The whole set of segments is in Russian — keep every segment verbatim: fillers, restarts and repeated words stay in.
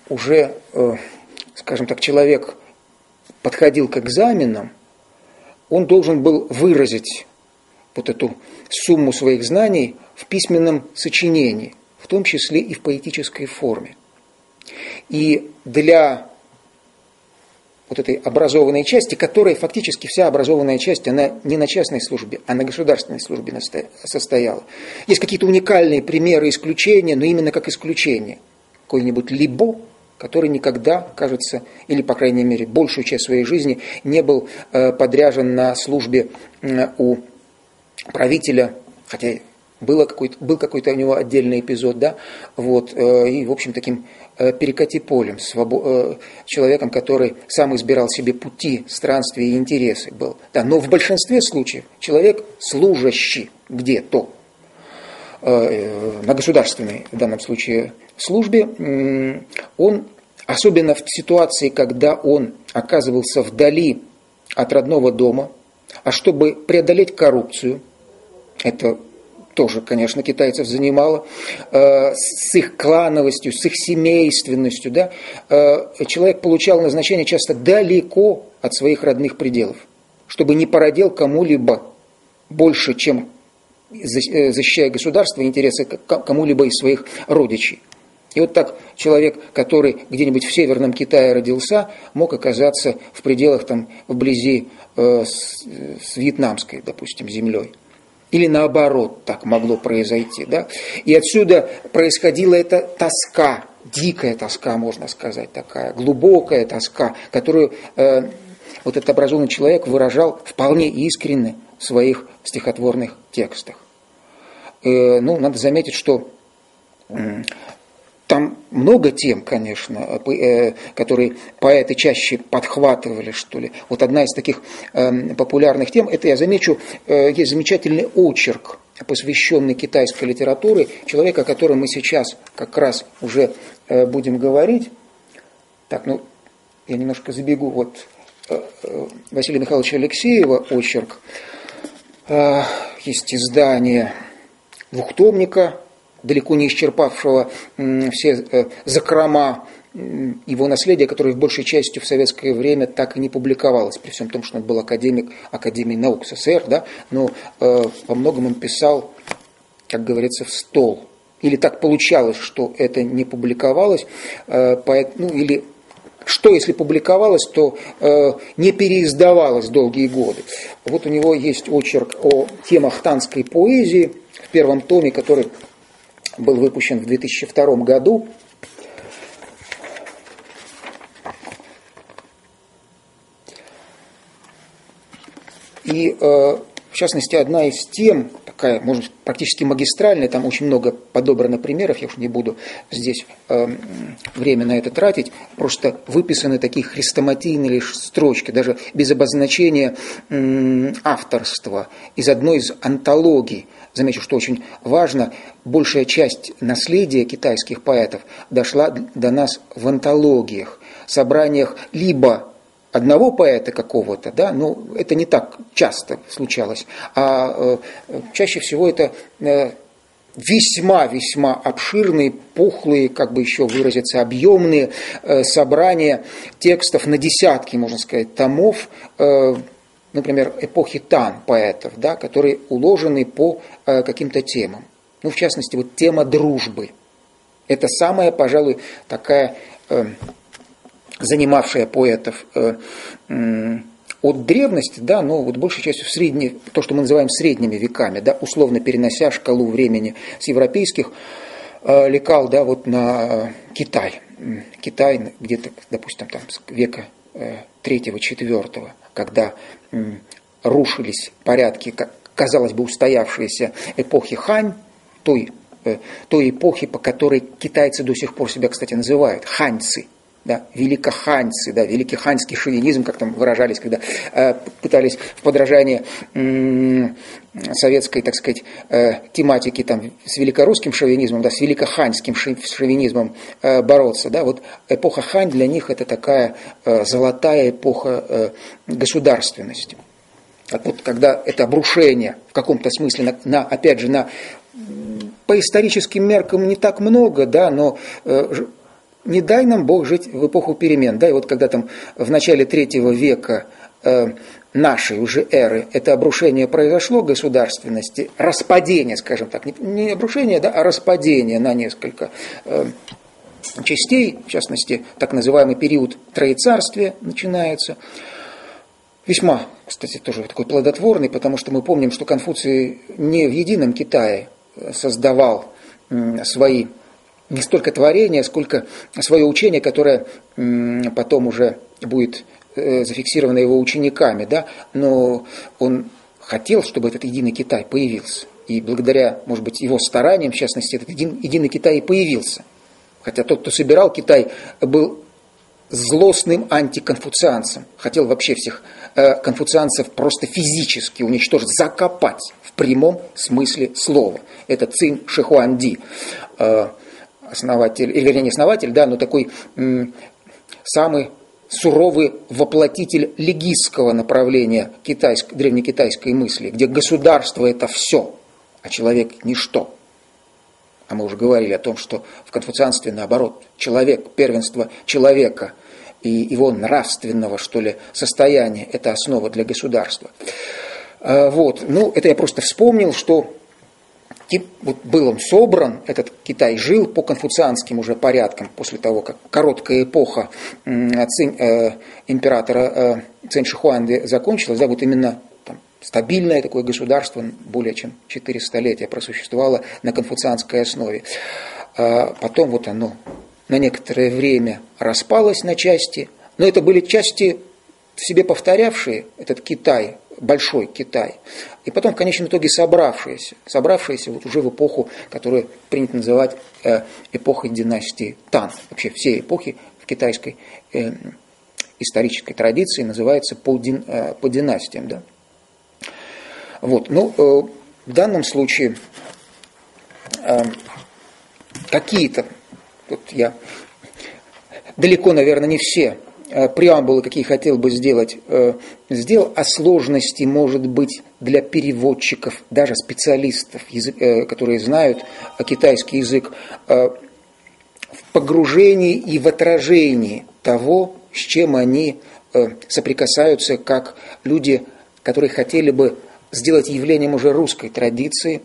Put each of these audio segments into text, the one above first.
уже, скажем так, человек подходил к экзаменам, он должен был выразить вот эту сумму своих знаний в письменном сочинении, в том числе и в поэтической форме. И для вот этой образованной части, которая фактически вся образованная часть, она не на частной службе, а на государственной службе состояла. Есть какие-то уникальные примеры исключения, но именно как исключение. Какой-нибудь Либо, который никогда, кажется, или, по крайней мере, большую часть своей жизни не был э, подряжен на службе э, у правителя, хотя было какой-то, был какой-то у него отдельный эпизод, да, вот, э, и, в общем, таким э, перекати-полем, свобо- э, человеком, который сам избирал себе пути, странствия и интересы был. Да, но в большинстве случаев человек, служащий где-то, э, на государственной, в данном случае, службе, э, он, особенно в ситуации, когда он оказывался вдали от родного дома, а чтобы преодолеть коррупцию, это тоже, конечно, китайцев занимало, э, с их клановостью, с их семейственностью, да, э, человек получал назначение часто далеко от своих родных пределов, чтобы не породил кому-либо больше, чем защищая государство, интересы кому-либо из своих родичей. И вот так человек, который где-нибудь в Северном Китае родился, мог оказаться в пределах, там, вблизи э, с, с вьетнамской, допустим, землей. Или наоборот так могло произойти. Да? И отсюда происходила эта тоска, дикая тоска, можно сказать, такая глубокая тоска, которую э, вот этот образованный человек выражал вполне искренне в своих стихотворных текстах. Э, ну, надо заметить, что э, там много тем, конечно, которые поэты чаще подхватывали, что ли. Вот одна из таких популярных тем, это, я замечу, есть замечательный очерк, посвященный китайской литературе, человека, о котором мы сейчас как раз уже будем говорить. Так, ну, я немножко забегу. Вот Василия Михайловича Алексеева очерк. Есть издание двухтомника, далеко не исчерпавшего все закрома его наследия, которое в большей части в советское время так и не публиковалось, при всем том, что он был академик Академии наук СССР, да, но э, во многом он писал, как говорится, в стол. Или так получалось, что это не публиковалось, э, поэт, ну, или что, если публиковалось, то э, не переиздавалось долгие годы. Вот у него есть очерк о темах танской поэзии в первом томе, который был выпущен в две тысячи втором году. И, э, в частности, одна из тем, такая, может, практически магистральная, там очень много подобрано примеров, я уж не буду здесь э, время на это тратить, просто выписаны такие хрестоматийные лишь строчки, даже без обозначения э, авторства, из одной из антологий. Замечу, что очень важно, большая часть наследия китайских поэтов дошла до нас в антологиях, собраниях либо одного поэта какого-то, да, но это не так часто случалось, а э, чаще всего это э, весьма-весьма обширные, пухлые, как бы еще выразиться, объемные э, собрания текстов на десятки, можно сказать, томов, э, например, эпохи Тан поэтов, да, которые уложены по э, каким-то темам. Ну, в частности, вот тема дружбы. Это самая, пожалуй, такая э, занимавшая поэтов э, э, от древности, да, но вот большей частью в средние, то, что мы называем средними веками, да, условно перенося шкалу времени с европейских э, лекал, да, вот на Китай. Китай где-то, допустим, там с века э, третьего-четвёртого, когда м, рушились порядки, казалось бы, устоявшиеся эпохи Хань, той, э, той эпохи, по которой китайцы до сих пор себя, кстати, называют ханьцы, да, великоханьцы, да, великий ханьский шовинизм, как там выражались, когда э, пытались в подражание э, советской, так сказать, э, тематики там, с великорусским шовинизмом, да, с великоханьским шовинизмом э, бороться. Да, вот эпоха Хань для них это такая э, золотая эпоха э, государственности. Так вот, когда это обрушение в каком-то смысле, на, на, опять же, на, по историческим меркам не так много, да, но э, не дай нам Бог жить в эпоху перемен. Да, и вот когда там в начале третьего века э, нашей уже эры это обрушение произошло государственности, распадение, скажем так, не, не обрушение, да, а распадение на несколько э, частей, в частности, так называемый период Троецарствия начинается. Весьма, кстати, тоже такой плодотворный, потому что мы помним, что Конфуций не в едином Китае создавал свои не столько творения, сколько свое учение, которое потом уже будет зафиксировано его учениками, да? Но он хотел, чтобы этот единый Китай появился. И благодаря, может быть, его стараниям, в частности, этот един, единый Китай и появился. Хотя тот, кто собирал Китай, был злостным антиконфуцианцем. Хотел вообще всех э, конфуцианцев просто физически уничтожить, закопать в прямом смысле слова. Это Цин Шихуанди, э, основатель, или вернее не основатель, да, но такой м, самый суровый воплотитель легистского направления китайской, древнекитайской мысли, где государство это все, а человек ничто. А мы уже говорили о том, что в конфуцианстве наоборот, человек, первенство человека и его нравственного, что ли, состояния – это основа для государства. Вот. Ну, это я просто вспомнил, что вот был он собран, этот Китай жил по конфуцианским уже порядкам, после того, как короткая эпоха Цинь, э, императора э, Цинь Шихуанди закончилась, да, вот именно стабильное такое государство, более чем четыре столетия просуществовало на конфуцианской основе. Потом вот оно на некоторое время распалось на части, но это были части в себе повторявшие этот Китай, большой Китай, и потом в конечном итоге собравшиеся, собравшиеся вот уже в эпоху, которую принято называть эпохой династии Тан. Вообще все эпохи в китайской исторической традиции называются по, дин, по династиям, да. Вот. Ну, э, в данном случае э, какие-то, вот я далеко, наверное, не все э, преамбулы, какие хотел бы сделать, э, сделал, а сложности, может быть, для переводчиков, даже специалистов, язык, э, которые знают китайский язык, э, в погружении и в отражении того, с чем они э, соприкасаются, как люди, которые хотели бы сделать явлением уже русской традиции.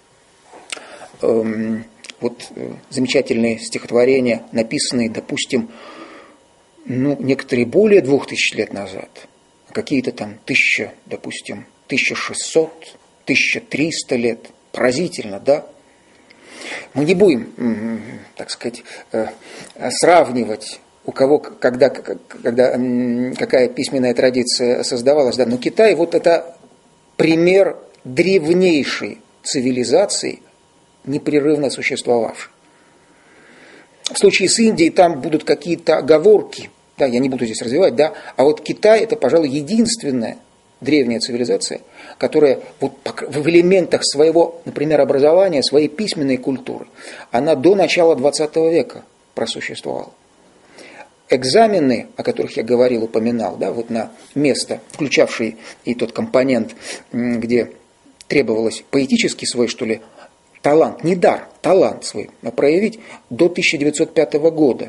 Эм, вот э, замечательные стихотворения, написанные, допустим, ну, некоторые более двух тысяч лет назад, какие-то там тысяча, допустим, тысяча шестьсот, тысяча триста лет. Поразительно, да? Мы не будем, м- так сказать, э, сравнивать, у кого, когда, когда, м- какая письменная традиция создавалась, да, но Китай, вот это пример древнейшей цивилизации, непрерывно существовавшей. В случае с Индией там будут какие-то оговорки, да, я не буду здесь развивать, да, а вот Китай это, пожалуй, единственная древняя цивилизация, которая вот в элементах своего, например, образования, своей письменной культуры, она до начала двадцатого века просуществовала. Экзамены, о которых я говорил, упоминал, да, вот на место, включавший и тот компонент, где требовалось поэтический свой, что ли, талант, не дар, талант свой проявить, до тысяча девятьсот пятого года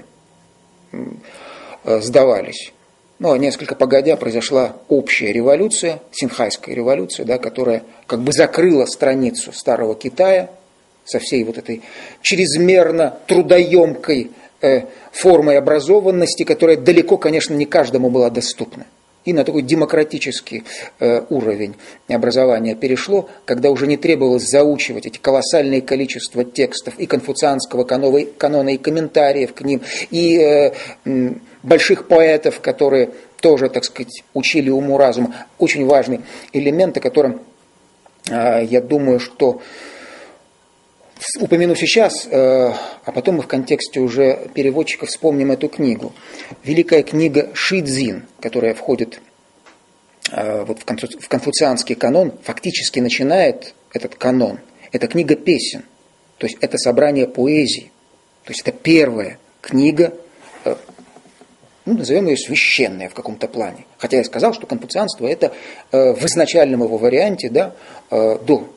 сдавались. Ну, а несколько погодя произошла общая революция, Синьхайская революция, да, которая как бы закрыла страницу старого Китая со всей вот этой чрезмерно трудоемкой формой образованности, которая далеко, конечно, не каждому была доступна. И на такой демократический э, уровень образования перешло, когда уже не требовалось заучивать эти колоссальные количества текстов и конфуцианского канона, канона и комментариев к ним, и э, м, больших поэтов, которые тоже, так сказать, учили уму-разуму. Очень важный элемент, о котором э, я думаю, что упомяну сейчас, а потом мы в контексте уже переводчиков вспомним эту книгу. Великая книга Ши Цзин, которая входит вот в конфуцианский канон, фактически начинает этот канон. Это книга песен, то есть это собрание поэзии. То есть это первая книга, ну, назовем ее священная в каком-то плане. Хотя я сказал, что конфуцианство это в изначальном его варианте, да, до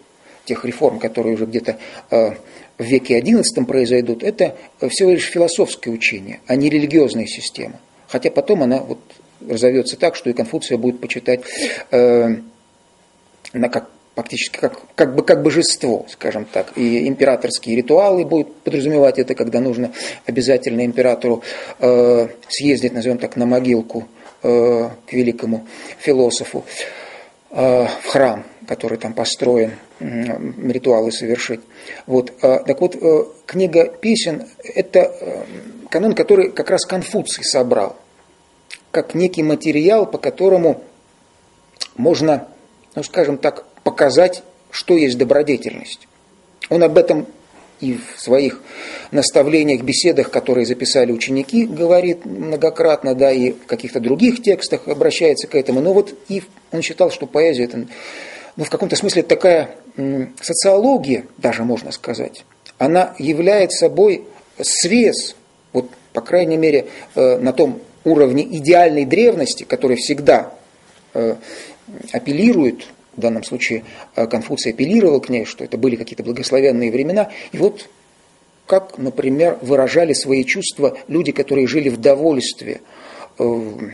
тех реформ, которые уже где-то в веке одиннадцатом произойдут, это всего лишь философское учение, а не религиозная система. Хотя потом она вот разовьется так, что и Конфуция будет почитать э, на как, фактически как, как, бы, как божество, скажем так. И императорские ритуалы будут подразумевать это, когда нужно обязательно императору э, съездить, назовем так, на могилку э, к великому философу, э, в храм, который там построен, э, ритуалы совершить. Вот. Э, так вот, э, книга песен – это э, канон, который как раз Конфуций собрал, как некий материал, по которому можно, ну, скажем так, показать, что есть добродетельность. Он об этом и в своих наставлениях, беседах, которые записали ученики, говорит многократно, да, и в каких-то других текстах обращается к этому. Но вот и он считал, что поэзия – это, ну, в каком-то смысле такая социология, даже можно сказать. Она является собой срез, вот, по крайней мере, на том уровне идеальной древности, который всегда э, апеллирует, в данном случае э, Конфуций апеллировал к ней, что это были какие-то благословенные времена. И вот как, например, выражали свои чувства люди, которые жили в довольстве, э, в,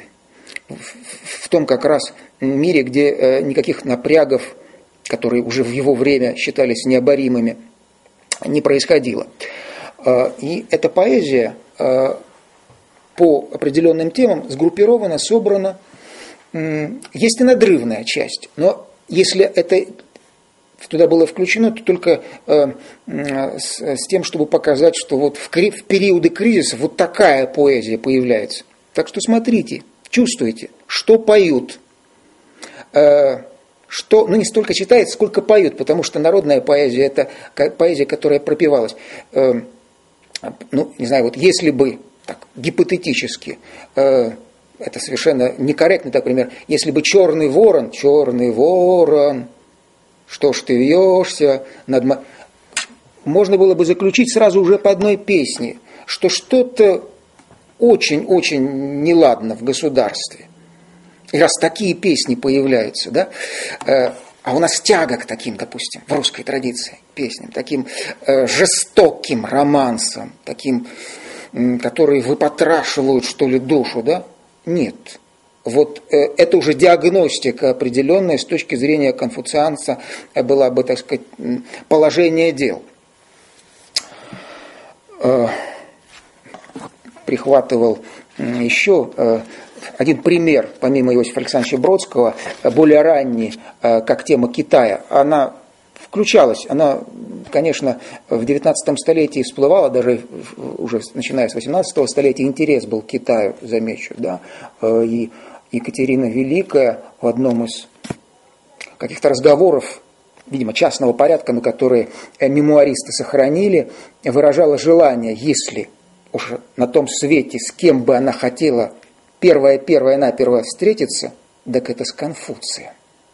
в том как раз мире, где э, никаких напрягов, которые уже в его время считались необоримыми, не происходило. Э, и эта поэзия э, по определенным темам сгруппирована, собрана. Есть и надрывная часть, но если это туда было включено, то только э, с, с тем, чтобы показать, что вот в, в периоды кризиса вот такая поэзия появляется. Так что смотрите, чувствуйте, что поют, э, что, ну, не столько читают, сколько поют, потому что народная поэзия – это поэзия, которая пропевалась. Э, ну, не знаю, вот если бы, так, гипотетически, э, это совершенно некорректный так пример, если бы черный ворон, черный ворон, что ж ты вьешься над... Можно было бы заключить сразу уже по одной песне, что что-то очень-очень неладно в государстве. И раз такие песни появляются, да, э, а у нас тяга к таким, допустим, в русской традиции песням, таким э, жестоким романсам, таким... которые выпотрашивают, что ли, душу, да? Нет. Вот э, это уже диагностика определенная с точки зрения конфуцианца была бы, так сказать, положение дел. Э, прихватывал еще э, один пример, помимо Иосифа Александровича Бродского, более ранний, э, как тема Китая. Она включалась, она, конечно, в девятнадцатом столетии всплывала, даже уже начиная с восемнадцатого столетия интерес был к Китаю, замечу, да, и Екатерина Великая в одном из каких-то разговоров, видимо, частного порядка, но которые мемуаристы сохранили, выражала желание, если уж на том свете с кем бы она хотела первая-первая-наперво встретиться, так это с Конфуцием.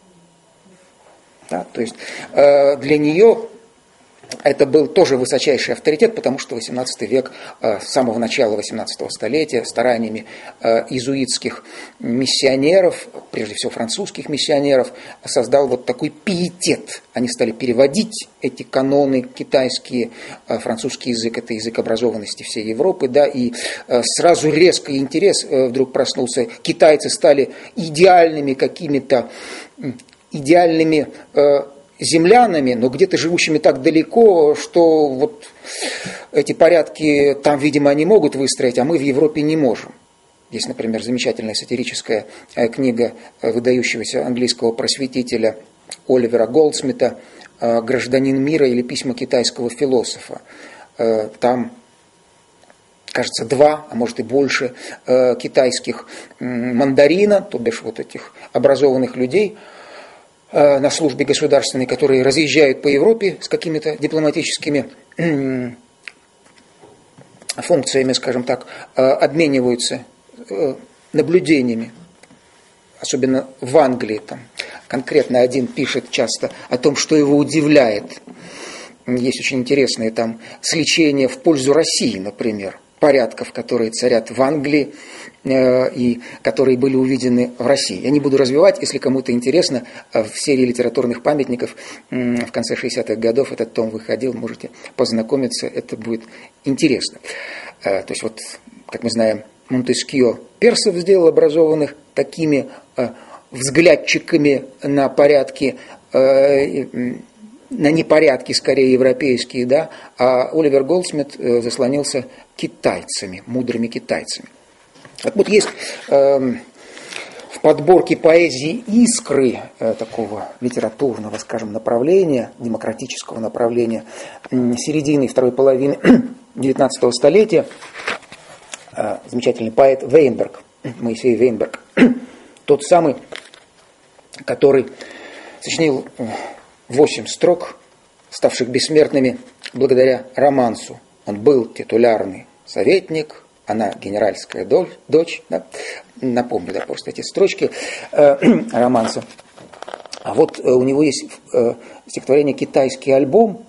Да, то есть э, для нее это был тоже высочайший авторитет, потому что восемнадцатый век э, с самого начала восемнадцатого столетия стараниями э, иезуитских миссионеров, прежде всего французских миссионеров, создал вот такой пиетет. Они стали переводить эти каноны китайские, э, французский язык – это язык образованности всей Европы, да, и э, сразу резкий интерес э, вдруг проснулся. Китайцы стали идеальными какими-то идеальными э, землянами, но где-то живущими так далеко, что вот эти порядки там, видимо, они могут выстроить, а мы в Европе не можем. Есть, например, замечательная сатирическая э, книга э, выдающегося английского просветителя Оливера Голдсмита э, «Гражданин мира» или «Письма китайского философа». Э, там, кажется, два, а может и больше э, китайских э, мандарина, то бишь вот этих образованных людей, на службе государственной, которые разъезжают по Европе с какими-то дипломатическими функциями, скажем так, обмениваются наблюдениями, особенно в Англии. Там конкретно один пишет часто о том, что его удивляет. Есть очень интересные там сличения в пользу России, например. порядков, которые царят в Англии э, и которые были увидены в России. Я не буду развивать, если кому-то интересно, в серии литературных памятников э, в конце шестидесятых годов этот том выходил, можете познакомиться, это будет интересно. Э, то есть вот, как мы знаем, Монтескьё персов сделал образованных такими э, взглядчиками на порядки, э, на непорядки, скорее, европейские, да, а Оливер Голдсмит э, заслонился китайцами, мудрыми китайцами. Так вот, есть э, в подборке поэзии искры э, такого литературного, скажем, направления, демократического направления э, середины и второй половины девятнадцатого столетия, э, замечательный поэт Вейнберг, Моисей Вейнберг, тот самый, который сочинил восемь строк, ставших бессмертными благодаря романсу. Он был титулярный советник, она генеральская дочь. Да? Напомню, да, просто эти строчки э, романса. А вот э, у него есть э, стихотворение «Китайский альбом»,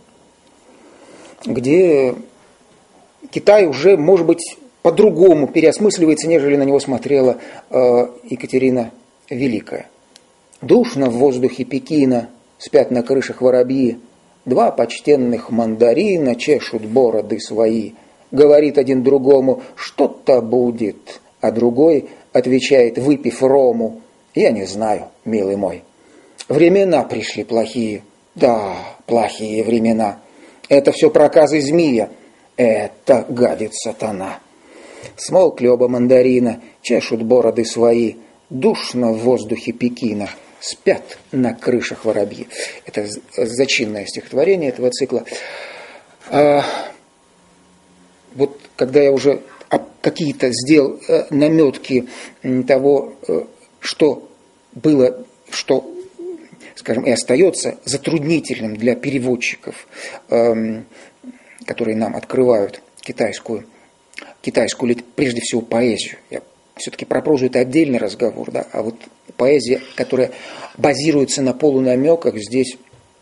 где Китай уже, может быть, по-другому переосмысливается, нежели на него смотрела э, Екатерина Великая. Душно в воздухе Пекина, спят на крышах воробьи, два почтенных мандарина чешут бороды свои. Говорит один другому: что-то будет, а другой отвечает, выпив рому: я не знаю, милый мой. Времена пришли плохие, да, плохие времена. Это все проказы змея, это гадит сатана. Смолкли оба мандарина, чешут бороды свои, душно в воздухе Пекина, спят на крышах воробьи. Это зачинное стихотворение этого цикла. А, вот когда я уже какие-то сделал э, наметки того, э, что было, что, скажем, и остается затруднительным для переводчиков, э, которые нам открывают китайскую, китайскую, прежде всего, поэзию. Я все-таки про прозу это отдельный разговор, да, а вот поэзия, которая базируется на полунамеках, здесь,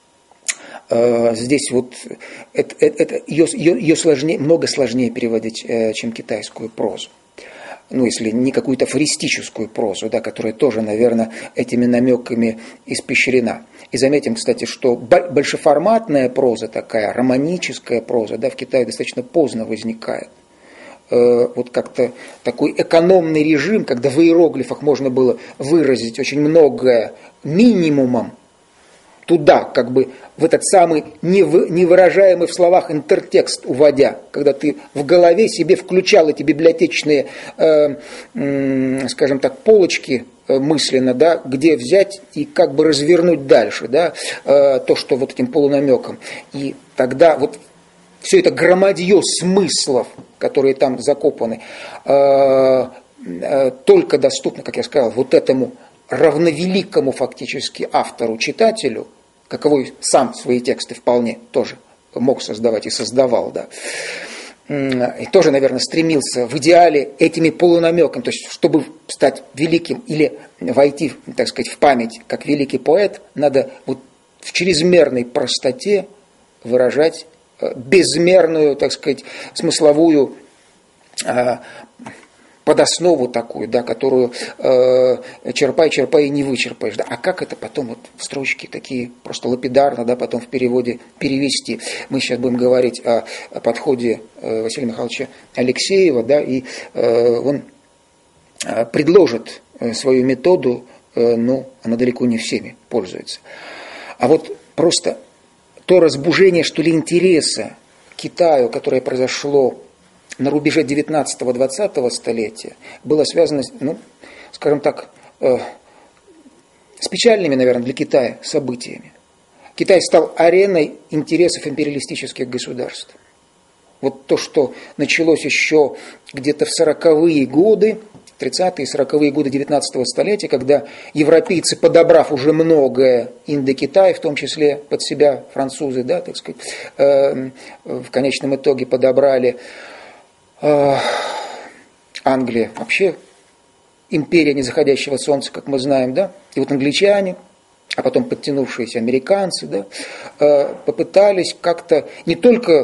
э, здесь вот это, это, это, ее, ее, ее сложнее, много сложнее переводить, э, чем китайскую прозу. Ну, если не какую-то афористическую прозу, да, которая тоже, наверное, этими намеками испещрена. И заметим, кстати, что большеформатная проза такая, романическая проза, да, в Китае достаточно поздно возникает. Вот как-то такой экономный режим, когда в иероглифах можно было выразить очень многое минимумом, туда, как бы в этот самый невыражаемый в словах интертекст уводя, когда ты в голове себе включал эти библиотечные, э, э, скажем так, полочки мысленно, да, где взять и как бы развернуть дальше, да, э, то, что вот этим полунамеком. И тогда вот все это громадье смыслов, которые там закопаны, э, э, только доступно, как я сказал, вот этому равновеликому фактически автору, читателю, каковой сам свои тексты вполне тоже мог создавать и создавал, да. И тоже, наверное, стремился в идеале этими полунамеками, то есть, чтобы стать великим или войти, так сказать, в память как великий поэт, надо вот в чрезмерной простоте выражать безмерную, так сказать, смысловую подоснову такую, да, которую э, черпай, черпай и не вычерпаешь. Да. А как это потом вот в строчки такие просто лапидарно, да, потом в переводе перевести? Мы сейчас будем говорить о, о подходе э, Василия Михайловича Алексеева, да, и э, он э, предложит э, свою методу, э, но она далеко не всеми пользуется. А вот просто то разбужение, что ли, интереса к Китаю, которое произошло на рубеже девятнадцатого-двадцатого столетия, было связано, ну, скажем так, э, с печальными, наверное, для Китая событиями. Китай стал ареной интересов империалистических государств. Вот то, что началось еще где-то в сороковые годы, тридцатые и сороковые годы девятнадцатого столетия, когда европейцы, подобрав уже многое, Индокитай, в том числе под себя французы, да, так сказать, э, в конечном итоге подобрали Англия, вообще империя незаходящего солнца, как мы знаем, да, и вот англичане, а потом подтянувшиеся американцы, да, попытались как-то не только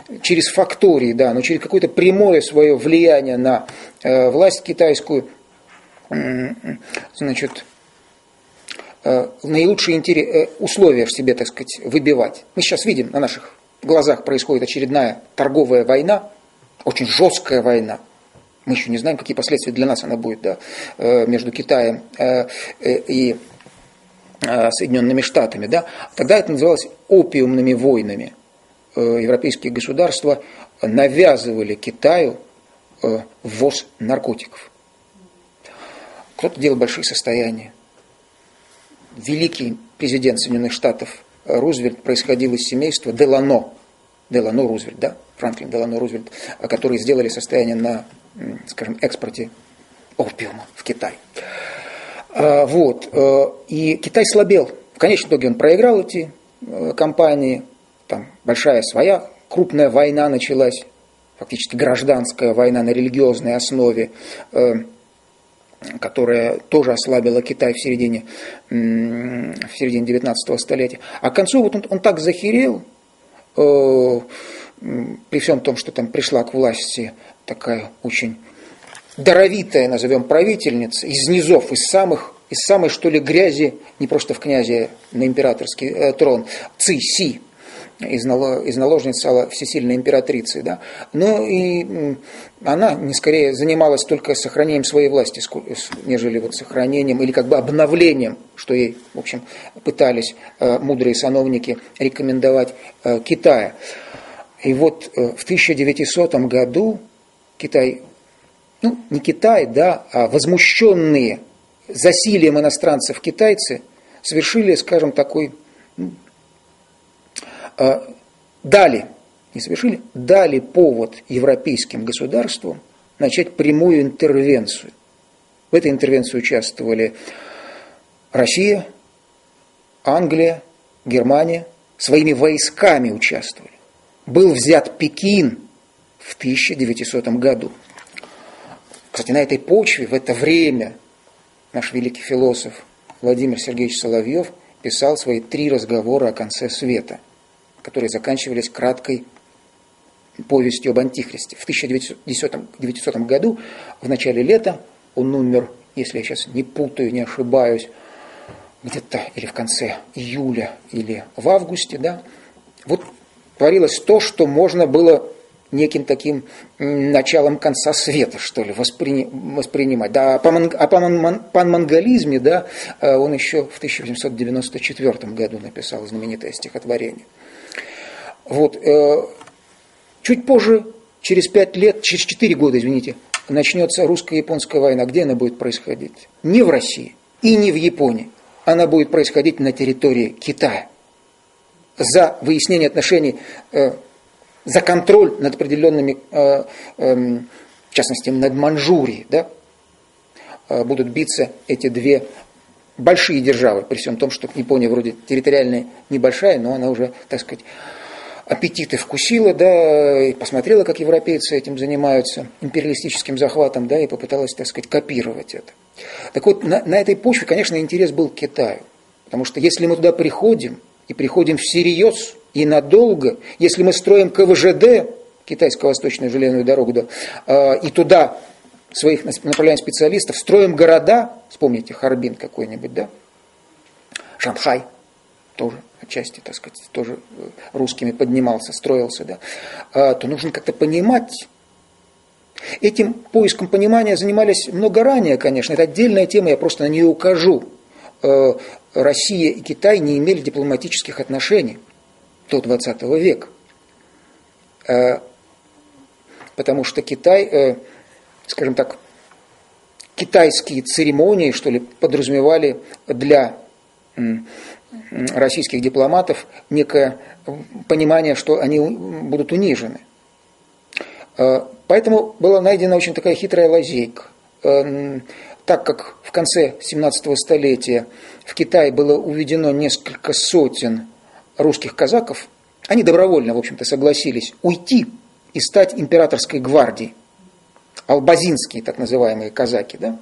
через фактории, да, но через какое-то прямое свое влияние на э, власть китайскую, э, значит, э, наилучшие интерес, э, условия в себе, так сказать, выбивать. Мы сейчас видим, на наших глазах происходит очередная торговая война, очень жесткая война. Мы еще не знаем, какие последствия для нас она будет, да, э, между Китаем э, э, и э, Соединенными Штатами. Да. Тогда это называлось опиумными войнами. Европейские государства навязывали Китаю ввоз наркотиков. Кто-то делал большие состояния. Великий президент Соединенных Штатов Рузвельт происходил из семейства Делано. Делано Рузвельт, да? Франклин Делано Рузвельт, которые сделали состояние на, скажем, экспорте опиума в Китай. Вот. И Китай слабел. В конечном итоге он проиграл эти кампании. Там большая своя крупная война началась, фактически гражданская война на религиозной основе, э, которая тоже ослабила Китай в середине, э, в середине девятнадцатого столетия. А к концу вот он, он так захерел, э, при всем том, что там пришла к власти такая очень даровитая, назовем, правительница, из низов, из самых, из самой, что ли, грязи, не просто в князе на императорский э, трон, Ци Си, из наложниц стала всесильной императрицей, да. Но и она не скорее занималась только сохранением своей власти, нежели вот сохранением или как бы обновлением, что ей, в общем, пытались э, мудрые сановники рекомендовать э, Китая. И вот э, в тысяча девятисотом году Китай, ну не Китай, да, а возмущенные засилием иностранцев китайцы совершили, скажем, такой... Ну, дали, не совершили, дали повод европейским государствам начать прямую интервенцию. В этой интервенции участвовали Россия, Англия, Германия, своими войсками участвовали. Был взят Пекин в тысяча девятисотом году. Кстати, на этой почве, в это время, наш великий философ Владимир Сергеевич Соловьев писал свои три разговора о конце света, которые заканчивались краткой повестью об Антихристе. В тысяча девятисотом году, в начале лета, он умер, если я сейчас не путаю, не ошибаюсь, где-то или в конце июля, или в августе, да, вот творилось то, что можно было неким таким началом конца света, что ли, воспри... воспринимать. Да, о панмонголизме, да, он еще в тысяча восемьсот девяносто четвёртом году написал знаменитое стихотворение. Вот, э, чуть позже, через пять лет, через четыре года, извините, начнется русско-японская война. Где она будет происходить? Не в России и не в Японии. Она будет происходить на территории Китая. За выяснение отношений, э, за контроль над определенными, э, э, в частности, над Манчжурией, да, э, будут биться эти две большие державы, при всем том, что Япония вроде территориально небольшая, но она уже, так сказать, аппетиты вкусила, да, и посмотрела, как европейцы этим занимаются, империалистическим захватом, да, и попыталась, так сказать, копировать это. Так вот, на, на этой почве, конечно, интерес был к Китаю. Потому что если мы туда приходим, и приходим всерьез, и надолго, если мы строим ка вэ жэ дэ, Китайско-Восточную железную дорогу, да, э, и туда своих направляем специалистов, строим города, вспомните Харбин какой-нибудь, да, Шанхай тоже отчасти, так сказать, тоже русскими поднимался, строился, да, а, то нужно как-то понимать. Этим поиском понимания занимались много ранее, конечно, это отдельная тема, я просто на нее укажу. А, Россия и Китай не имели дипломатических отношений до двадцатого века, а, потому что Китай, а, скажем так, китайские церемонии, что ли, подразумевали для российских дипломатов некое понимание, что они будут унижены. Поэтому была найдена очень такая хитрая лазейка. Так как в конце семнадцатого столетия в Китае было уведено несколько сотен русских казаков, они добровольно, в общем-то, согласились уйти и стать императорской гвардией. Албазинские, так называемые казаки, да?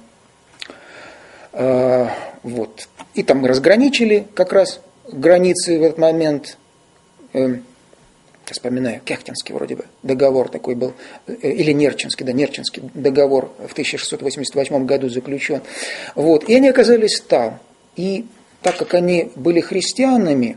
Вот. И там разграничили как раз границы в этот момент. вспоминаю, Кяхтинский вроде бы договор такой был, или Нерчинский, да, Нерчинский договор в тысяча шестьсот восемьдесят восьмом году заключен. Вот. И они оказались там. И так как они были христианами,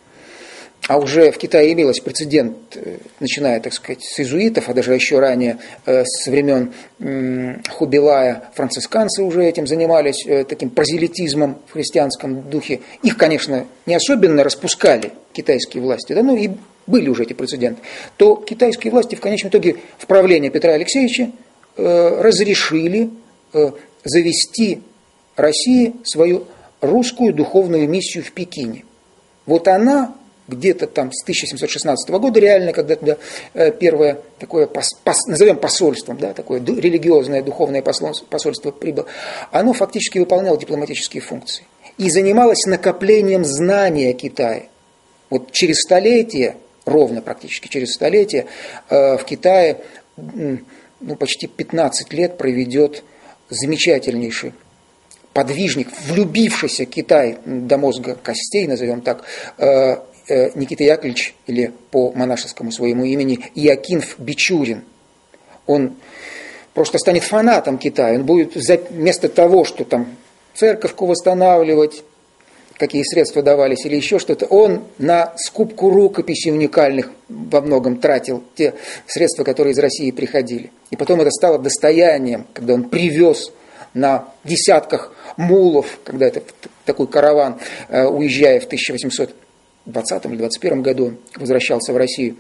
а уже в Китае имелось прецедент, начиная, так сказать, с иезуитов, а даже еще ранее, с времен Хубилая, францисканцы уже этим занимались, таким прозелитизмом в христианском духе. Их, конечно, не особенно распускали китайские власти, да, ну и были уже эти прецеденты. То китайские власти в конечном итоге в правлении Петра Алексеевича разрешили завести России свою русскую духовную миссию в Пекине. Вот она где-то там с тысяча семьсот шестнадцатого года реально, когда туда первое такое, пос, пос, назовем посольством, да, такое религиозное духовное посольство прибыло, оно фактически выполняло дипломатические функции и занималось накоплением знаний о Китае. Вот через столетия, ровно практически через столетия, в Китае ну, почти пятнадцать лет проведет замечательнейший подвижник, влюбившийся в Китай до мозга костей, назовем так, Никита Яковлевич, или по монашескому своему имени, Иоакинф Бичурин. Он просто станет фанатом Китая. Он будет вместо того, что там церковку восстанавливать, какие средства давались или еще что-то, он на скупку рукописей уникальных во многом тратил те средства, которые из России приходили. И потом это стало достоянием, когда он привез на десятках мулов, когда это такой караван, уезжая в тысяча восемьсот двадцатом или двадцать первом году, возвращался в Россию.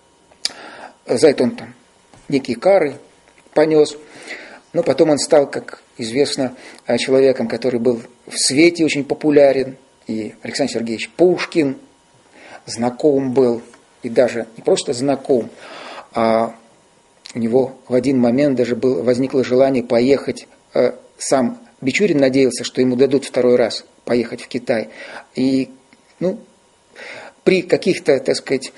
За это он там некие кары понес. Но потом он стал, как известно, человеком, который был в свете очень популярен. И Александр Сергеевич Пушкин знаком был, и даже не просто знаком, а у него в один момент даже был, возникло желание поехать. Сам Бичурин надеялся, что ему дадут второй раз поехать в Китай. И, ну, при каких-то, так сказать,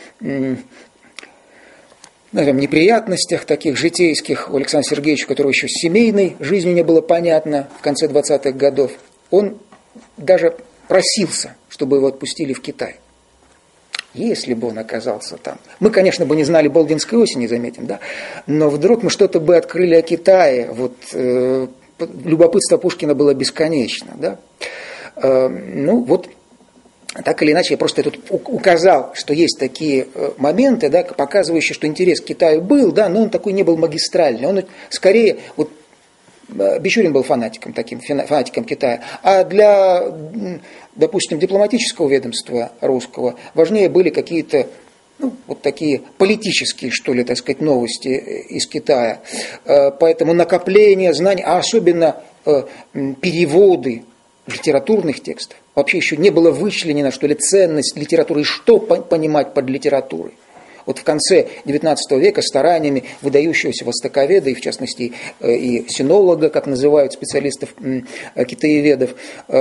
наверное, неприятностях таких житейских у Александра Сергеевича, у которого еще семейной жизни не было понятно в конце двадцатых годов, он даже просился, чтобы его отпустили в Китай. Если бы он оказался там. Мы, конечно, бы не знали Болдинской осени, заметим, да, но вдруг мы что-то бы открыли о Китае. Вот, э, любопытство Пушкина было бесконечно, да. Э, ну, вот, так или иначе, я просто тут указал, что есть такие моменты, да, показывающие, что интерес к Китаю был, да, но он такой не был магистральный. Он скорее, вот Бичурин был фанатиком таким, фанатиком Китая, а для, допустим, дипломатического ведомства русского важнее были какие-то, ну, вот такие политические, что ли, так сказать, новости из Китая. Поэтому накопление знаний, а особенно переводы литературных текстов, вообще еще не было вычленено, что ли, ценность литературы и что понимать под литературой. Вот в конце девятнадцатого века стараниями выдающегося востоковеда, и в частности и синолога, как называют специалистов китаеведов,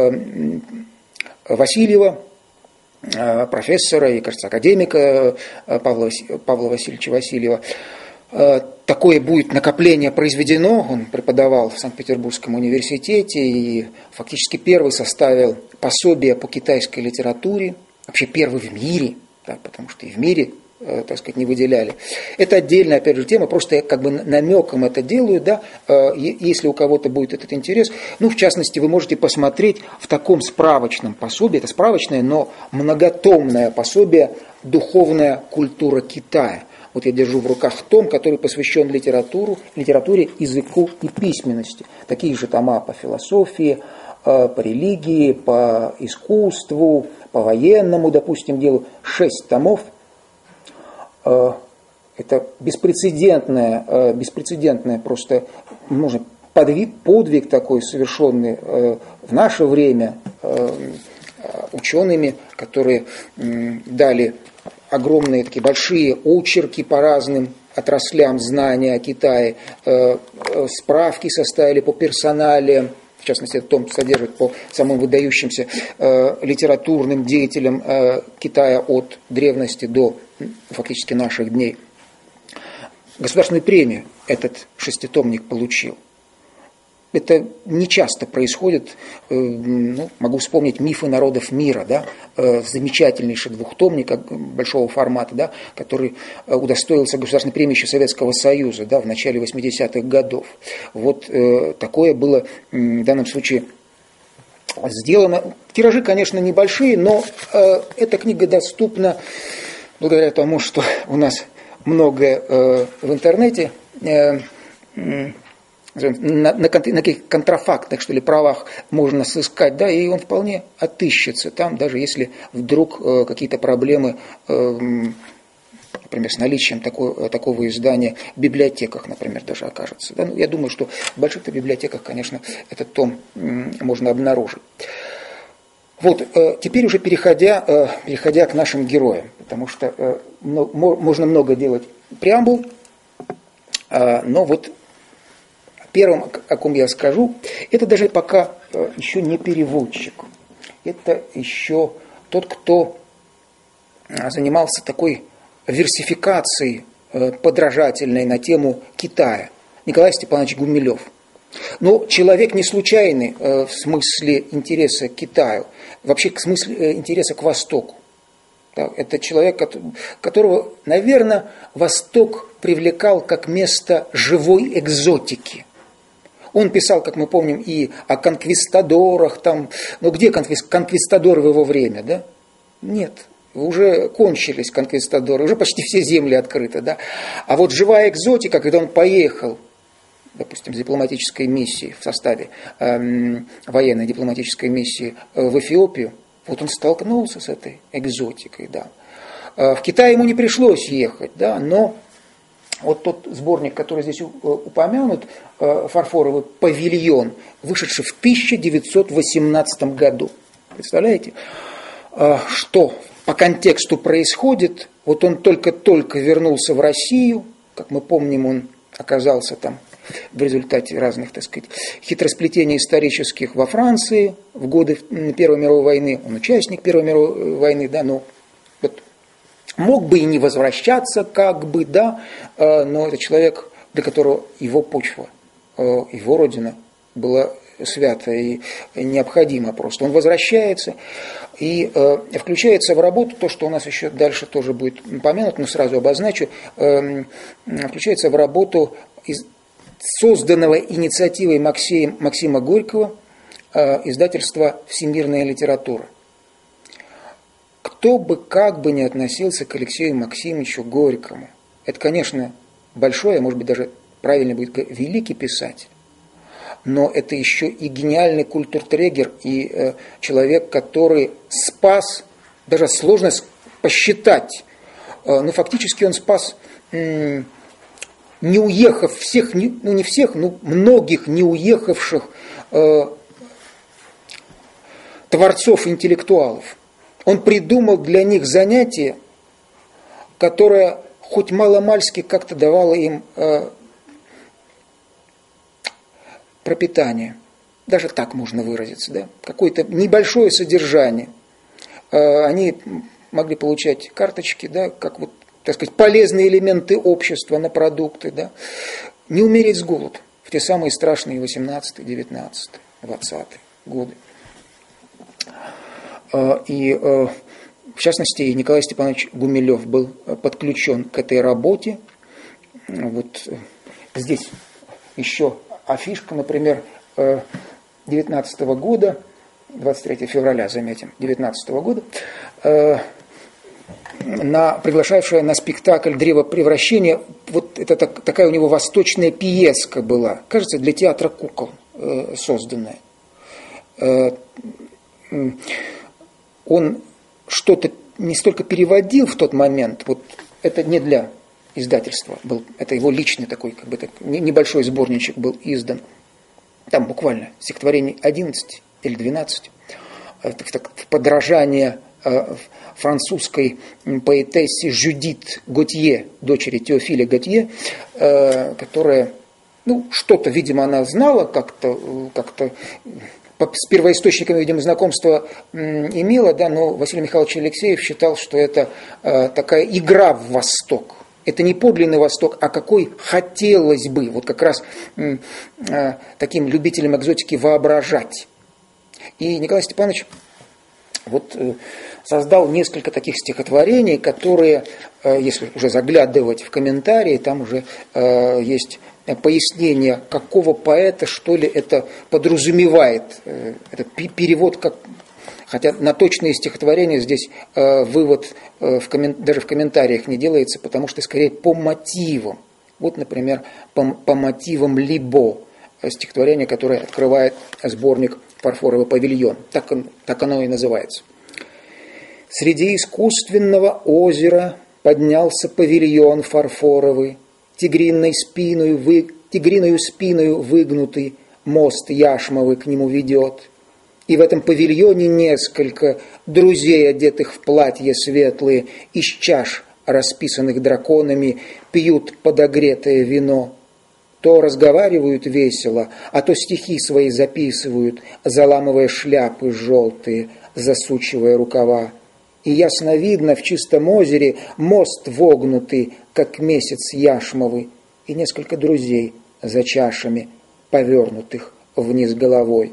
Васильева, профессора и, кажется, академика Павла, Павла Васильевича Васильева, такое будет накопление произведено. Он преподавал в Санкт-Петербургском университете и фактически первый составил пособие по китайской литературе, вообще первый в мире, да, потому что и в мире, так сказать, не выделяли. Это отдельная, опять же, тема, просто я как бы намеком это делаю, да, если у кого-то будет этот интерес. Ну, в частности, вы можете посмотреть в таком справочном пособии, это справочное, но многотомное пособие «Духовная культура Китая». Вот я держу в руках том, который посвящен литературу, литературе, языку и письменности. Такие же тома по философии, по религии, по искусству, по военному, допустим, делу. Шесть томов. Это беспрецедентное, беспрецедентное просто, можно подвиг, подвиг такой совершенный в наше время учеными, которые дали огромные такие большие очерки по разным отраслям знания о Китае, справки составили по персоналиям, в частности, этот том содержит по самым выдающимся литературным деятелям Китая от древности до фактически наших дней. Государственную премию этот шеститомник получил. Это не часто происходит. Ну, могу вспомнить «Мифы народов мира», да, замечательнейший двухтомник большого формата, да, который удостоился государственной премии еще Советского Союза, да, в начале восьмидесятых годов. Вот э, такое было в данном случае сделано. Тиражи, конечно, небольшие, но э, эта книга доступна благодаря тому, что у нас многое э, в интернете. Э, э, На, на, на каких контрафактных, что ли, правах можно сыскать, да, и он вполне отыщется там, даже если вдруг э, какие-то проблемы, э, например, с наличием такого, такого издания в библиотеках, например, даже окажется. Да? Ну, я думаю, что в больших библиотеках, конечно, этот том э, можно обнаружить. Вот, э, теперь уже переходя, э, переходя к нашим героям, потому что э, но, можно много делать преамбул, э, но вот первым, о ком я скажу, это даже пока еще не переводчик. Это еще тот, кто занимался такой версификацией подражательной на тему Китая. Николай Степанович Гумилев. Но человек не случайный в смысле интереса к Китаю, вообще в смысле интереса к Востоку. Это человек, которого, наверное, Восток привлекал как место живой экзотики. Он писал, как мы помним, и о конквистадорах, там, ну где конквистадоры в его время, да? Нет, уже кончились конквистадоры, уже почти все земли открыты, да? А вот живая экзотика, когда он поехал, допустим, с дипломатической миссией в составе э, военной дипломатической миссии э, в Эфиопию, вот он столкнулся с этой экзотикой, да. Э, в Китай ему не пришлось ехать, да, но вот тот сборник, который здесь упомянут, «Фарфоровый павильон», вышедший в тысяча девятьсот восемнадцатом году. Представляете, что по контексту происходит? Вот он только-только вернулся в Россию, как мы помним, он оказался там в результате разных, так сказать, хитросплетений исторических во Франции в годы Первой мировой войны. Он участник Первой мировой войны, да, но вот мог бы и не возвращаться, как бы, да, но это человек, для которого его почва, его родина была свята и необходима просто. Он возвращается и включается в работу, то, что у нас еще дальше тоже будет помянуто, но сразу обозначу, включается в работу из созданного инициативой Максима, Максима Горького издательства «Всемирная литература». Кто бы как бы ни относился к Алексею Максимовичу Горькому, это, конечно, большой, а может быть даже правильно будет говорить, великий писатель, но это еще и гениальный культуртрегер и э, человек, который спас, даже сложно посчитать, э, но фактически он спас, э, не уехав всех, не, ну не всех, но многих не уехавших э, творцов-интеллектуалов. Он придумал для них занятие, которое хоть маломальски как-то давало им э, пропитание. Даже так можно выразиться, да? Какое-то небольшое содержание. Э, они могли получать карточки, да, как вот, так сказать, полезные элементы общества на продукты, да? Не умереть с голоду в те самые страшные восемнадцатый, девятнадцатый, двадцатый годы. И, в частности, Николай Степанович Гумилев был подключен к этой работе. Вот здесь еще афишка, например, девятнадцатого года, двадцать третьего февраля, заметим, девятнадцатого года, на, приглашавшая на спектакль «Древо превращения». Вот это так, такая у него восточная пьеска была, кажется, для театра кукол созданная. Он что-то не столько переводил в тот момент, вот это не для издательства был, это его личный такой, как бы так, небольшой сборничек был издан. Там буквально стихотворений одиннадцать или двенадцать, в подражание французской поэтессе Жюдит Готье, дочери Теофиля Готье, которая, ну, что-то, видимо, она знала, как-то, как-то с первоисточниками, видимо, знакомства имела, да, но Василий Михайлович Алексеев считал, что это такая игра в Восток. Это не подлинный Восток, а какой хотелось бы, вот как раз м, э, таким любителям экзотики воображать. И Николай Степанович вот э, создал несколько таких стихотворений, которые, э, если уже заглядывать в комментарии, там уже э, есть пояснение, какого поэта, что ли, это подразумевает. Э, этот перевод, как, хотя на точные стихотворения здесь э, вывод э, в коммен, даже в комментариях не делается, потому что скорее по мотивам. Вот, например, по, по мотивам Либо, стихотворение, которое открывает сборник «Фарфоровый павильон». Так, он, так оно и называется. Среди искусственного озера поднялся павильон фарфоровый, тигриной спиною, вы, тигриною спиною выгнутый мост яшмовый к нему ведет. И в этом павильоне несколько друзей, одетых в платья светлые, из чаш, расписанных драконами, пьют подогретое вино. То разговаривают весело, а то стихи свои записывают, заламывая шляпы желтые, засучивая рукава. И ясно видно в чистом озере мост вогнутый, как месяц яшмовый, и несколько друзей за чашами, повернутых вниз головой.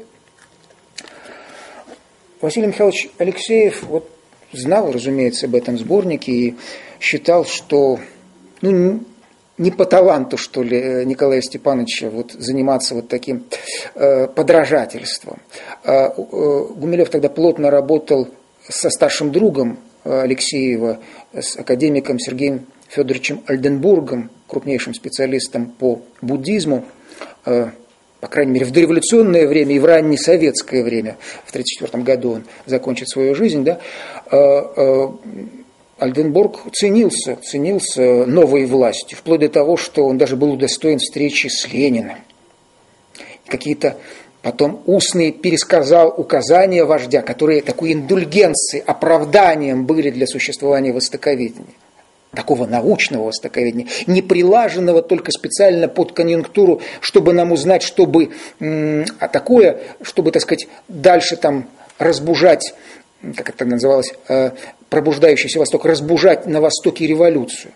Василий Михайлович Алексеев вот знал, разумеется, об этом сборнике и считал, что ну, не по таланту, что ли, Николая Степановича вот, заниматься вот таким э, подражательством. Э, э, Гумилев тогда плотно работал со старшим другом Алексеева, с академиком Сергеем Федоровичем Альденбургом, крупнейшим специалистом по буддизму, э, по крайней мере, в дореволюционное время и в раннесоветское время, в тысяча девятьсот тридцать четвёртом году он закончит свою жизнь, да, э, э, Альденбург ценился, ценился новой властью, вплоть до того, что он даже был удостоен встречи с Лениным. Какие-то потом устные пересказал указания вождя, которые такой индульгенцией, оправданием были для существования востоковедения. Такого научного востоковедения, не прилаженного только специально под конъюнктуру, чтобы нам узнать, чтобы, а такое, чтобы, так сказать, дальше там разбужать, как это называлось, пробуждающийся Восток, разбужать на Востоке революцию.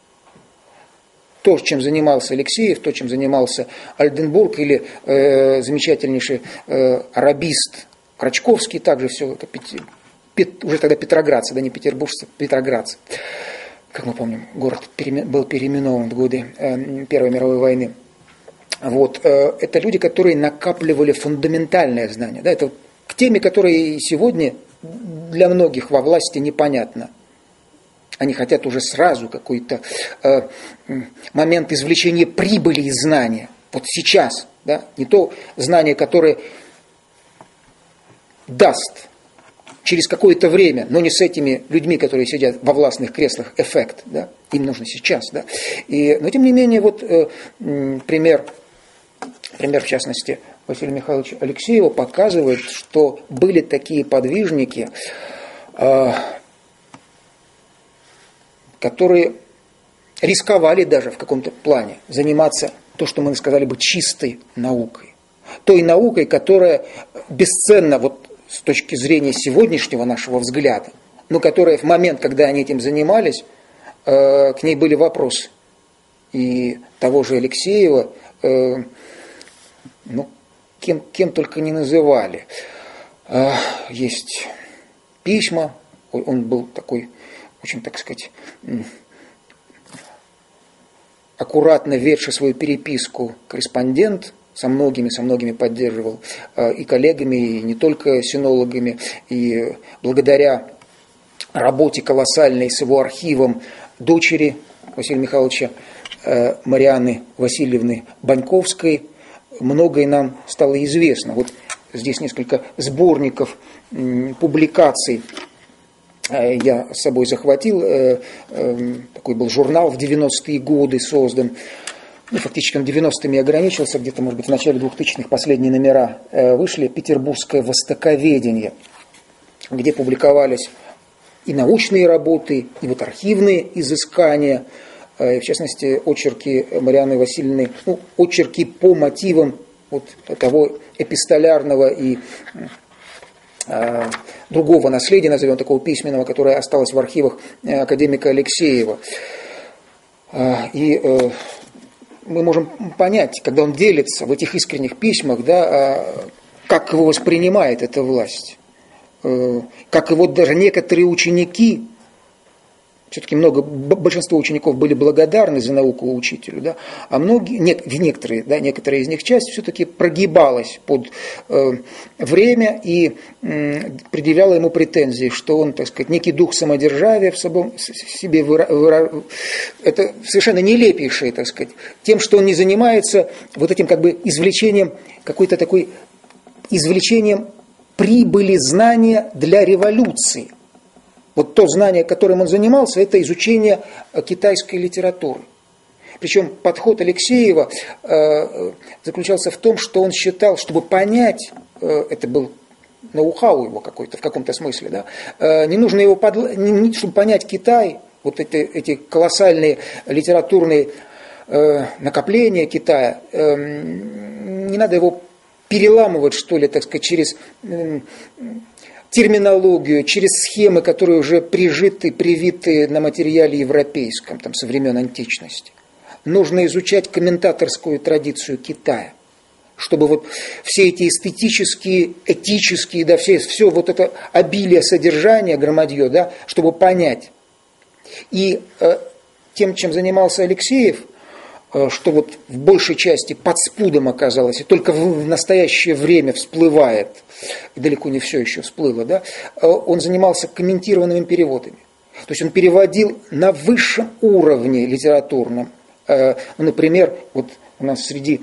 То, чем занимался Алексеев, то, чем занимался Альденбург или э, замечательнейший э, арабист Крачковский, также все это пяти, пет, уже тогда петроградцы, да не петербуржцы, петроградцы. Как мы помним, город переимен, был переименован в годы э, Первой мировой войны. Вот, э, это люди, которые накапливали фундаментальное знание. Да, это к теме, которая сегодня для многих во власти непонятна. Они хотят уже сразу какой-то э, момент извлечения прибыли из знания. Вот сейчас, да, не то знание, которое даст через какое-то время, но не с этими людьми, которые сидят во властных креслах, эффект, да, им нужно сейчас, да. И, но тем не менее, вот э, пример, пример, в частности, Василия Михайловича Алексеева показывает, что были такие подвижники, э, которые рисковали даже в каком-то плане заниматься то, что мы сказали бы чистой наукой. Той наукой, которая бесценна вот с точки зрения сегодняшнего нашего взгляда, но которая в момент, когда они этим занимались, э, к ней были вопросы. И того же Алексеева, э, ну, кем, кем только не называли. Э, есть письма, он был такой очень, так сказать, аккуратно ведший свою переписку корреспондент, со многими, со многими поддерживал, и коллегами, и не только синологами, и благодаря работе колоссальной с его архивом дочери Василия Михайловича Марианны Васильевны Баньковской многое нам стало известно. Вот здесь несколько сборников публикаций я с собой захватил, такой был журнал в девяностые годы создан, ну, фактически он девяностыми ограничился, где-то, может быть, в начале двухтысячных последние номера вышли, «Петербургское востоковедение», где публиковались и научные работы, и вот архивные изыскания, в частности, очерки Марианны Васильевны, ну, очерки по мотивам вот того эпистолярного и э, другого наследия, назовем такого письменного, которое осталось в архивах академика Алексеева. И мы можем понять, когда он делится в этих искренних письмах, да, как его воспринимает эта власть, как его даже некоторые ученики, все-таки много, большинство учеников были благодарны за науку учителю, да, а многие, не, некоторые, да, некоторая из них часть все-таки прогибалась под э, время и э, предъявляла ему претензии, что он, так сказать, некий дух самодержавия в собой, себе выра, выра, это совершенно нелепейшее, так сказать, тем, что он не занимается вот этим как бы извлечением, какой-то такой извлечением прибыли знания для революции. Вот то знание, которым он занимался, это изучение китайской литературы. Причем подход Алексеева э, заключался в том, что он считал, чтобы понять, э, это был ноу-хау его какой-то в каком-то смысле, да, э, не нужно его, подла... не, чтобы понять Китай, вот эти, эти колоссальные литературные э, накопления Китая, э, не надо его переламывать, что ли, так сказать, через... Э, терминологию, через схемы, которые уже прижиты, привиты на материале европейском, там, со времен античности. Нужно изучать комментаторскую традицию Китая, чтобы вот все эти эстетические, этические, да, все, все вот это обилие содержания, громадье, да, чтобы понять. И э, тем, чем занимался Алексеев, э, что вот в большей части под спудом оказалось, и только в, в настоящее время всплывает, и далеко не все еще всплыло, да, он занимался комментированными переводами. То есть он переводил на высшем уровне литературном. Например, вот у нас среди,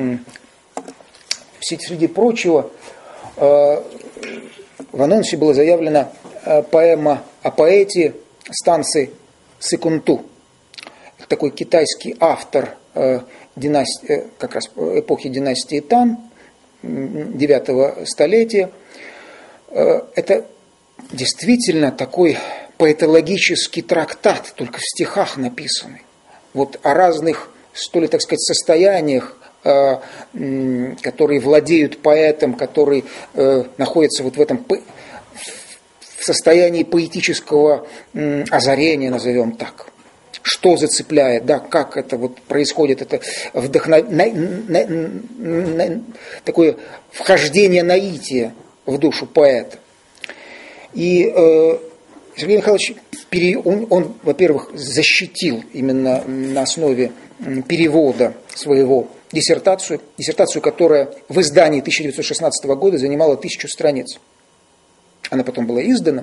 среди прочего в анонсе была заявлена поэма о поэте Станцы Сыкунту. Такой китайский автор династии, как раз эпохи династии Тан, девятого столетия. Это действительно такой поэтологический трактат, только в стихах написанный. Вот о разных, что ли, так сказать, состояниях, которые владеют поэтом, который находится вот в этом в состоянии поэтического озарения, назовем так. Что зацепляет, да, как это вот происходит, это вдохнов... на... На... На... такое вхождение наития в душу поэта. И э, Сергей Михайлович, пере... он, он, во-первых, защитил именно на основе перевода своего диссертацию, диссертацию, которая в издании тысяча девятьсот шестнадцатого года занимала тысячу страниц. Она потом была издана,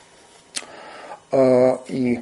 э, и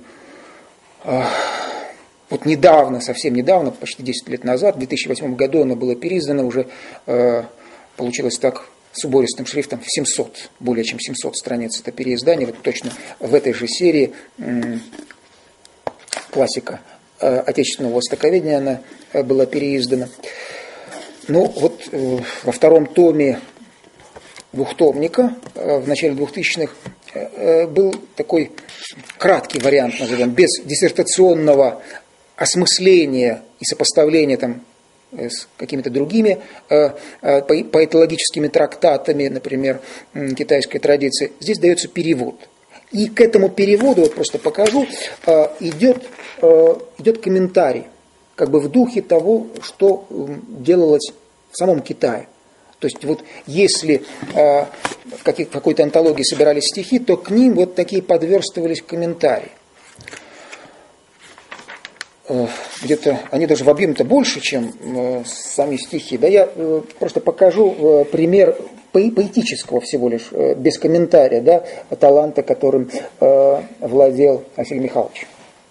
вот недавно, совсем недавно, почти десять лет назад, в две тысячи восьмом году она была переиздана, уже э, получилось так с убористым шрифтом в семьсот, более чем семьсот страниц. Это переиздание, вот точно в этой же серии э, классика э, отечественного востоковедения она э, была переиздана. Ну вот э, во втором томе двухтомника э, в начале двухтысячных был такой краткий вариант, назовем, без диссертационного осмысления и сопоставления там с какими-то другими поэтологическими трактатами, например, китайской традиции. Здесь дается перевод. И к этому переводу, вот просто покажу, идет, идет комментарий, как бы в духе того, что делалось в самом Китае. То есть вот если э, в, каких, в какой-то антологии собирались стихи, то к ним вот такие подверстывались комментарии. Э, где-то они даже в объеме-то больше, чем э, сами стихи. Да, я э, просто покажу э, пример по- поэтического всего лишь, э, без комментария, да, таланта, которым э, владел Василий Михайлович.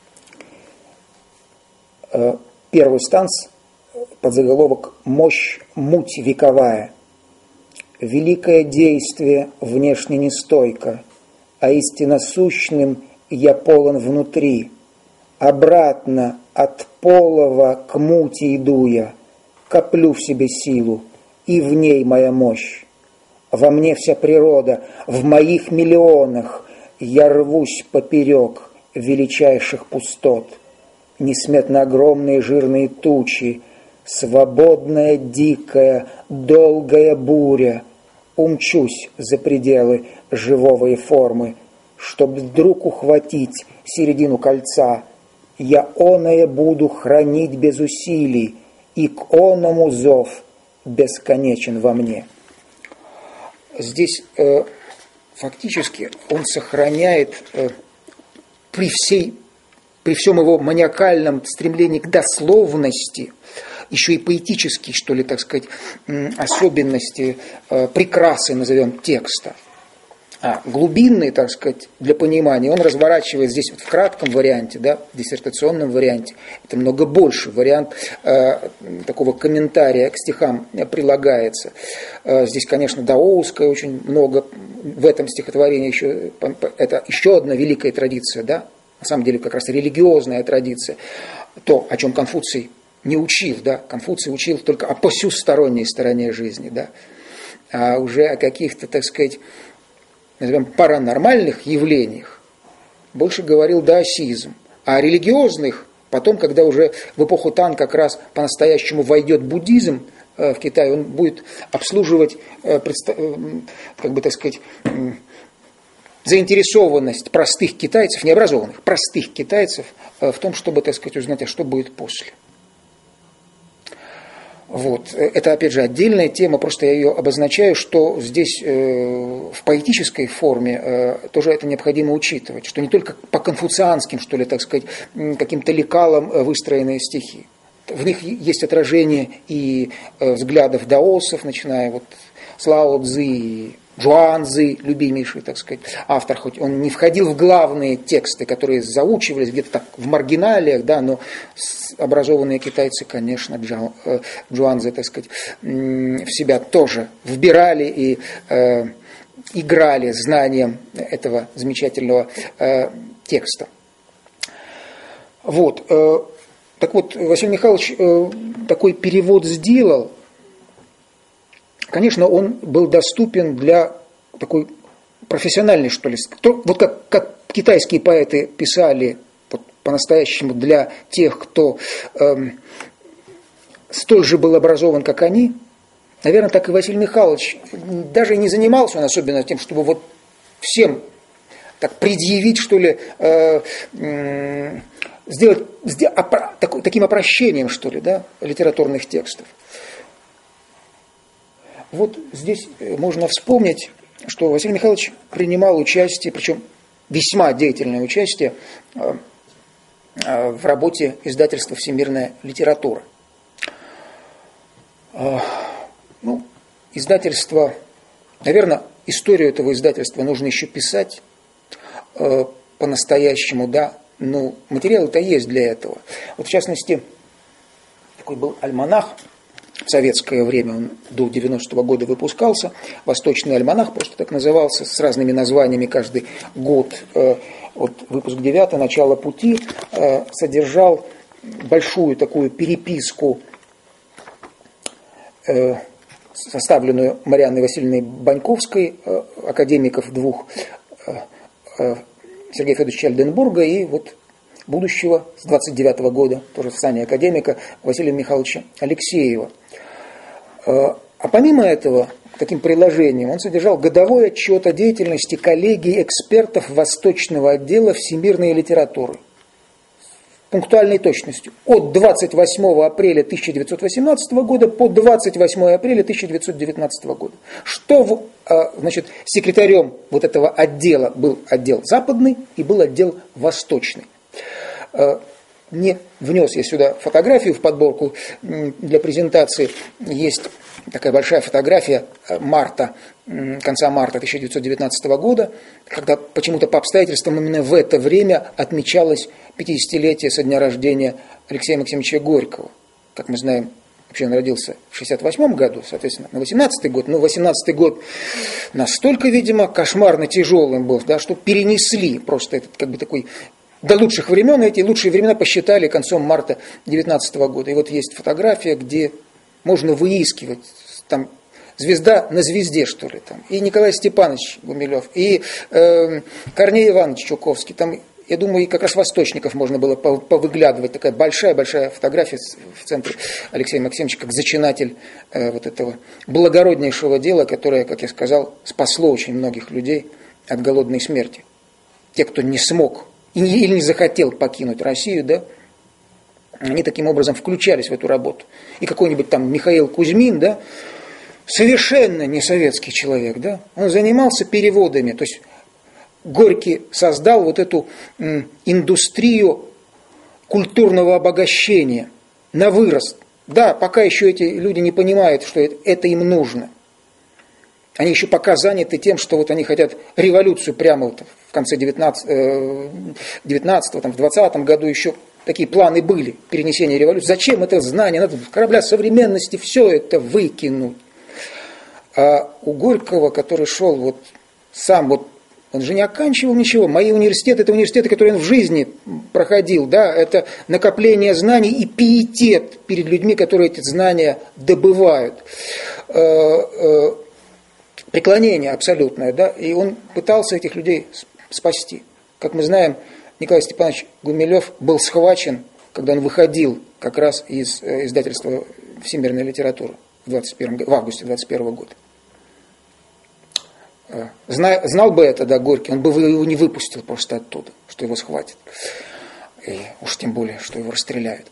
Э, первый станц под заголовок «Мощь, муть вековая». Великое действие внешне не стойко, а истинно сущным я полон внутри. Обратно от полого к мути иду я, коплю в себе силу, и в ней моя мощь. Во мне вся природа, в моих миллионах я рвусь поперек величайших пустот. Несметно огромные жирные тучи, свободная, дикая, долгая буря, умчусь за пределы живовой формы, чтоб вдруг ухватить середину кольца, я оное буду хранить без усилий, и к оному зов бесконечен во мне. Здесь э, фактически он сохраняет э, при, всей, при всем его маниакальном стремлении к дословности, еще и поэтические, что ли, так сказать, особенности, э, прекрасы, назовем, текста. А глубинные, так сказать, для понимания он разворачивает здесь вот в кратком варианте, да, в диссертационном варианте. Это много больше. Вариант э, такого комментария к стихам прилагается. Э, здесь, конечно, даоуская очень много. В этом стихотворении еще, это еще одна великая традиция, да, на самом деле как раз религиозная традиция. То, о чем Конфуций не учил, да, Конфуций учил только о посюсторонней стороне жизни, да, а уже о каких-то, так сказать, назовем, паранормальных явлениях больше говорил даосизм, а о религиозных потом, когда уже в эпоху Тан как раз по-настоящему войдет буддизм э, в Китай, он будет обслуживать, э, предста- э, как бы так сказать, э, заинтересованность простых китайцев, необразованных, простых китайцев э, в том, чтобы, так сказать, узнать, а что будет после. Вот. Это, опять же, отдельная тема, просто я ее обозначаю, что здесь э, в поэтической форме э, тоже это необходимо учитывать, что не только по конфуцианским, что ли, так сказать, каким-то лекалам выстроенные стихи. В них есть отражение и э, взглядов даосов, начиная вот с Лао Цзы, Джуанцзы, любимейший, так сказать, автор, хоть он не входил в главные тексты, которые заучивались где-то так в маргиналиях, да, но образованные китайцы, конечно, Джуанцзы, так сказать, в себя тоже вбирали и э, играли знанием этого замечательного э, текста. Вот. Э, так вот, Василий Михайлович э, такой перевод сделал. Конечно, он был доступен для такой профессиональной, что ли, вот как, как китайские поэты писали вот, по-настоящему для тех, кто эм, столь же был образован, как они, наверное, так и Василий Михайлович даже не занимался он особенно тем, чтобы вот всем так предъявить, что ли, э, э, сделать, сделать опро, так, таким опрощением, что ли, да, литературных текстов. Вот здесь можно вспомнить, что Василий Михайлович принимал участие, причем весьма деятельное участие, в работе издательства «Всемирная литература». Ну, издательство, наверное, историю этого издательства нужно еще писать по-настоящему, да, но материалы-то есть для этого. Вот в частности, такой был альманах. В советское время он до девяностого года выпускался. «Восточный альманах» просто так назывался, с разными названиями каждый год. Вот выпуск девятый, «Начало пути», содержал большую такую переписку, составленную Марианной Васильевной Баньковской, академиков двух, Сергея Федоровича Альденбурга и вот будущего с двадцать девятого года, тоже в сане академика, Василия Михайловича Алексеева. А помимо этого, таким приложением, он содержал годовой отчет о деятельности коллегии экспертов Восточного отдела всемирной литературы. Пунктуальной точностью. От двадцать восьмого апреля тысяча девятьсот восемнадцатого года по двадцать восьмого апреля тысяча девятьсот девятнадцатого года. Что, значит, секретарем вот этого отдела был отдел западный и был отдел восточный. Не внес я сюда фотографию в подборку для презентации. Есть такая большая фотография марта, конца марта тысяча девятьсот девятнадцатого года, когда почему-то по обстоятельствам именно в это время отмечалось пятидесятилетие со дня рождения Алексея Максимовича Горького. Как мы знаем, вообще он родился в шестьдесят восьмом году, соответственно, на восемнадцатый год. Но восемнадцатый год настолько, видимо, кошмарно тяжелым был, да, что перенесли просто этот как бы такой... До лучших времен, эти лучшие времена посчитали концом марта девятнадцатого года. И вот есть фотография, где можно выискивать, там, звезда на звезде, что ли, там, и Николай Степанович Гумилев, и э, Корней Иванович Чуковский, там, я думаю, и как раз восточников можно было повыглядывать, такая большая-большая фотография в центре Алексея Максимовича, как зачинатель э, вот этого благороднейшего дела, которое, как я сказал, спасло очень многих людей от голодной смерти. Те, кто не смог и не, или не захотел покинуть Россию, да, они таким образом включались в эту работу. И какой-нибудь там Михаил Кузьмин, да, совершенно не советский человек, да, он занимался переводами, то есть Горький создал вот эту м, индустрию культурного обогащения на вырост. Да, пока еще эти люди не понимают, что это, это им нужно. Они еще пока заняты тем, что вот они хотят революцию прямо вот в конце девятнадцатого, девятнадцатого там, в двадцатом году еще такие планы были, перенесение революции. Зачем это знание? Надо корабля современности все это выкинуть. А у Горького, который шел вот сам, вот, он же не оканчивал ничего. Мои университеты, это университеты, которые он в жизни проходил, да, это накопление знаний и пиетет перед людьми, которые эти знания добывают. Преклонение абсолютное, да, и он пытался этих людей спасти. Как мы знаем, Николай Степанович Гумилев был схвачен, когда он выходил как раз из издательства «Всемирная литература» в, двадцать первом, в августе двадцать первого года. Зна, знал бы это, да, Горький, он бы его не выпустил просто оттуда, что его схватят. И уж тем более, что его расстреляют.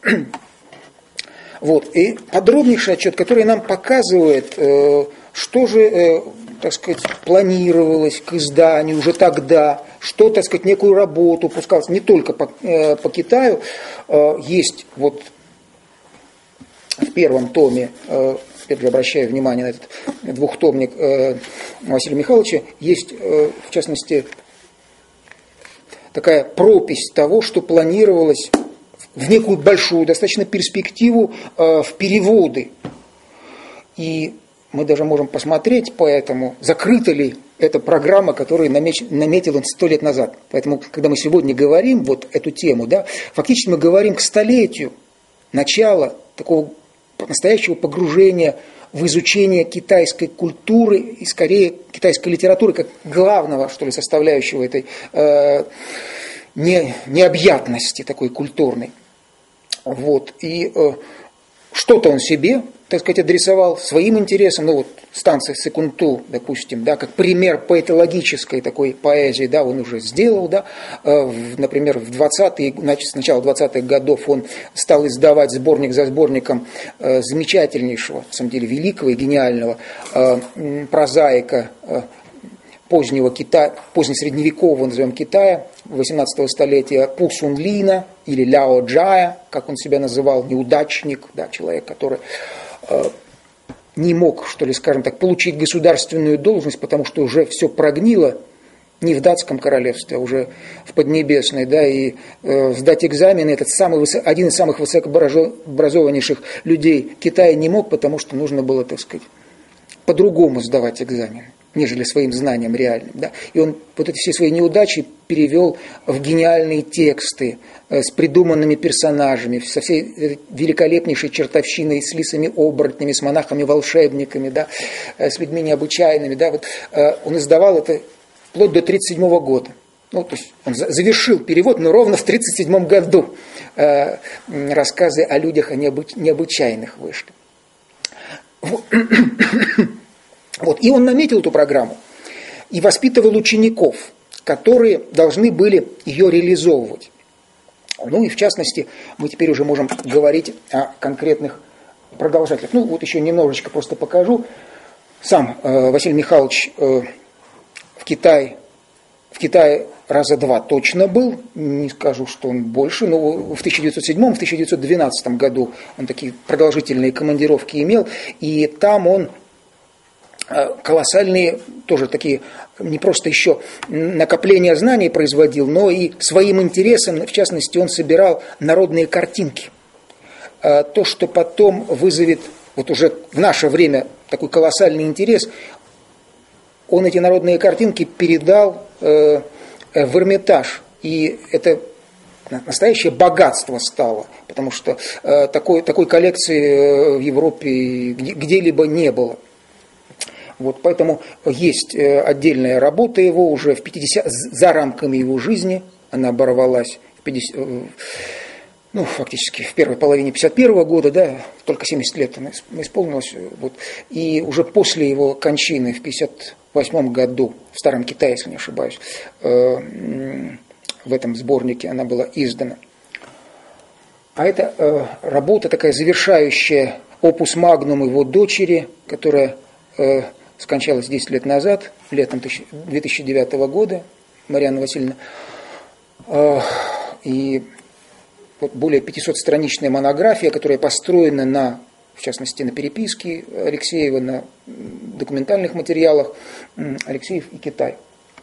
Вот. И подробнейший отчет, который нам показывает, что же, так сказать, планировалось к изданию уже тогда, что, так сказать, некую работу пускалось не только по, по Китаю. Есть вот в первом томе, опять же, обращаю внимание на этот двухтомник Василия Михайловича, есть, в частности, такая пропись того, что планировалось в некую большую достаточно перспективу в переводы. И мы даже можем посмотреть, поэтому закрыта ли эта программа, которую наметил он сто лет назад. Поэтому, когда мы сегодня говорим вот эту тему, да, фактически мы говорим к столетию начала такого настоящего погружения в изучение китайской культуры и, скорее, китайской литературы как главного, что ли, составляющего этой э, не, необъятности такой культурной. Вот. И э, что-то он себе, так сказать, адресовал своим интересам, ну вот станция Секунту, допустим, да, как пример поэтологической такой поэзии, да, он уже сделал, да, например, в двадцатые, значит, с начала двадцатых годов он стал издавать сборник за сборником замечательнейшего, на самом деле, великого и гениального прозаика позднего Китая, позднесредневекового, назовем, Китая, восемнадцатого столетия, Пу Сун Лина, или Ляо Джая, как он себя называл, неудачник, да, человек, который э, не мог, что ли, скажем так, получить государственную должность, потому что уже все прогнило не в датском королевстве, а уже в Поднебесной, да, и э, сдать экзамены, этот самый, один из самых высокообразованнейших людей Китая не мог, потому что нужно было, так сказать, по-другому сдавать экзамены, нежели своим знанием реальным. Да? И он вот эти все свои неудачи перевел в гениальные тексты э, с придуманными персонажами, со всей великолепнейшей чертовщиной, с лисами-оборотнями, с монахами-волшебниками, да, э, с людьми необычайными. Да? Вот, э, он издавал это вплоть до тридцать седьмого года. Ну, то есть он завершил перевод, но ровно в тридцать седьмом году э, рассказы о людях о необыч... необычайных вышли. Вот. И он наметил эту программу и воспитывал учеников, которые должны были ее реализовывать. Ну и в частности, мы теперь уже можем говорить о конкретных продолжателях. Ну вот еще немножечко просто покажу. Сам э, Василий Михайлович э, в Китае, в Китае раза два точно был, не скажу, что он больше, но в тысяча девятьсот седьмом, в тысяча девятьсот двенадцатом году он такие продолжительные командировки имел, и там он колоссальные, тоже такие, не просто еще накопления знаний производил, но и своим интересом, в частности, он собирал народные картинки. То, что потом вызовет, вот уже в наше время, такой колоссальный интерес, он эти народные картинки передал в Эрмитаж. И это настоящее богатство стало, потому что такой, такой коллекции в Европе где-либо не было. Вот, поэтому есть отдельная работа его уже в пятидесятых, за рамками его жизни, она оборвалась в пятидесятых, ну, фактически в первой половине пятьдесят первого года, да, только семьдесят лет она исполнилась, вот, и уже после его кончины в пятьдесят восьмом году, в Старом Китае, если не ошибаюсь, в этом сборнике она была издана. А это э, работа такая завершающая опус магнум его дочери, которая э, скончалась десять лет назад, летом две тысячи девятого года, Марьяна Васильевна. Э, и вот более пятисотстраничная монография, которая построена на, в частности, на переписке Алексеева, на документальных материалах Алексеев и Китай.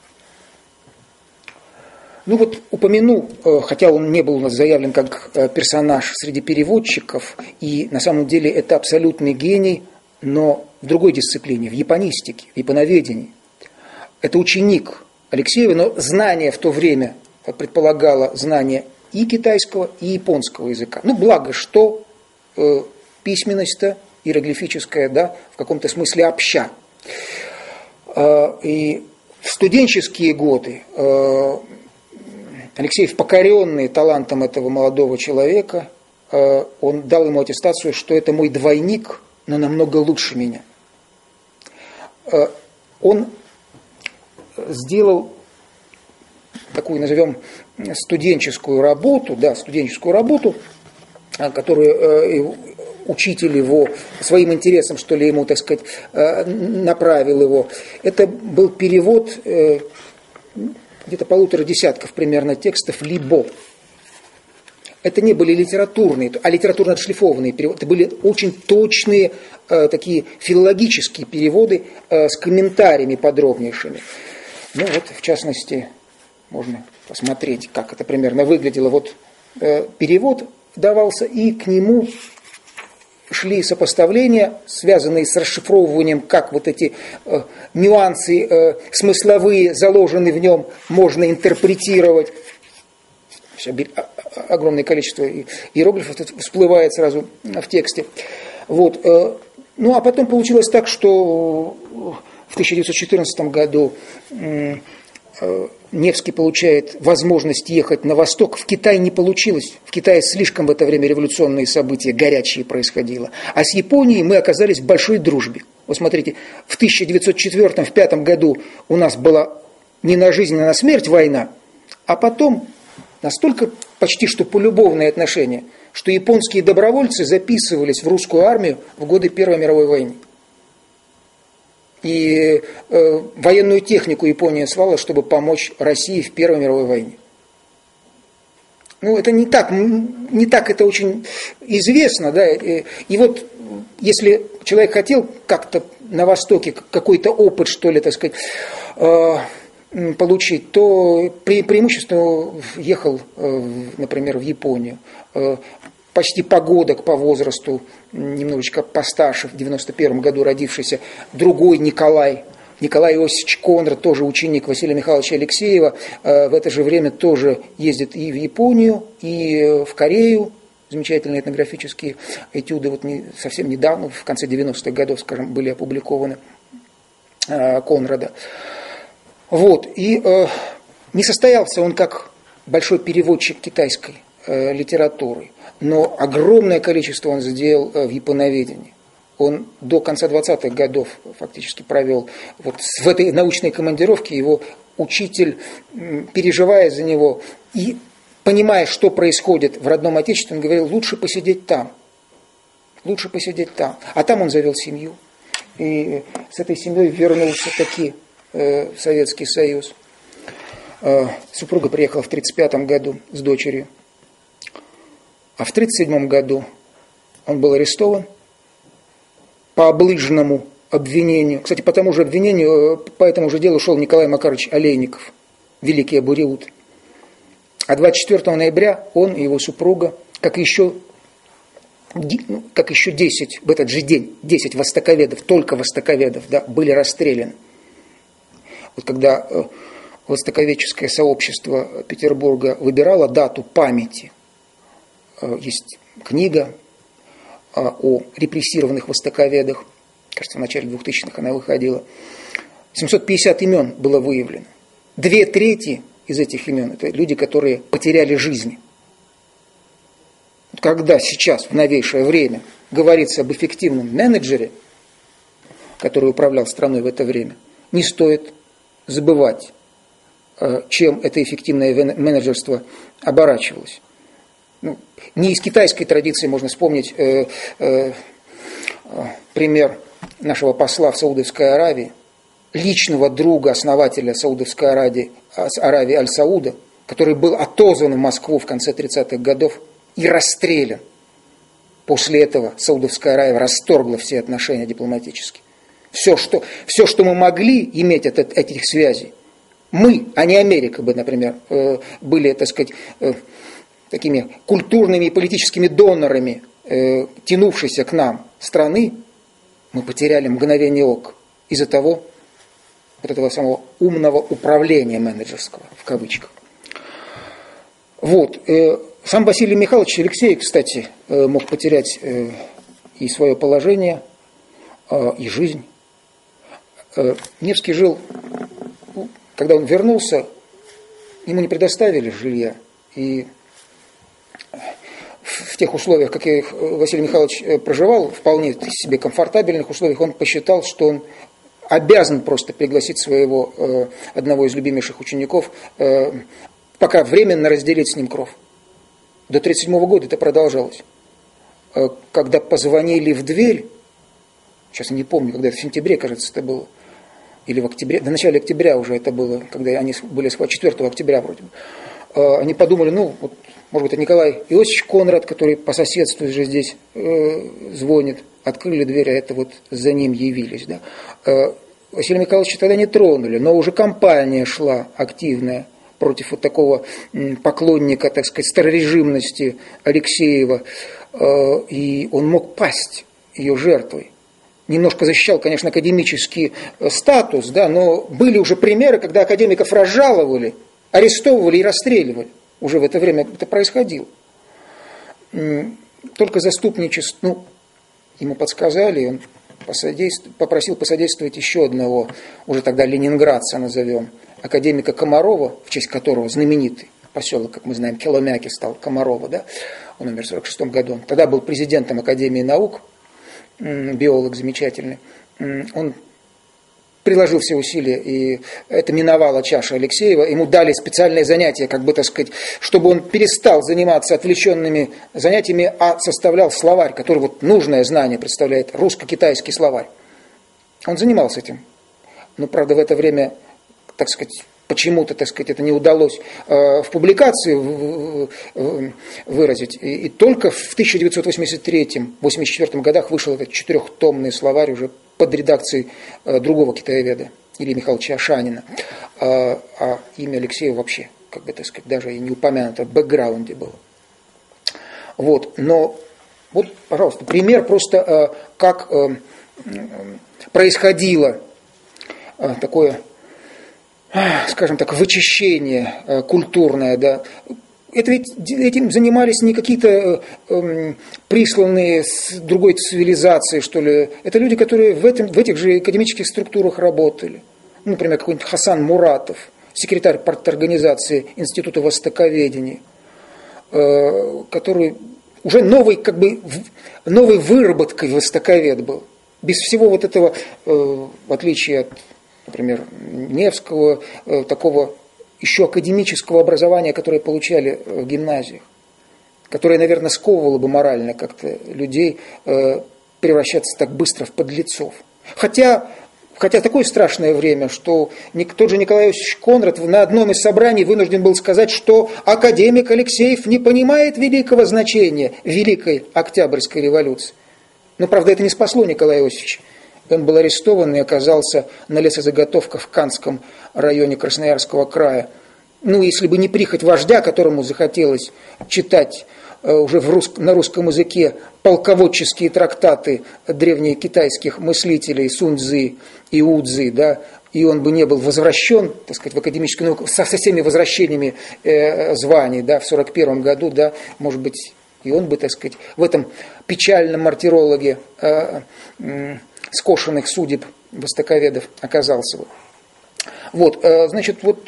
Ну вот упомяну, хотя он не был у нас заявлен как персонаж среди переводчиков, и на самом деле это абсолютный гений, но в другой дисциплине, в японистике, в японоведении. Это ученик Алексеева, но знание в то время предполагало знание и китайского, и японского языка. Ну, благо, что э, письменность-то иероглифическая, да, в каком-то смысле обща. Э, и в студенческие годы э, Алексеев, покоренный талантом этого молодого человека, э, он дал ему аттестацию, что это мой двойник, но намного лучше меня. Э, он сделал такую, назовем, студенческую работу, да, студенческую работу, которую э, учитель его своим интересом, что ли, ему, так сказать, э, направил его. Это был перевод э, где-то полутора десятков примерно текстов Либо. Это не были литературные, а литературно отшлифованные переводы. Это были очень точные э, такие филологические переводы э, с комментариями подробнейшими. Ну вот, в частности, можно посмотреть, как это примерно выглядело. Вот э, перевод давался, и к нему шли сопоставления, связанные с расшифровыванием, как вот эти э, нюансы э, смысловые, заложенные в нем, можно интерпретировать. Огромное количество иероглифов всплывает сразу в тексте. Вот. Э, ну, а потом получилось так, что в тысяча девятьсот четырнадцатом году э, Невский получает возможность ехать на восток. В Китай не получилось. В Китае слишком в это время революционные события горячие происходило. А с Японией мы оказались в большой дружбе. Вот смотрите, в тысяча девятьсот четвёртом — в пятом году у нас была не на жизнь, а на смерть война. А потом настолько почти что полюбовные отношения, что японские добровольцы записывались в русскую армию в годы Первой мировой войны. И э, военную технику Япония слала, чтобы помочь России в Первой мировой войне. Ну, это не так, не так это очень известно, да. И, и вот, если человек хотел как-то на Востоке какой-то опыт, что ли, так сказать, э, получить, то пре- преимущественно ехал, э, например, в Японию. Э, почти погодок по возрасту, немножечко постарше, в девяносто первом году родившийся другой Николай, Николай Иосифович Конрад, тоже ученик Василия Михайловича Алексеева, в это же время тоже ездит и в Японию, и в Корею. Замечательные этнографические этюды вот не, совсем недавно, в конце девяностых годов, скажем, были опубликованы Конрада. Вот, и э, не состоялся он как большой переводчик китайской э, литературы, но огромное количество он сделал в японоведении. Он до конца двадцатых годов фактически провел вот в этой научной командировке. Его учитель, переживая за него и понимая, что происходит в родном отечестве, он говорил: лучше посидеть там, лучше посидеть там. А там он завел семью. И с этой семьей вернулся таки э, в Советский Союз. Э, супруга приехала в тридцать пятом году с дочерью. А в тридцать седьмом году он был арестован по облыжному обвинению. Кстати, по тому же обвинению, по этому же делу шел Николай Макарович Олейников, великий абориут. А двадцать четвёртого ноября он и его супруга, как еще, как еще десять, в этот же день, десять востоковедов, только востоковедов, да, были расстреляны. Вот когда востоковедческое сообщество Петербурга выбирало дату памяти, есть книга о репрессированных востоковедах, кажется, в начале двухтысячных она выходила. семьсот пятьдесят имен было выявлено. Две трети из этих имен — это люди, которые потеряли жизни. Когда сейчас, в новейшее время, говорится об эффективном менеджере, который управлял страной в это время, не стоит забывать чем это эффективное менеджерство оборачивалось. Ну, не из китайской традиции можно вспомнить э, э, пример нашего посла в Саудовской Аравии, личного друга основателя Саудовской Аравии, Аравии Аль-Сауда, который был отозван в Москву в конце тридцатых годов и расстрелян. После этого Саудовская Аравия расторгла все отношения дипломатические. Все, что, все, что мы могли иметь от этих связей, мы, а не Америка бы, например, были, так сказать, такими культурными и политическими донорами, тянувшейся к нам страны, мы потеряли мгновение ока из-за того, вот этого самого умного управления менеджерского, в кавычках. Вот. Сам Василий Михайлович Алексеев, кстати, мог потерять и свое положение, и жизнь. Невский жил, когда он вернулся, ему не предоставили жилья. И в тех условиях, в каких Василий Михайлович проживал, вполне себе комфортабельных условиях, он посчитал, что он обязан просто пригласить своего одного из любимейших учеников, пока временно разделить с ним кров. До тысяча девятьсот тридцать седьмого года это продолжалось. Когда позвонили в дверь, сейчас я не помню, когда это в сентябре, кажется, это было, или в октябре, до начала октября уже это было, когда они были схвачены, четвёртого октября вроде бы, они подумали, ну, вот, может быть, это Николай Иосифович Конрад, который по соседству же здесь э, звонит, открыли дверь, а это вот за ним явились. Да. Э, Василия Михайловича тогда не тронули, но уже кампания шла активная против вот такого поклонника, так сказать, старорежимности Алексеева, э, и он мог пасть ее жертвой. Немножко защищал, конечно, академический статус, да, но были уже примеры, когда академиков разжаловали, арестовывали и расстреливали. Уже в это время это происходило. Только заступничество, ну, ему подсказали, он посодействовал, попросил посодействовать еще одного, уже тогда ленинградца назовем, академика Комарова, в честь которого знаменитый поселок, как мы знаем, Келомяки стал Комарова, да, он умер в сорок шестом году. Он тогда был президентом Академии наук, биолог замечательный. Он приложил все усилия, и это миновала чаша Алексеева. Ему дали специальное занятие, как бы, так сказать, чтобы он перестал заниматься отвлеченными занятиями, а составлял словарь, который вот нужное знание представляет, русско-китайский словарь. Он занимался этим. Но, правда, в это время, так сказать, почему-то, так сказать, это не удалось э, в публикации в, в, выразить. И, и только в тысяча девятьсот восемьдесят третьем — восемьдесят четвёртом годах вышел этот четырехтомный словарь уже под редакцией э, другого китаеведа, Ильи Михайловича Ашанина. Э, а имя Алексеева вообще, как бы, так сказать, даже и не упомянуто в бэкграунде было. Вот, но вот, пожалуйста, пример просто, э, как э, происходило э, такое, скажем так, вычищение э, культурное, да. Это ведь этим занимались не какие-то э, присланные с другой цивилизации, что ли. Это люди, которые в, этом, в этих же академических структурах работали. Например, какой-нибудь Хасан Муратов, секретарь парторганизации Института Востоковедения, э, который уже новой, как бы, новой выработкой востоковед был. Без всего вот этого, э, в отличие от, например, Невского, э, такого еще академического образования, которое получали в гимназиях, которое, наверное, сковывало бы морально как-то людей э, превращаться так быстро в подлецов. Хотя, хотя такое страшное время, что тот же Николай Иосифович Конрад на одном из собраний вынужден был сказать, что академик Алексеев не понимает великого значения Великой Октябрьской революции. Но, правда, это не спасло Николая Иосифовича. Он был арестован и оказался на лесозаготовках в Канском районе Красноярского края. Ну, если бы не прихоть вождя, которому захотелось читать э, уже в рус... на русском языке полководческие трактаты древнекитайских мыслителей Сунь-цзы и У-цзы, да, и он бы не был возвращен, так сказать, в академическую науку со, со всеми возвращениями э, званий, да, в сорок первом году, да, может быть, и он бы, так сказать, в этом печальном мартирологе э, э, скошенных судеб востоковедов оказался бы. Вот, значит, вот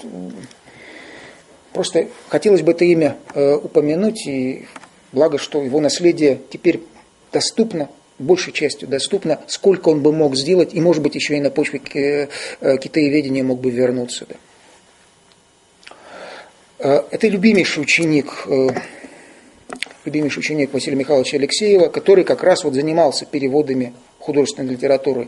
просто хотелось бы это имя упомянуть, и благо, что его наследие теперь доступно, большей частью доступно, сколько он бы мог сделать, и, может быть, еще и на почве китаеведения мог бы вернуться. Да. Это любимейший ученик, любимейший ученик Василия Михайловича Алексеева, который как раз вот занимался переводами художественной литературы.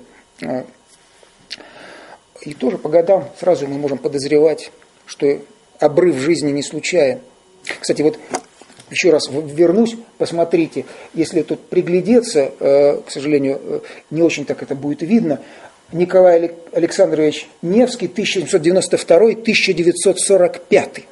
И тоже по годам сразу мы можем подозревать, что обрыв жизни не случайен. Кстати, вот еще раз вернусь, посмотрите, если тут приглядеться, к сожалению, не очень так это будет видно, Николай Александрович Невский, тысяча семьсот девяносто второй — тысяча девятьсот сорок пятый.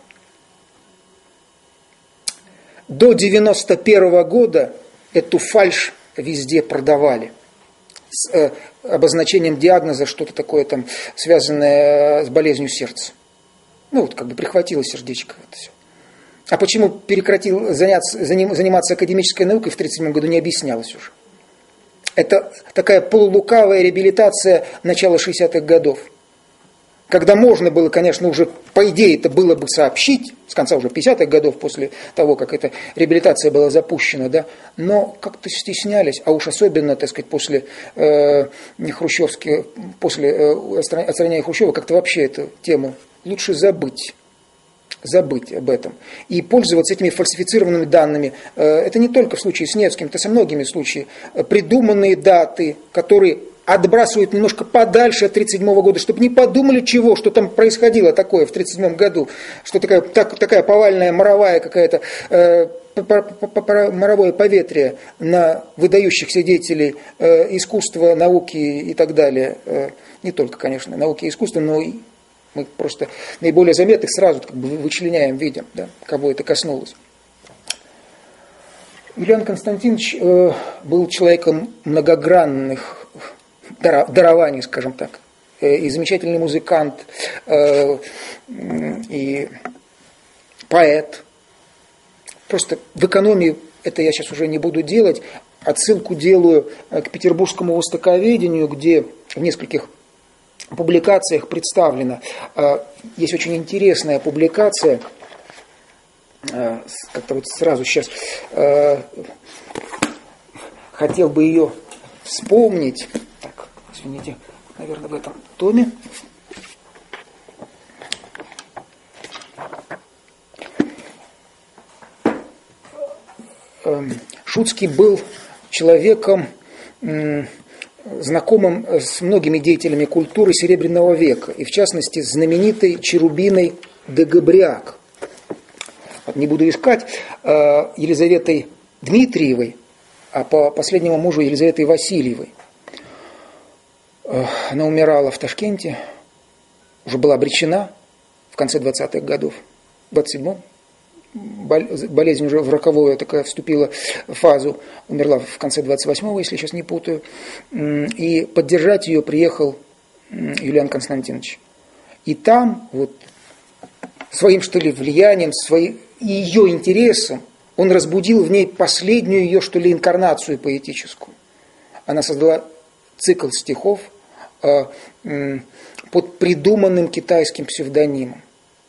До девяносто первого года эту фальшь везде продавали. С э, обозначением диагноза что-то такое там, связанное с болезнью сердца. Ну вот как бы прихватило сердечко. Вот все. А почему прекратил заняться, заним, заниматься академической наукой в тридцать седьмом году, не объяснялось уже. Это такая полулукавая реабилитация начала шестидесятых годов. Когда можно было, конечно, уже, по идее, это было бы сообщить, с конца уже пятидесятых годов, после того, как эта реабилитация была запущена, да, но как-то стеснялись, а уж особенно, так сказать, после э, хрущевских, после э, отстранения Хрущева, как-то вообще эту тему лучше забыть. Забыть об этом. И пользоваться этими фальсифицированными данными. Это не только в случае с Невским, это со многими случаями. Придуманные даты, которые отбрасывают немножко подальше от тридцать седьмого года, чтобы не подумали чего, что там происходило такое в тридцать седьмом году, что такая, так, такая повальная моровая какая-то, э, моровое поветрие на выдающихся деятелей э, искусства, науки и так далее. Э, не только, конечно, науки и искусства, но и мы просто наиболее заметных сразу как бы вычленяем, видим, да, кого это коснулось. Юлиан Константинович э, был человеком многогранных дарований, скажем так, э, и замечательный музыкант, э, и поэт. Просто в экономии, это я сейчас уже не буду делать, отсылку делаю к петербургскому востоковедению, где в нескольких публикациях представлена. Есть очень интересная публикация, как-то вот сразу сейчас хотел бы ее вспомнить. Так, извините, наверное, в этом томе. Шуцкий был человеком, знакомым с многими деятелями культуры Серебряного века, и в частности с знаменитой Черубиной де Габриак. Не буду искать, Елизаветой Дмитриевой, а по последнему мужу Елизаветой Васильевой. Она умирала в Ташкенте, уже была обречена в конце двадцатых годов, в двадцать седьмом. Болезнь уже в роковую такая вступила фазу, умерла в конце двадцать восьмого, если сейчас не путаю, и поддержать ее приехал Юлиан Константинович. И там вот своим, что ли, влиянием, своим, ее интересом он разбудил в ней последнюю ее, что ли, инкарнацию поэтическую. Она создала цикл стихов под придуманным китайским псевдонимом.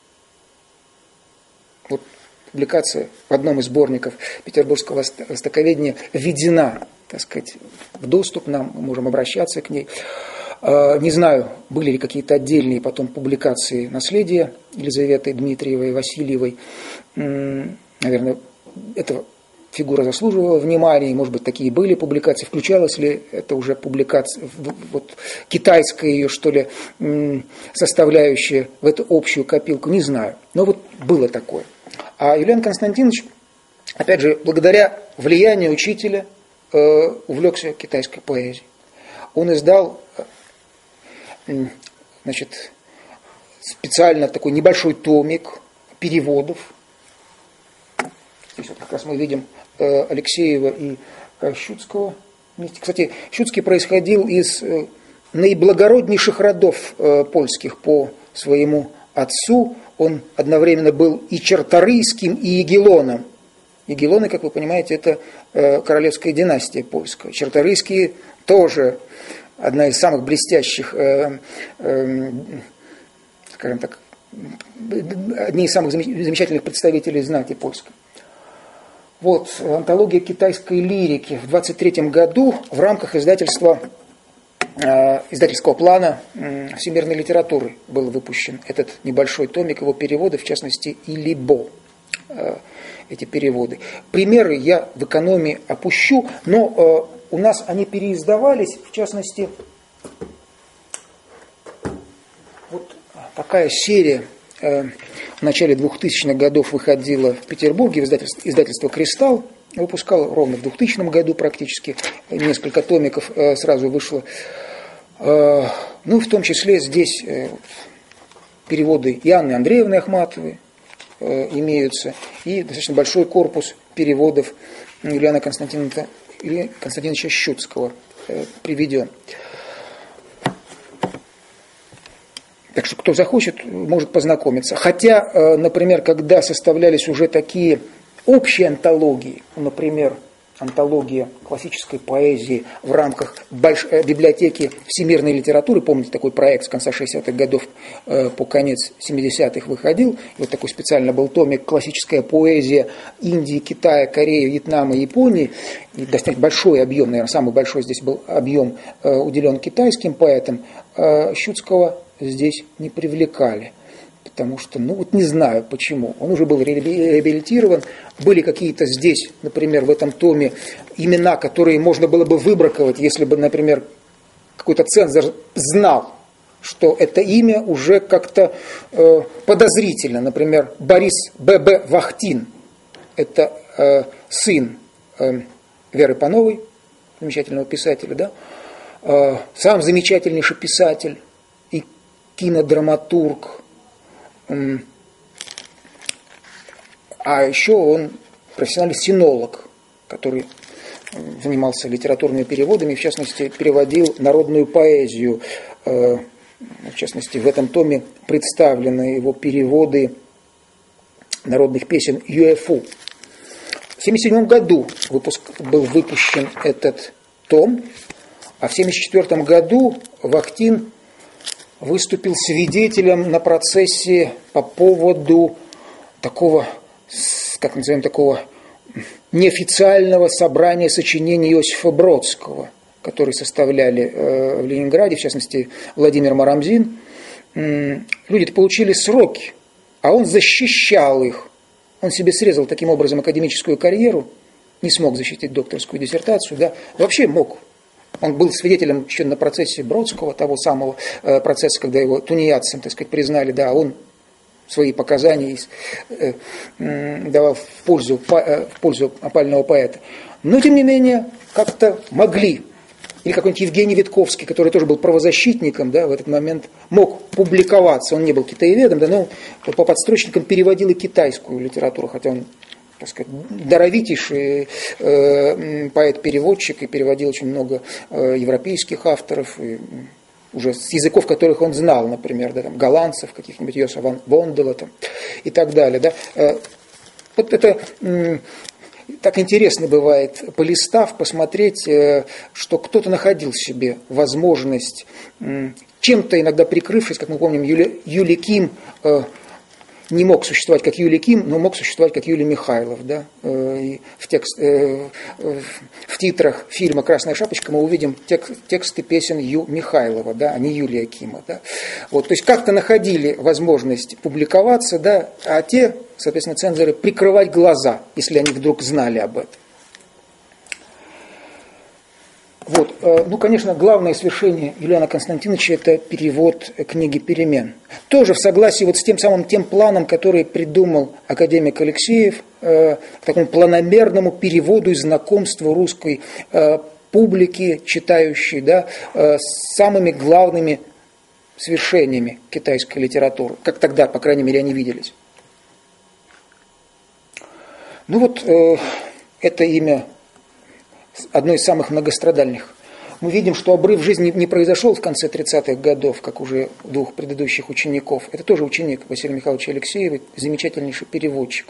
Публикация в одном из сборников петербургского востоковедения введена, так сказать, в доступ нам, мы можем обращаться к ней. Не знаю, были ли какие-то отдельные потом публикации наследия Елизаветы Дмитриевой, Васильевой. Наверное, эта фигура заслуживала внимания, и, может быть, такие были публикации. Включалась ли это уже публикация, вот, китайская ее, что ли, составляющая в эту общую копилку, не знаю. Но вот было такое. А Юлиан Константинович, опять же, благодаря влиянию учителя, э, увлекся китайской поэзией. Он издал, э, значит, специально такой небольшой томик переводов. Здесь вот как раз мы видим э, Алексеева и э, Щуцкого вместе. Кстати, Щуцкий происходил из э, наиблагороднейших родов э, польских по своему отцу. Он одновременно был и Чарторийским, и Ягеллоном. Ягеллоны, как вы понимаете, это э, королевская династия польская. Чарторийские тоже одна из самых блестящих, э, э, скажем так, одни из самых замечательных представителей знати польской. Вот, антология китайской лирики в двадцать третьем году в рамках издательства издательского плана всемирной литературы был выпущен этот небольшой томик, его переводы, в частности, Илибо. Эти переводы. Примеры я в экономии опущу, но у нас они переиздавались, в частности, вот такая серия в начале двухтысячных годов выходила в Петербурге в издательство, издательство «Кристалл», выпускал ровно в двухтысячном году практически, несколько томиков сразу вышло. Ну, в том числе здесь переводы и Анны Андреевны Ахматовой имеются, и достаточно большой корпус переводов Юлиана Константиновича, Константиновича Щуцкого приведен. Так что кто захочет, может познакомиться. Хотя, например, когда составлялись уже такие общие антологии, например, антология классической поэзии в рамках больш... библиотеки всемирной литературы, помните, такой проект с конца шестидесятых годов э, по конец семидесятых выходил, и вот такой специально был томик «Классическая поэзия Индии, Китая, Кореи, Вьетнама, Японии», и достаточно большой объем, наверное, самый большой здесь был объем э, уделен китайским поэтам, э, Щуцкого здесь не привлекали. Потому что, ну вот не знаю почему, он уже был реабилитирован, были какие-то здесь, например, в этом томе имена, которые можно было бы выбраковать, если бы, например, какой-то цензор знал, что это имя уже как-то э, подозрительно. Например, Борис Б Б Вахтин, это э, сын э, Веры Пановой, замечательного писателя, да? э, сам замечательнейший писатель и кинодраматург. А еще он профессиональный синолог, который занимался литературными переводами, в частности, переводил народную поэзию. В частности, в этом томе представлены его переводы народных песен ю эф у. В тысяча девятьсот семьдесят седьмом году выпуск, был выпущен этот том, а в тысяча девятьсот семьдесят четвёртом году Вахтин выступил свидетелем на процессе по поводу такого, как назовем, такого неофициального собрания сочинений Иосифа Бродского, которые составляли э, в Ленинграде, в частности, Владимир Марамзин. Люди-то получили сроки, а он защищал их. Он себе срезал таким образом академическую карьеру, не смог защитить докторскую диссертацию, да, вообще мог. Он был свидетелем еще на процессе Бродского, того самого э, процесса, когда его тунеядцем, так сказать, признали, да, он свои показания э, э, давал в пользу, по, э, в пользу опального поэта. Но, тем не менее, как-то могли. Или какой-нибудь Евгений Витковский, который тоже был правозащитником, да, в этот момент мог публиковаться. Он не был китаеведом, да, но по подстрочникам переводил и китайскую литературу, хотя он, так сказать, даровитейший э, поэт-переводчик и переводил очень много э, европейских авторов, и уже с языков, которых он знал, например, да, там, голландцев, каких-нибудь Йоса ван Бондела там, и так далее. Да. Э, вот это э, так интересно бывает, полистав, посмотреть, э, что кто-то находил себе возможность, э, чем-то иногда прикрывшись, как мы помним, Юли, Юлий Ким э, не мог существовать как Юлий Ким, но мог существовать как Юлий Михайлов. Да? И в, текст, в титрах фильма «Красная шапочка» мы увидим текст, тексты песен Ю Михайлова, да, а не Юлия Кима. Да? Вот, то есть как-то находили возможность публиковаться, да, а те, соответственно, цензоры, прикрывать глаза, если они вдруг знали об этом. Вот. Ну, конечно, главное свершение Юлиана Константиновича – это перевод книги «Перемен». Тоже в согласии вот с тем самым тем планом, который придумал академик Алексеев, э, к такому планомерному переводу и знакомству русской э, публики, читающей, да, э, с самыми главными свершениями китайской литературы, как тогда, по крайней мере, они виделись. Ну вот, э, это имя одно из самых многострадальных. Мы видим, что обрыв жизни не произошел в конце тридцатых годов, как уже у двух предыдущих учеников. Это тоже ученик Василия Михайловича Алексеева, замечательнейший переводчик.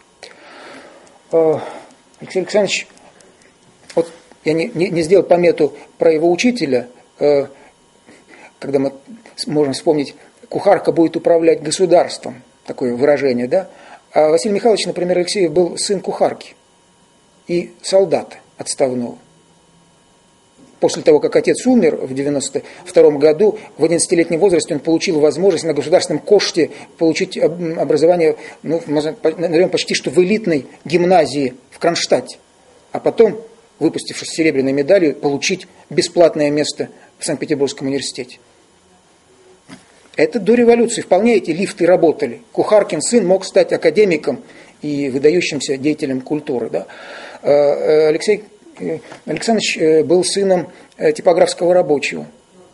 Алексей Александрович, вот я не, не, не сделал помету про его учителя, когда мы можем вспомнить, кухарка будет управлять государством, такое выражение, да? А Василий Михайлович, например, Алексеев был сын кухарки и солдата отставного. после того, как отец умер в девяносто втором году, в одиннадцатилетнем возрасте он получил возможность на государственном коште получить образование, ну, наверное, почти что в элитной гимназии в Кронштадте. А потом, выпустившись с серебряной медалью, получить бесплатное место в Санкт-Петербургском университете. Это до революции. Вполне эти лифты работали. Кухаркин сын мог стать академиком и выдающимся деятелем культуры. Да? Алексей Александрович был сыном типографского рабочего,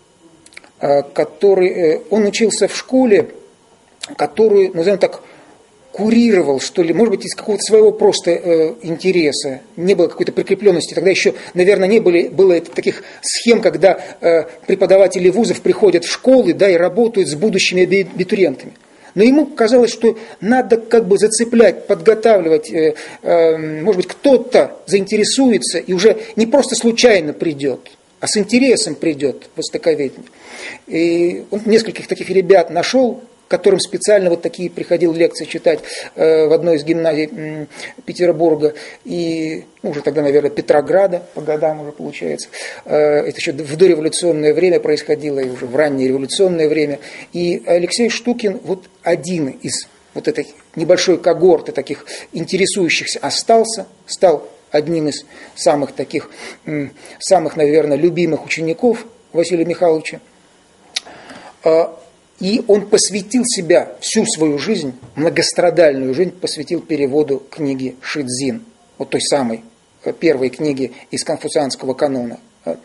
который, он учился в школе, которую, назовем так, курировал, что ли, может быть, из какого-то своего просто э, интереса, не было какой-то прикрепленности. Тогда еще, наверное, не были, было таких схем, когда э, преподаватели вузов приходят в школы, да, и работают с будущими абитуриентами. Но ему казалось, что надо как бы зацеплять, подготавливать, э, э, может быть, кто-то заинтересуется и уже не просто случайно придет, а с интересом придет в востоковедение. И он нескольких таких ребят нашел, которым специально вот такие приходил лекции читать э, в одной из гимназий э, Петербурга и, ну, уже тогда, наверное, Петрограда, по годам уже получается. Э, это еще в дореволюционное время происходило, и уже в раннее революционное время. И Алексей Штукин, вот один из вот этой небольшой когорты таких интересующихся остался, стал одним из самых таких, э, самых, наверное, любимых учеников Василия Михайловича. И он посвятил себя, всю свою жизнь, многострадальную жизнь, посвятил переводу книги Шидзин, вот той самой первой книги из конфуцианского канона.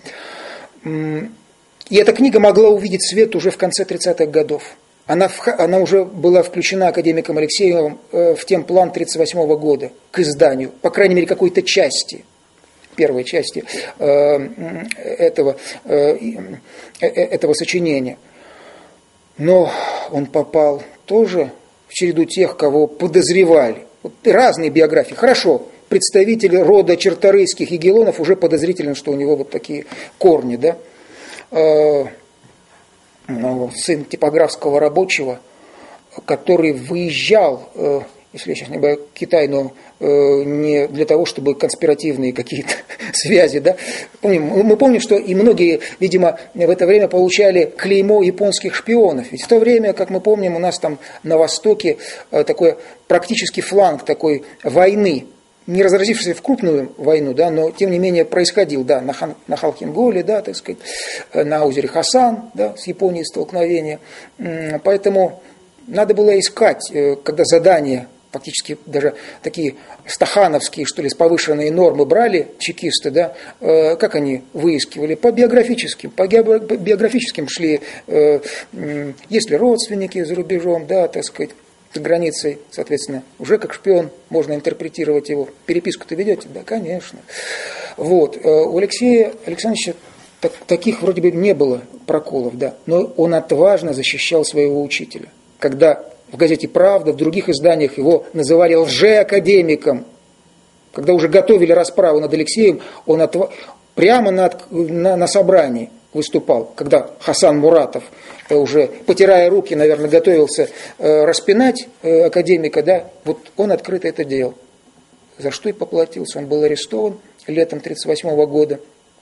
И эта книга могла увидеть свет уже в конце тридцатых годов. Она, она уже была включена академиком Алексеевым в темплан тридцать восьмого года к изданию, по крайней мере, какой-то части, первой части этого, этого сочинения. Но он попал тоже в череду тех, кого подозревали. Вот разные биографии. Хорошо, представители рода Черторийских и Гелонов уже подозрительно, что у него вот такие корни. Да? Э, ну, сын типографского рабочего, который выезжал, э, если я сейчас не говорю Китай, но э, не для того, чтобы конспиративные какие-то связи, да. Помним, мы помним, что и многие, видимо, в это время получали клеймо японских шпионов. Ведь в то время, как мы помним, у нас там на Востоке э, такой практически фланг такой войны, не разразившийся в крупную войну, да, но тем не менее происходил, да, на, Хан, на Халхин-Голе, да, так сказать, на озере Хасан, да, с Японией столкновение. Поэтому надо было искать, когда задание, фактически даже такие стахановские, что ли, с повышенные нормы брали чекисты, да, э, как они выискивали? По биографическим. По биографическим шли, э, э, есть ли родственники за рубежом, да, так сказать, за границей, соответственно, уже как шпион можно интерпретировать его. Переписку-то ведете? Да, конечно. Вот. У Алексея Александровича так, таких вроде бы не было проколов, да, но он отважно защищал своего учителя. Когда в газете «Правда», в других изданиях его называли лжеакадемиком. Когда уже готовили расправу над Алексеем, он отв... прямо над... на, на собрании выступал. Когда Хасан Муратов, уже потирая руки, наверное, готовился э, распинать э, академика, да, вот он открыто это делал. За что и поплатился. Он был арестован летом тридцать восьмого года.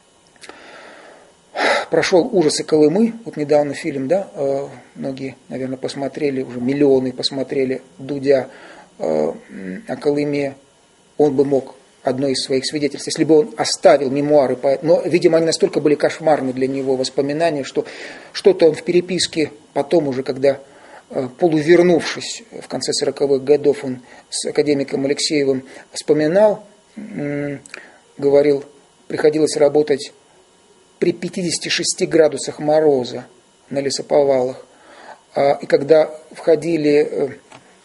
Прошел «Ужасы Колымы», вот недавно фильм, да, э, многие, наверное, посмотрели, уже миллионы посмотрели Дудя э, о Колыме. Он бы мог одно из своих свидетельств, если бы он оставил мемуары, но, видимо, они настолько были кошмарны для него воспоминания, что что-то он в переписке потом уже, когда э, полувернувшись в конце сороковых годов, он с академиком Алексеевым вспоминал, э, говорил, приходилось работать при пятидесяти шести градусах мороза на лесоповалах. И когда входили,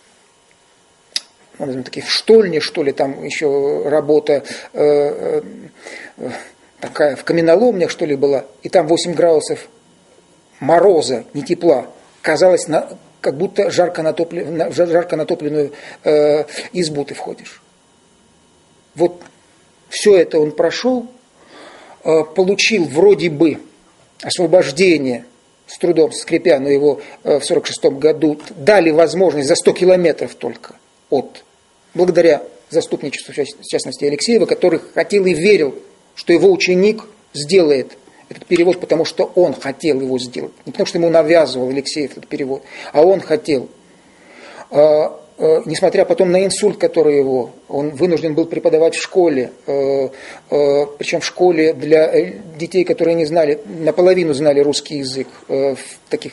ну, назовем, такие в штольне, что ли, там еще работа э, э, такая в каменоломнях, что ли, была, и там восемь градусов мороза, не тепла, казалось, на, как будто жарко, натоплен, жарко натопленную э, избу ты входишь. Вот все это он прошел, получил вроде бы освобождение, с трудом скрипя, но его в сорок шестом году дали возможность за сто километров только от, благодаря заступничеству, в частности, Алексеева, который хотел и верил, что его ученик сделает этот перевод, потому что он хотел его сделать. Не потому что ему навязывал Алексеев этот перевод, а он хотел. Несмотря потом на инсульт, который его, он вынужден был преподавать в школе, причем в школе для детей, которые не знали, наполовину знали русский язык, в таких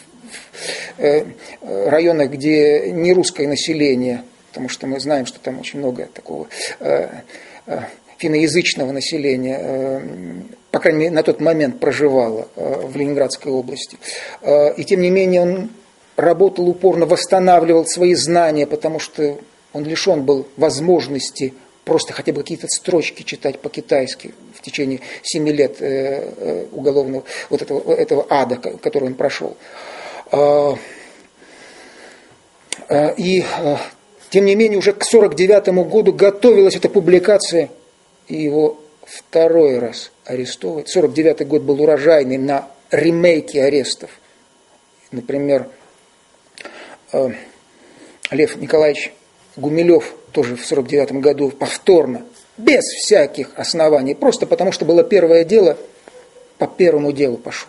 районах, где не русское население, потому что мы знаем, что там очень много такого финноязычного населения, по крайней мере, на тот момент проживало в Ленинградской области. И тем не менее он работал упорно, восстанавливал свои знания, потому что он лишен был возможности просто хотя бы какие-то строчки читать по-китайски в течение семи лет уголовного вот этого, этого ада, который он прошел. И тем не менее уже к сорок девятому году готовилась эта публикация, и его второй раз арестовывают. сорок девятый год был урожайный на ремейки арестов. Например, Лев Николаевич Гумилев тоже в сорок девятом году повторно, без всяких оснований, просто потому что было первое дело, по первому делу пошел.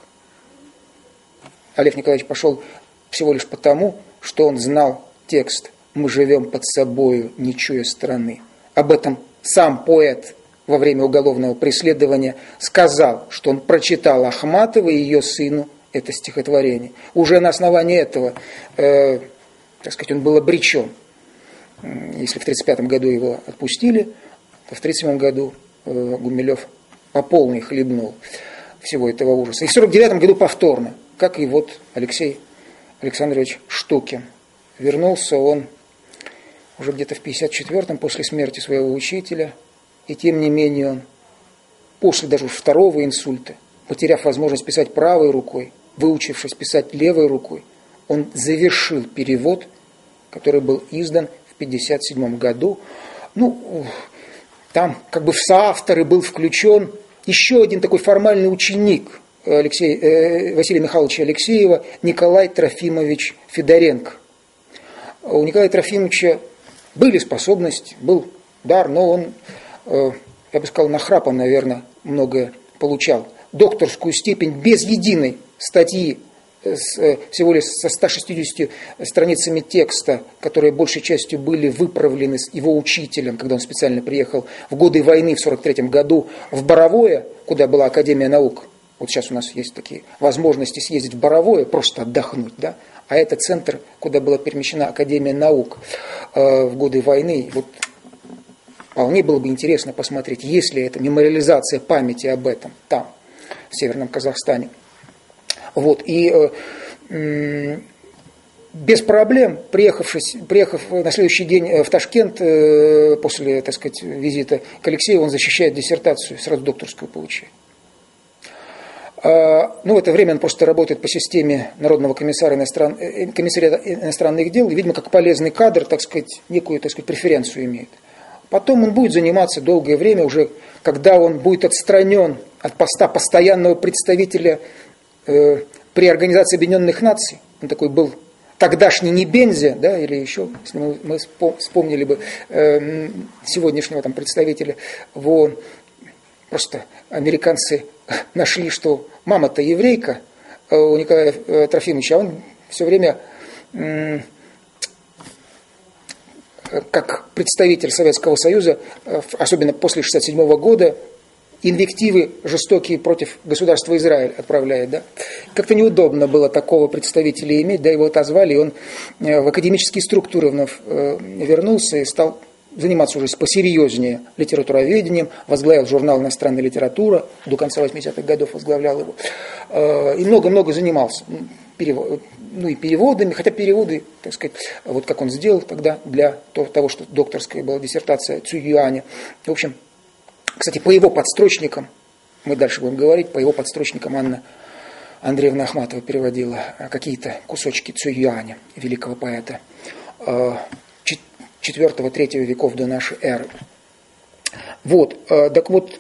А Лев Николаевич пошел всего лишь потому, что он знал текст «Мы живем под собою, не чуя страны». Об этом сам поэт во время уголовного преследования сказал, что он прочитал Ахматова и ее сыну это стихотворение. Уже на основании этого, э, так сказать, он был обречен. Если в тридцать пятом году его отпустили, то в тридцать седьмом году э, Гумилев по полной хлебнул всего этого ужаса. И в сорок девятом году повторно, как и вот Алексей Александрович Штукин. Вернулся он уже где-то в пятьдесят четвёртом, после смерти своего учителя, и тем не менее он после даже второго инсульта, потеряв возможность писать правой рукой, выучившись писать левой рукой, он завершил перевод, который был издан в пятьдесят седьмом году. Ну, там как бы в соавторы был включен еще один такой формальный ученик Алексея, э, Василия Михайловича Алексеева, Николай Трофимович Федоренко. У Николая Трофимовича были способности, был дар, но он, э, я бы сказал, нахрапом, наверное, многое получал. Докторскую степень без единой статьи, с, всего лишь со ста шестьюдесятью страницами текста, которые большей частью были выправлены его учителем, когда он специально приехал в годы войны в сорок третьем году в Боровое, куда была Академия наук. Вот сейчас у нас есть такие возможности съездить в Боровое, просто отдохнуть, да? А это центр, куда была перемещена Академия наук э, в годы войны. Вот вполне было бы интересно посмотреть, есть ли это мемориализация памяти об этом там, в Северном Казахстане. Вот, и э, э, без проблем, приехавшись, приехав на следующий день в Ташкент, э, после, так сказать, визита к Алексею, он защищает диссертацию, сразу докторскую получает. А, ну, в это время он просто работает по системе Народного комиссара иностран... комиссариата иностранных дел, и, видимо, как полезный кадр, так сказать, некую, так сказать, преференцию имеет. Потом он будет заниматься долгое время, уже когда он будет отстранен от поста постоянного представителя при Организации Объединенных Наций. Он такой был тогдашний Небензя, да, или еще, если мы, мы вспомнили бы э, сегодняшнего там представителя в ООН. Просто американцы нашли, что мама-то еврейка у Николая Трофимовича, а он все время, э, как представитель Советского Союза, особенно после шестьдесят седьмого года, инвективы жестокие против государства Израиль отправляет. Да? Как-то неудобно было такого представителя иметь, да, его отозвали, и он в академические структуры вновь вернулся и стал заниматься уже посерьезнее литературоведением, возглавил журнал «Иностранная литература», до конца восьмидесятых годов возглавлял его, и много-много занимался. Ну и переводами, хотя переводы, так сказать, вот как он сделал тогда для того, что докторская была диссертация Цююаня. В общем, кстати, по его подстрочникам, мы дальше будем говорить, по его подстрочникам Анна Андреевна Ахматова переводила какие-то кусочки Цююаня, великого поэта четвёртого-третьего веков до нашей эры. Вот, так вот,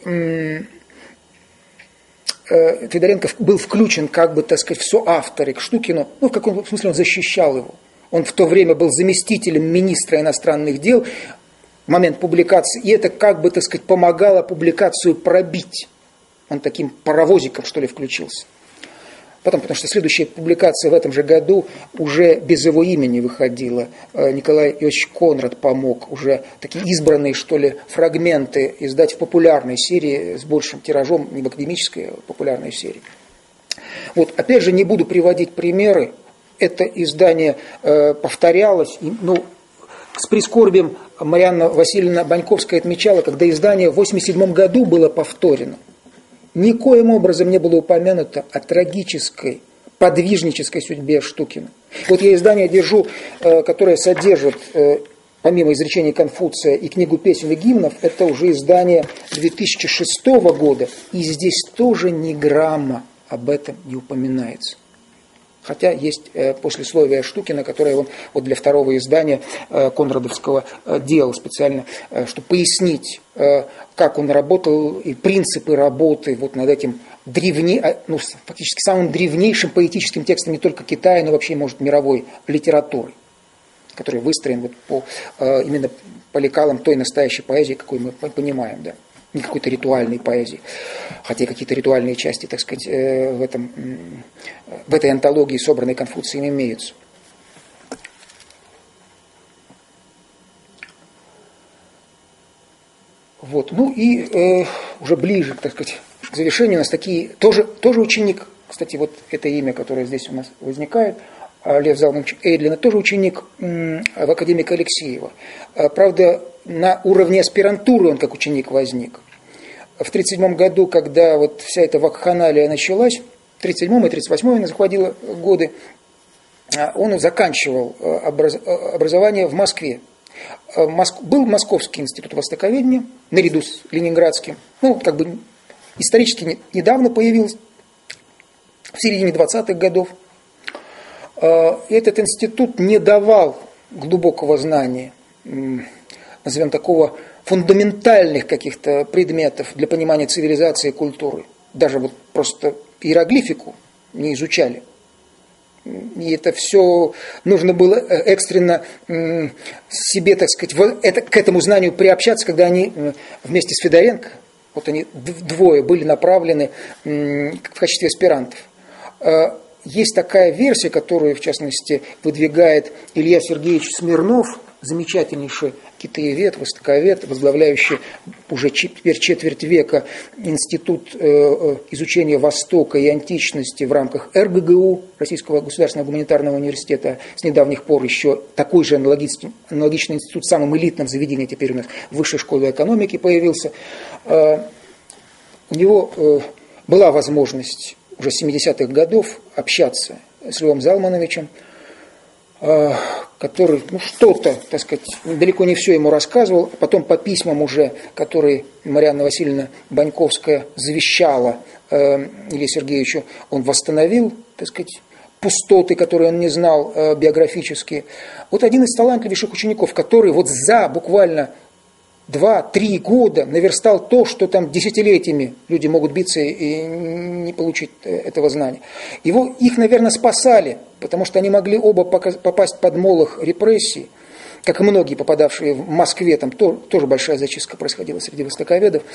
Федоренко был включен, как бы, так сказать, в соавторы к Штукину, ну, в каком смысле он защищал его. Он в то время был заместителем министра иностранных дел, в момент публикации, и это как бы, так сказать, помогало публикацию пробить. Он таким паровозиком, что ли, включился. Потом, потому что следующая публикация в этом же году уже без его имени выходила. Николай Иосифович Конрад помог уже такие избранные, что ли, фрагменты издать в популярной серии с большим тиражом, не в академической, а в популярной серии. Вот, опять же, не буду приводить примеры. Это издание э, повторялось. И, ну, с прискорбием Марьяна Васильевна Баньковская отмечала, когда издание в восемьдесят седьмом году было повторено. Никоим образом не было упомянуто о трагической, подвижнической судьбе Штукина. Вот я издание держу, которое содержит, помимо изречений Конфуция, и книгу песен и гимнов, это уже издание две тысячи шестого года, и здесь тоже ни грамма об этом не упоминается. Хотя есть послесловие Штукина, которое он вот для второго издания конрадовского делал специально, чтобы пояснить, как он работал и принципы работы вот над этим древне, ну, фактически самым древнейшим поэтическим текстом не только Китая, но вообще, может, мировой литературы, который выстроен вот по, именно по лекалам той настоящей поэзии, какой мы понимаем, да. Не какой-то ритуальной поэзии, хотя какие-то ритуальные части, так сказать, в, этом, в этой антологии, собранной Конфуцием, имеются. Вот. Ну и э, уже ближе, так сказать, к завершению у нас такие, тоже, тоже ученик, кстати, вот это имя, которое здесь у нас возникает, Лев Залманович Эйдлин, тоже ученик м, в академика Алексеева. Правда, на уровне аспирантуры он как ученик возник. В тридцать седьмом году, когда вот вся эта вакханалия началась, в тридцать седьмом и тридцать восьмом она захватила годы, он заканчивал образ, образование в Москве. Был Московский институт востоковедения, наряду с Ленинградским. Ну, как бы исторически недавно появился, в середине двадцатых годов. Этот институт не давал глубокого знания, назовем такого, фундаментальных каких-то предметов для понимания цивилизации и культуры. Даже вот просто иероглифику не изучали. И это все нужно было экстренно себе, так сказать, это, к этому знанию приобщаться, когда они вместе с Федоренко, вот они двое были направлены в качестве аспирантов. Есть такая версия, которую, в частности, выдвигает Илья Сергеевич Смирнов, замечательнейший китаевед, востоковед, возглавляющий уже теперь четверть века Институт изучения Востока и античности в рамках эр гэ гэ у, Российского государственного гуманитарного университета, с недавних пор еще такой же аналогичный, аналогичный институт в самом элитном заведении теперь у нас в Высшей школе экономики появился. У него была возможность уже с семидесятых годов общаться с Львом Залмановичем, который ну, что-то, так сказать, далеко не все ему рассказывал. Потом по письмам уже, которые Марьяна Васильевна Баньковская завещала э, Илье Сергеевичу, он восстановил, так сказать, пустоты, которые он не знал э, биографические. Вот один из талантливейших учеников, который вот за буквально два-три года наверстал то, что там десятилетиями люди могут биться и не получить этого знания. Его, их, наверное, спасали, потому что они могли оба попасть под молох репрессий, как и многие, попадавшие в Москве, там тоже большая зачистка происходила среди востоковедов,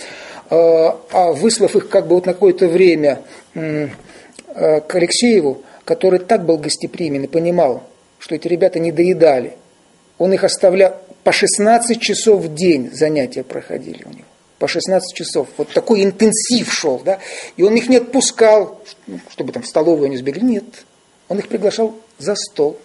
а выслав их как бы вот на какое-то время к Алексееву, который так был гостеприимен и понимал, что эти ребята не доедали, он их оставлял. По шестнадцать часов в день занятия проходили у него. По шестнадцать часов. Вот такой интенсив шел, да. И он их не отпускал, чтобы там в столовую они сбегали. Нет. Он их приглашал за стол.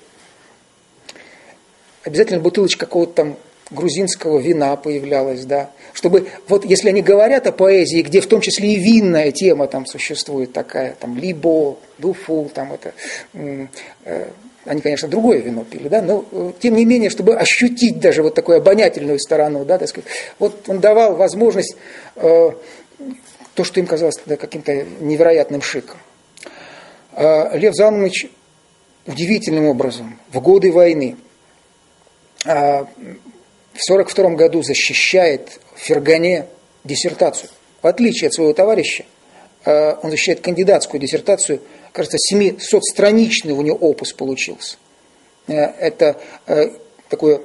Обязательно бутылочка какого-то там грузинского вина появлялась, да. Чтобы, вот если они говорят о поэзии, где в том числе и винная тема там существует такая, там, либо, дуфу, там это... Э, Они, конечно, другое вино пили, да, но тем не менее, чтобы ощутить даже вот такую обонятельную сторону, да, так сказать, вот он давал возможность э, то, что им казалось тогда каким-то невероятным шиком. Э, Лев Залманович удивительным образом в годы войны э, в сорок втором году защищает в Фергане диссертацию. В отличие от своего товарища, э, он защищает кандидатскую диссертацию. Кажется, семисотстраничный у него опус получился. Это такое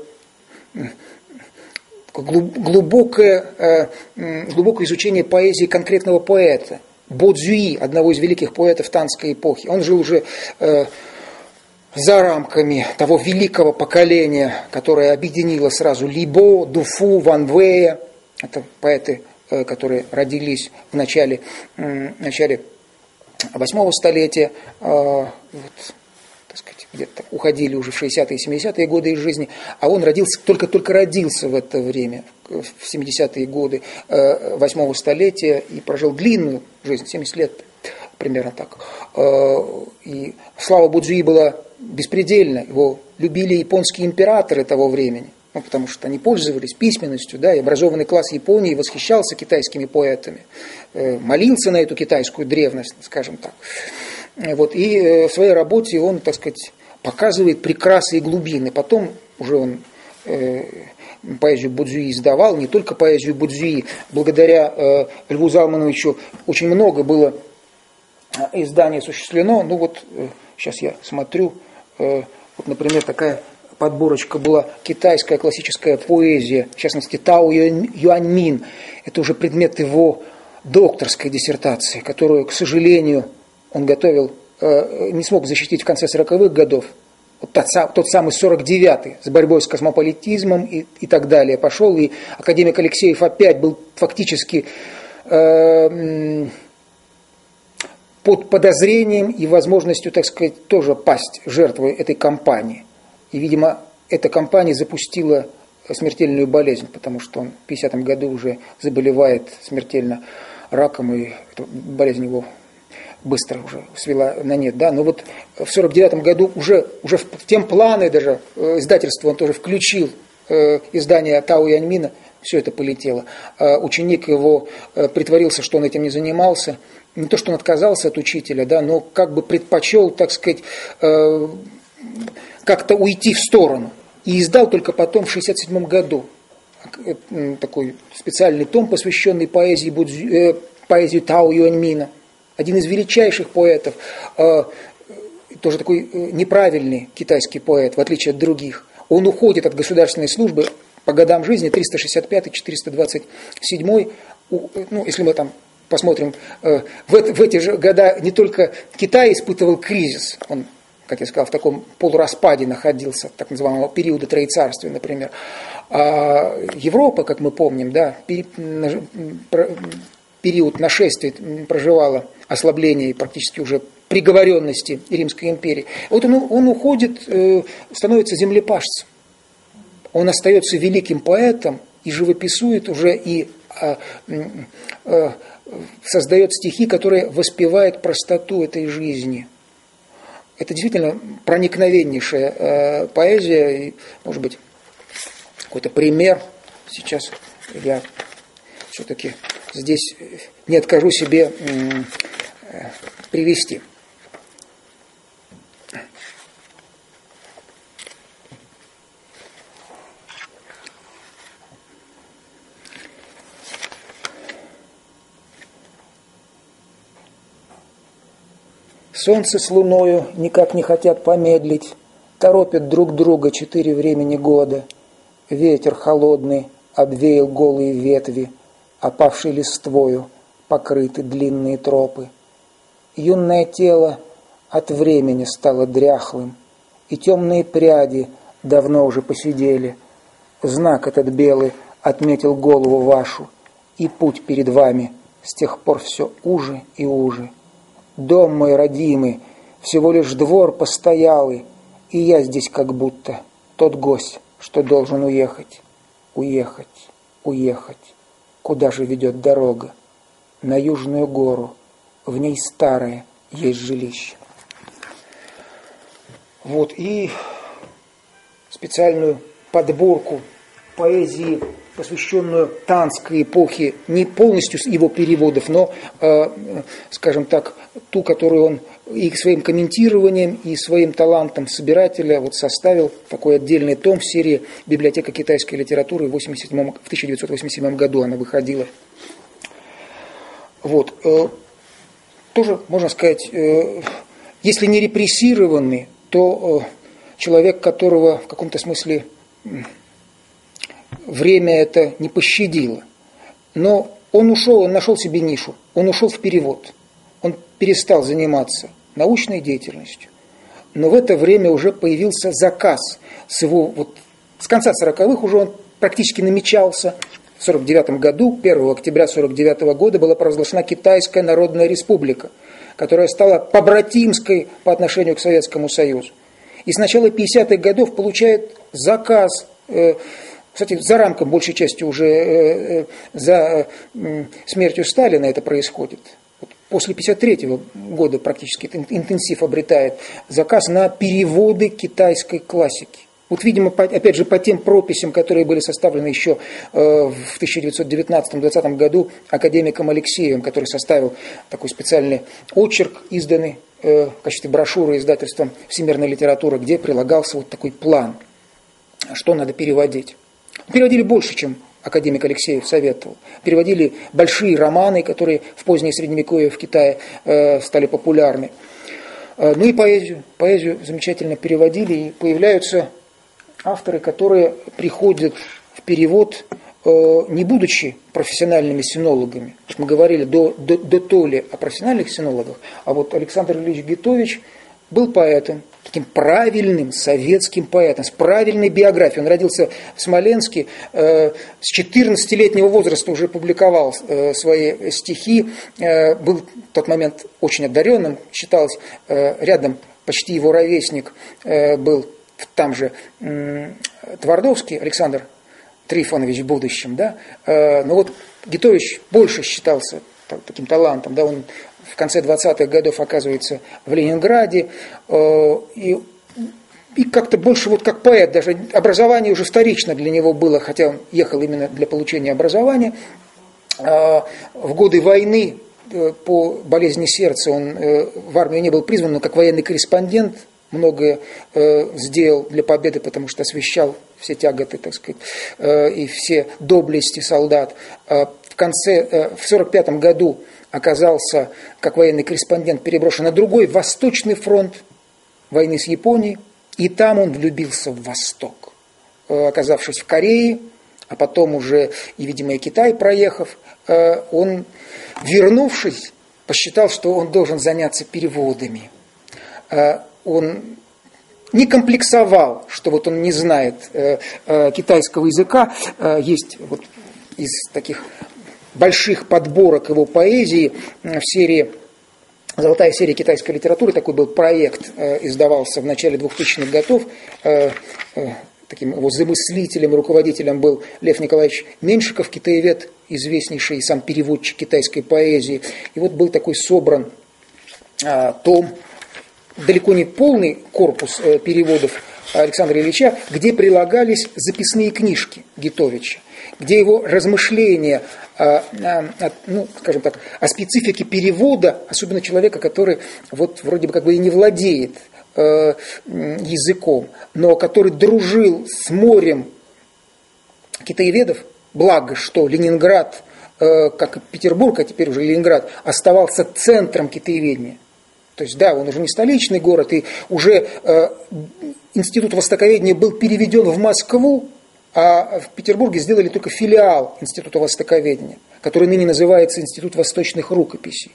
глубокое, глубокое изучение поэзии конкретного поэта. Бодзюи, одного из великих поэтов танской эпохи. Он жил уже э, за рамками того великого поколения, которое объединило сразу Либо, Дуфу, Ван Вэя. Это поэты, э, которые родились в начале, э, начале восьмого столетия, э, вот, так сказать, где-то уходили уже в шестидесятые и семидесятые годы из жизни, а он родился, только-только родился в это время, в семидесятые годы восьмого столетия, и прожил длинную жизнь, семьдесят лет, примерно так. И слава Бодзюи была беспредельна, его любили японские императоры того времени, ну, потому что они пользовались письменностью, да, и образованный класс Японии восхищался китайскими поэтами, молился на эту китайскую древность, скажем так. Вот, и в своей работе он, так сказать, показывает прекрасы и глубины. Потом уже он э, поэзию Бодзюи издавал, не только поэзию Бодзюи. Благодаря э, Льву Залмановичу очень много было изданий осуществлено. Ну вот, э, сейчас я смотрю, э, вот, например, такая подборочка была «Китайская классическая поэзия», в частности, Тао Юаньмин. Это уже предмет его докторской диссертации, которую, к сожалению, он готовил, э, не смог защитить в конце сороковых годов. Вот тот, тот самый сорок девятый, с борьбой с космополитизмом и, и так далее пошел. И академик Алексеев опять был фактически э, под подозрением и возможностью, так сказать, тоже пасть жертвой этой кампании. И, видимо, эта кампания запустила смертельную болезнь, потому что он в пятидесятом году уже заболевает смертельно раком, и эта болезнь его быстро уже свела на нет, да, но вот в сорок девятом году уже, уже в тем планы даже э, издательства он тоже включил э, издание Тао Юаньмина, все это полетело. Э, ученик его э, притворился, что он этим не занимался, не то, что он отказался от учителя, да, но как бы предпочел, так сказать, э, как-то уйти в сторону. И издал только потом в шестьдесят седьмом году э, такой специальный том, посвященный поэзии, Будзю, э, поэзии Тао Юаньмина. Один из величайших поэтов, э, тоже такой неправильный китайский поэт, в отличие от других. Он уходит от государственной службы по годам жизни, триста шестьдесят пятый - четыреста двадцать седьмой. Ну, если мы там посмотрим, э, в, в эти же года не только Китай испытывал кризис, он, как я сказал, в таком полураспаде находился, так называемого периода Троецарствия, например. А Европа, как мы помним, да, период нашествия проживала ослабление и практически уже приговоренности Римской империи. Вот он, он уходит, становится землепашцем. Он остается великим поэтом и живописует уже, и а, а, создает стихи, которые воспевают простоту этой жизни. Это действительно проникновеннейшая а, поэзия, и, может быть, какой-то пример сейчас я все-таки здесь не откажу себе привести. Солнце с луною никак не хотят помедлить, торопят друг друга четыре времени года. Ветер холодный обвеял голые ветви, опавшей листвою покрыты длинные тропы. Юное тело от времени стало дряхлым, и темные пряди давно уже посидели. Знак этот белый отметил голову вашу, и путь перед вами с тех пор все уже и уже. Дом мой родимый, всего лишь двор постоялый, и я здесь как будто тот гость, что должен уехать, уехать, уехать. Куда же ведет дорога? На Южную гору, в ней старое есть жилище. Вот, и специальную подборку поэзии, посвященную танской эпохе, не полностью его переводов, но, э, скажем так, ту, которую он и своим комментированием, и своим талантом собирателя вот составил такой отдельный том в серии «Библиотека китайской литературы» в, восемьдесят седьмом, в тысяча девятьсот восемьдесят седьмом году она выходила. Вот. Э, тоже, можно сказать, э, если не репрессированный, то э, человек, которого в каком-то смысле время это не пощадило. Но он ушел, он нашел себе нишу, он ушел в перевод. перестал заниматься научной деятельностью. Но в это время уже появился заказ с его, вот, с конца сороковых уже он практически намечался. В сорок девятом году, первого октября сорок девятого года, была провозглашена Китайская Народная Республика, которая стала побратимской по отношению к Советскому Союзу. И с начала пятидесятых годов получает заказ, э, кстати, за рамком, большей частью уже э, э, за э, смертью Сталина это происходит. Вот после пятьдесят третьего года практически интенсив обретает заказ на переводы китайской классики. Вот, видимо, по, опять же, по тем прописям, которые были составлены еще э, в тысяча девятьсот девятнадцатом-двадцатом году академиком Алексеевым, который составил такой специальный очерк, изданный э, в качестве брошюры издательством «Всемирная литература», где прилагался вот такой план, что надо переводить. Переводили больше, чем академик Алексеев советовал. Переводили большие романы, которые в позднее Средневековье в Китае э, стали популярны. Э, ну и поэзию. Поэзию замечательно переводили, и появляются авторы, которые приходят в перевод, э, не будучи профессиональными синологами. Мы говорили до, до, до то ли о профессиональных синологах, а вот Александр Ильич Гитович был поэтом, таким правильным советским поэтом, с правильной биографией. Он родился в Смоленске, э, с четырнадцатилетнего возраста уже публиковал э, свои стихи, э, был в тот момент очень одаренным, считалось, э, рядом почти его ровесник э, был там же э, Твардовский Александр Трифонович в будущем, да, э, но вот Гитович больше считался таким талантом, да, он в конце двадцатых годов оказывается в Ленинграде, э, и, и как-то больше вот как поэт, даже образование уже вторично для него было, хотя он ехал именно для получения образования. Э, в годы войны э, по болезни сердца он э, в армию не был призван, но как военный корреспондент многое э, сделал для победы, потому что освещал все тяготы, так сказать, э, и все доблести солдат. Э, в конце, э, в сорок пятом году оказался, как военный корреспондент, переброшен на другой Восточный фронт войны с Японией, и там он влюбился в Восток. Э, оказавшись в Корее, а потом уже, и, видимо, и Китай проехав, э, он, вернувшись, посчитал, что он должен заняться переводами. Э, Он не комплексовал, что вот он не знает э, э, китайского языка. Э, есть вот из таких больших подборок его поэзии в серии «Золотая серия китайской литературы». Такой был проект, э, издавался в начале двухтысячных годов. Э, э, таким его замыслителем, руководителем был Лев Николаевич Меньшиков, китаевед, известнейший сам переводчик китайской поэзии. И вот был такой собран э, том, далеко не полный корпус э, переводов Александра Ильича, где прилагались записные книжки Гитовича, где его размышления э, э, ну, скажем так, о специфике перевода, особенно человека, который вот вроде бы как бы и не владеет э, языком, но который дружил с морем китаеведов, благо, что Ленинград, э, как и Петербург, а теперь уже Ленинград, оставался центром китаеведения. То есть, да, он уже не столичный город, и уже э, институт востоковедения был переведен в Москву, а в Петербурге сделали только филиал института востоковедения, который ныне называется Институт восточных рукописей.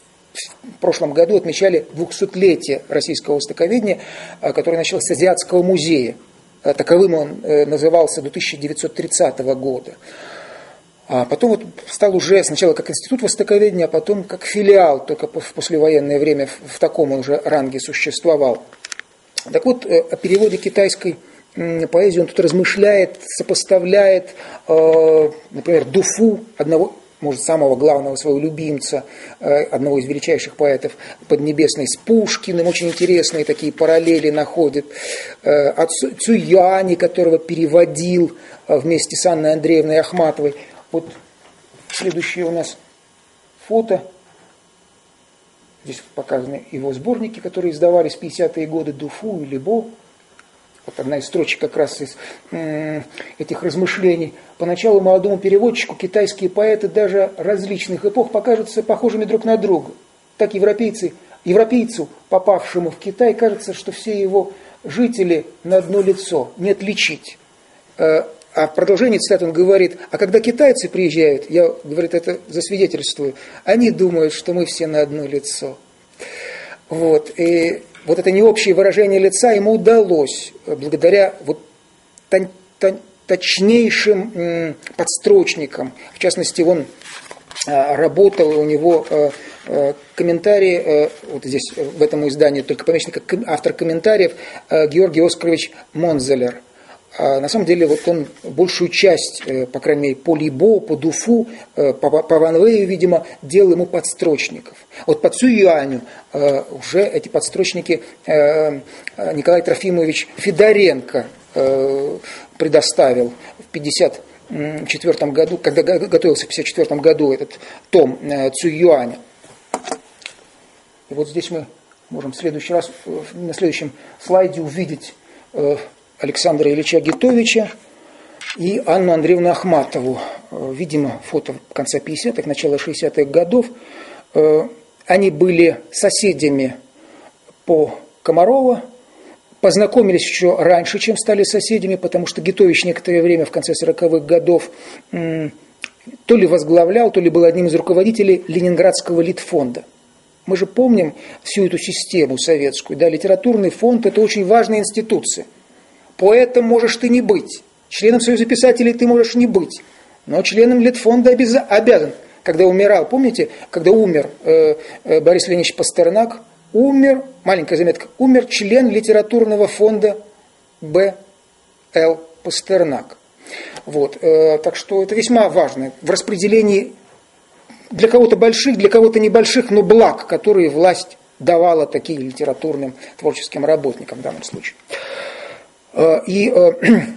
В прошлом году отмечали двухсотлетие российского востоковедения, которое началось с Азиатского музея. Таковым он э, назывался до тысяча девятьсот тридцатого года. А потом вот стал уже сначала как институт востоковедения, а потом как филиал, только в послевоенное время в таком он уже ранге существовал. Так вот, о переводе китайской поэзии он тут размышляет, сопоставляет, например, Дуфу, одного, может, самого главного своего любимца, одного из величайших поэтов Поднебесной, с Пушкиным, очень интересные такие параллели находит, от Цюяни, которого переводил вместе с Анной Андреевной Ахматовой. Вот следующее у нас фото. Здесь показаны его сборники, которые издавались в пятидесятые годы, Дуфу и Либо. Вот одна из строчек как раз из э, этих размышлений. Поначалу молодому переводчику китайские поэты даже различных эпох покажутся похожими друг на друга. Так европейцы, европейцу, попавшему в Китай, кажется, что все его жители на одно лицо, не отличить. Э, А в продолжении цитаты он говорит, а когда китайцы приезжают, я, говорит, это засвидетельствую, они думают, что мы все на одно лицо. Вот, и вот это необщее выражение лица ему удалось благодаря вот тон, тон, точнейшим м, подстрочникам. В частности, он а, работал, у него а, а, комментарии, а, вот здесь в этом издании только помечен как автор комментариев, а, Георгий Оскарович Монзелер. А на самом деле вот он большую часть, по крайней мере, по Либо, по Дуфу, по, по Ван Вэю, видимо, делал ему подстрочников. Вот по Цююаню уже эти подстрочники Николай Трофимович Федоренко предоставил в пятьдесят четвёртом году, когда готовился в пятьдесят четвёртом году этот том Цююаня. И вот здесь мы можем в следующий раз, на следующем слайде увидеть Александра Ильича Гитовича и Анну Андреевну Ахматову. Видимо, фото конца пятидесятых, начала шестидесятых годов. Они были соседями по Комарова, познакомились еще раньше, чем стали соседями, потому что Гитович некоторое время в конце сороковых годов то ли возглавлял, то ли был одним из руководителей Ленинградского литфонда. Мы же помним всю эту систему советскую. Да, литературный фонд – это очень важная институция. Поэтом можешь ты не быть, членом Союза писателей ты можешь не быть, но членом Литфонда обязан. Когда умирал, помните, когда умер э, э, Борис Леонидович Пастернак, умер, маленькая заметка, умер член литературного фонда Б Л Пастернак. Вот, э, так что это весьма важно в распределении для кого-то больших, для кого-то небольших, но благ, которые власть давала таким литературным творческим работникам в данном случае. И э,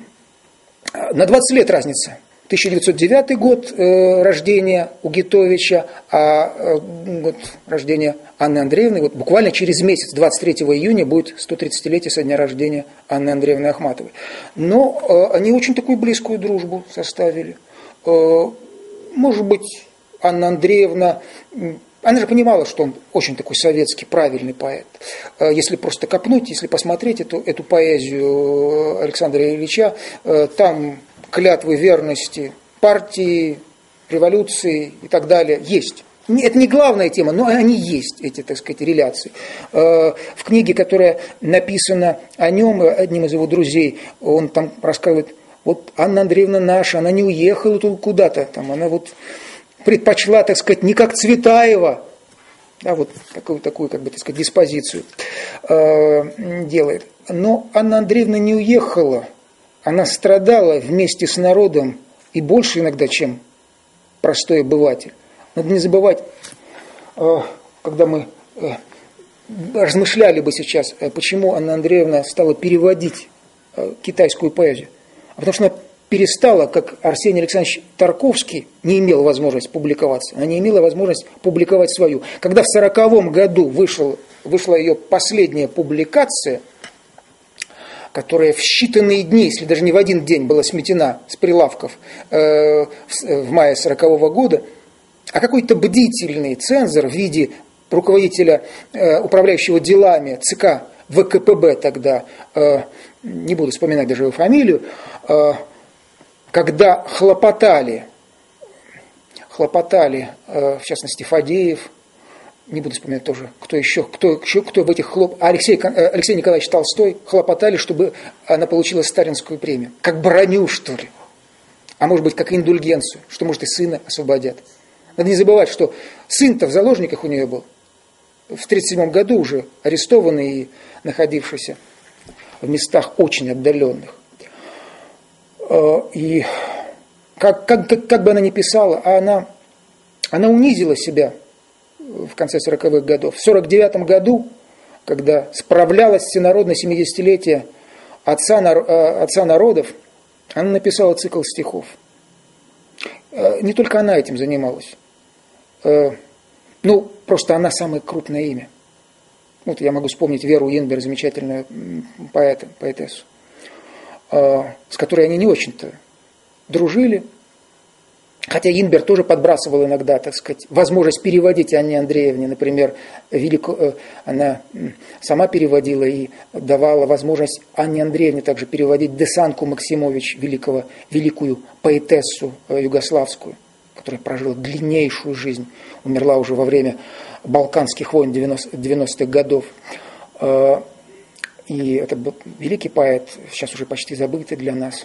на двадцать лет разница. тысяча девятьсот девятый год э, рождения у Гитовича, а э, год рождения Анны Андреевны, вот буквально через месяц, двадцать третьего июня, будет сто тридцатилетие со дня рождения Анны Андреевны Ахматовой. Но э, они очень такую близкую дружбу составили. Э, может быть, Анна Андреевна... Она же понимала, что он очень такой советский, правильный поэт. Если просто копнуть, если посмотреть эту, эту поэзию Александра Ильича, там клятвы верности партии, революции и так далее есть. Это не главная тема, но они есть, эти, так сказать, реляции. В книге, которая написана о нем, одним из его друзей, он там рассказывает, вот Анна Андреевна наша, она не уехала тут куда-то, там, она вот... предпочла, так сказать, не как Цветаева, да, вот такую, такую, как бы, так сказать, диспозицию э, делает. Но Анна Андреевна не уехала, она страдала вместе с народом и больше иногда, чем простой обыватель. Надо не забывать, э, когда мы э, размышляли бы сейчас, э, почему Анна Андреевна стала переводить э, китайскую поэзию. А потому что она перестала, как Арсений Александрович Тарковский не имел возможности публиковаться, она не имела возможности публиковать свою. Когда в сороковом году вышел, вышла ее последняя публикация, которая в считанные дни, если даже не в один день, была сметена с прилавков э, в, в мае сорокового года, а какой-то бдительный цензор в виде руководителя, э, управляющего делами ЦК вэ ка пэ бэ тогда, э, не буду вспоминать даже его фамилию, э, когда хлопотали, хлопотали, в частности, Фадеев, не буду вспоминать тоже, кто еще, кто, еще, кто в этих хлоп... Алексей, Алексей Николаевич Толстой, хлопотали, чтобы она получила сталинскую премию. Как броню, что ли. А может быть, как индульгенцию, что, может, и сына освободят. Надо не забывать, что сын-то в заложниках у нее был. В тридцать седьмом году уже арестованный и находившийся в местах очень отдаленных. И как, как, как, как бы она ни писала, она, она унизила себя в конце сороковых годов. В сорок девятом году, когда справлялась всенародное семидесятилетие отца, отца народов, она написала цикл стихов. Не только она этим занималась. Ну, просто она самое крупное имя. Вот я могу вспомнить Веру Инбер, замечательную поэта, поэтессу, с которой они не очень-то дружили. Хотя Инбер тоже подбрасывал иногда, так сказать, возможность переводить Анне Андреевне, например, велико, она сама переводила и давала возможность Анне Андреевне также переводить Десанку Максимович, великого, великую поэтессу югославскую. которая прожила длиннейшую жизнь, умерла уже во время Балканских войн девяностых годов. И это был великий поэт, сейчас уже почти забытый для нас.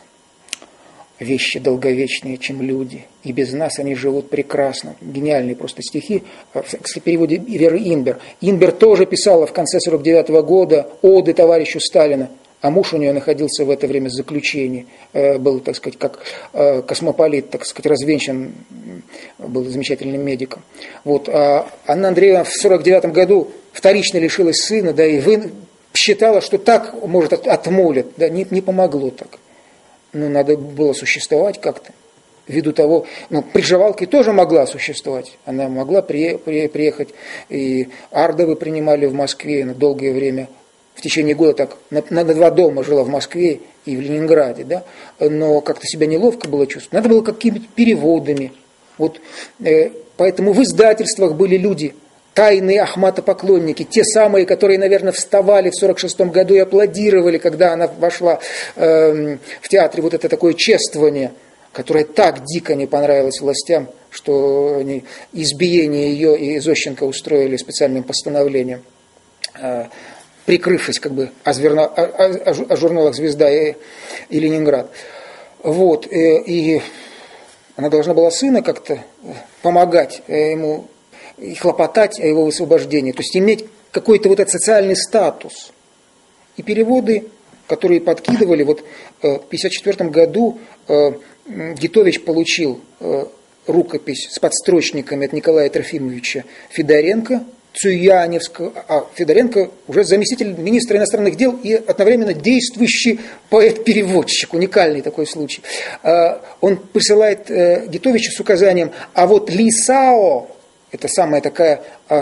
Вещи долговечнее, чем люди, и без нас они живут прекрасно. Гениальные просто стихи, в переводе Веры Инбер. Инбер тоже писала в конце сорок девятого года оды товарищу Сталина, а муж у нее находился в это время в заключении, был, так сказать, как космополит, так сказать, развенчан, был замечательным медиком. Вот. А Анна Андреевна в сорок девятом году вторично лишилась сына, да, и вы считала, что так, может, отмолят, да, не, не помогло так. Ну, надо было существовать как-то. Ввиду того, ну, приживалки тоже могла существовать. Она могла при, при, приехать, и Ардовы принимали в Москве на долгое время. В течение года так на, на два дома жила в Москве и в Ленинграде, да? Но как-то себя неловко было чувствовать. Надо было какими-то переводами. Вот, э, поэтому в издательствах были люди, тайные Ахмата-поклонники, те самые, которые, наверное, вставали в сорок шестом году и аплодировали, когда она вошла э, в театре, вот это такое чествование, которое так дико не понравилось властям, что они избиение ее и Зощенко устроили специальным постановлением, э, прикрывшись как бы о, зверна, о, о, о журналах «Звезда» и, и «Ленинград». Вот, э, и она должна была сына как-то помогать э, ему и хлопотать о его высвобождении, то есть иметь какой-то вот этот социальный статус. И переводы, которые подкидывали, вот в тысяча девятьсот пятьдесят четвёртом году Гитович получил рукопись с подстрочниками от Николая Трофимовича Федоренко, Цуяневского, а Федоренко уже заместитель министра иностранных дел и одновременно действующий поэт-переводчик, уникальный такой случай. Он присылает Гитовичу с указанием, а вот Лисао, это самая такая,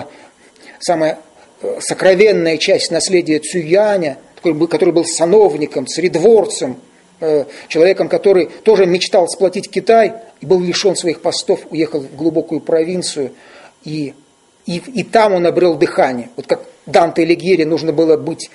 самая сокровенная часть наследия Цюяня, который был сановником, царедворцем, человеком, который тоже мечтал сплотить Китай, и был лишен своих постов, уехал в глубокую провинцию, и, и, и там он обрел дыхание. Вот как Данте Алигьери нужно было быть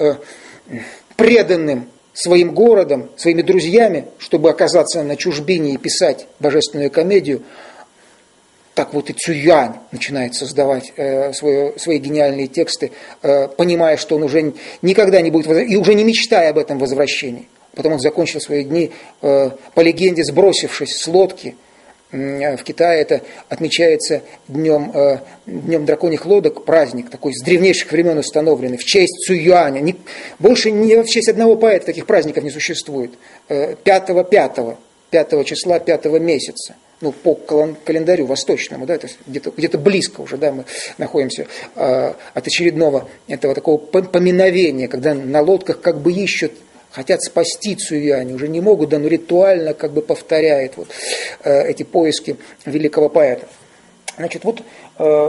преданным своим городом, своими друзьями, чтобы оказаться на чужбине и писать божественную комедию. Так вот и Цюянь начинает создавать э, свое, свои гениальные тексты, э, понимая, что он уже никогда не будет, и уже не мечтая об этом возвращении. Потом он закончил свои дни, э, по легенде, сбросившись с лодки. Э, в Китае это отмечается днем, э, днем драконьих лодок, праздник такой с древнейших времен установленный, в честь Цюяня. Не, больше не в честь одного поэта таких праздников не существует. Э, пятого пятого, пятого числа пятого месяца. Ну, по календарю восточному, да, это где-то, где-то близко уже, да, мы находимся э, от очередного этого такого поминовения, когда на лодках как бы ищут, хотят спасти Цюяня, уже не могут, да, но ритуально как бы повторяет вот э, эти поиски великого поэта. Значит, вот э,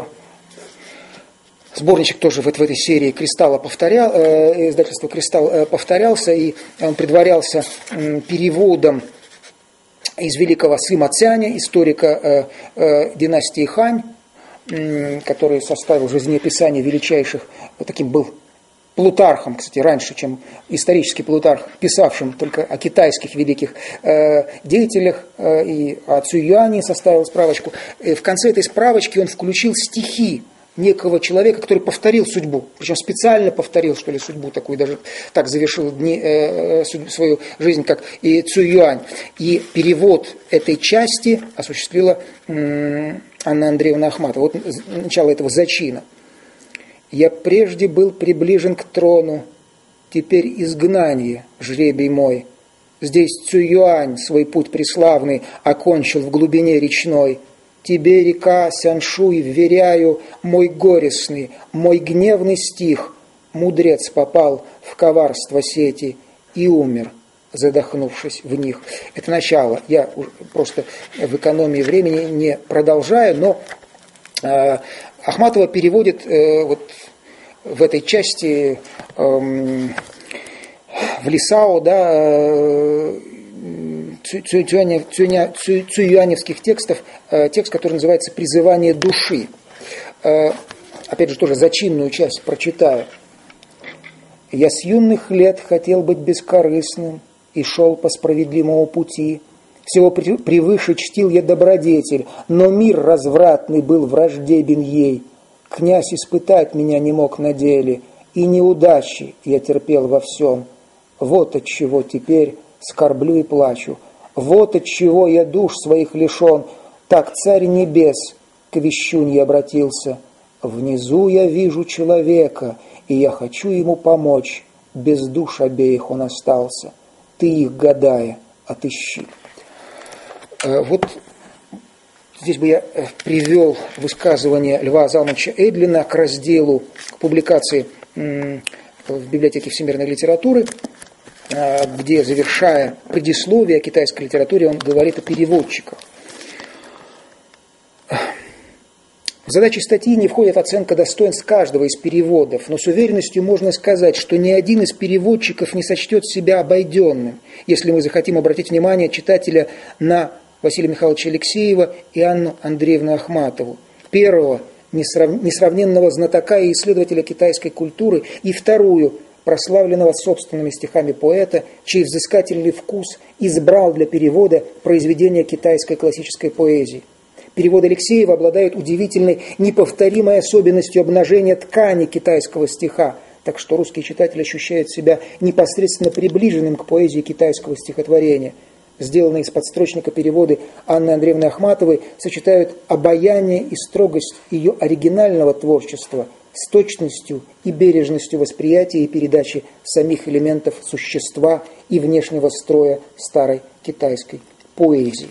сборничек тоже вот в этой серии «Кристалла» повторял, э, издательство «Кристалл» э, повторялся, и он предварялся э, переводом из великого Сыма Цяня, историка э, э, династии Хань, э, который составил жизнеописание величайших, вот таким был Плутархом, кстати, раньше, чем исторический Плутарх, писавшим только о китайских великих э, деятелях, э, и о Цюяне составил справочку. И в конце этой справочки он включил стихи некого человека, который повторил судьбу, причем специально повторил, что ли, судьбу такую, даже так завершил дни, э, свою жизнь, как и Цююань. И перевод этой части осуществила э, Анна Андреевна Ахматова. Вот начало этого зачина. «Я прежде был приближен к трону, теперь изгнание, жребий мой. Здесь Цююань свой путь преславный окончил в глубине речной. Тебе, река Сяншуй, вверяю мой горестный, мой гневный стих. Мудрец попал в коварство сети и умер, задохнувшись в них». Это начало. Я просто в экономии времени не продолжаю, но э, Ахматова переводит э, вот в этой части э, в Лисао, да, э, цююаневских текстов, текст, который называется «Призывание души». Опять же, тоже зачинную часть прочитаю. «Я с юных лет хотел быть бескорыстным и шел по справедливому пути. всего превыше чтил я добродетель, но мир развратный был враждебен ей. Князь испытать меня не мог на деле, и неудачи я терпел во всем. Вот от чего теперь скорблю и плачу, вот от чего я душ своих лишен. Так царь небес к вещунье обратился. Внизу я вижу человека, и я хочу ему помочь. Без душ обеих он остался. Ты их, гадая, отыщи. Вот здесь бы я привел высказывание Льва Залмановича Эдлина к разделу, к публикации в библиотеке всемирной литературы, где, завершая предисловие о китайской литературе, он говорит о переводчиках. В задачи статьи не входит оценка достоинств каждого из переводов, но с уверенностью можно сказать, что ни один из переводчиков не сочтет себя обойденным, если мы захотим обратить внимание читателя на Василия Михайловича Алексеева и Анну Андреевну Ахматову, первого несравненного знатока и исследователя китайской культуры, и вторую, прославленного собственными стихами поэта, чей взыскательный вкус избрал для перевода произведения китайской классической поэзии. Перевод Алексеева обладает удивительной, неповторимой особенностью обнажения ткани китайского стиха, так что русский читатель ощущает себя непосредственно приближенным к поэзии китайского стихотворения. Сделанные из подстрочника переводы Анны Андреевны Ахматовой сочетают обаяние и строгость ее оригинального творчества с точностью и бережностью восприятия и передачи самих элементов существа и внешнего строя старой китайской поэзии.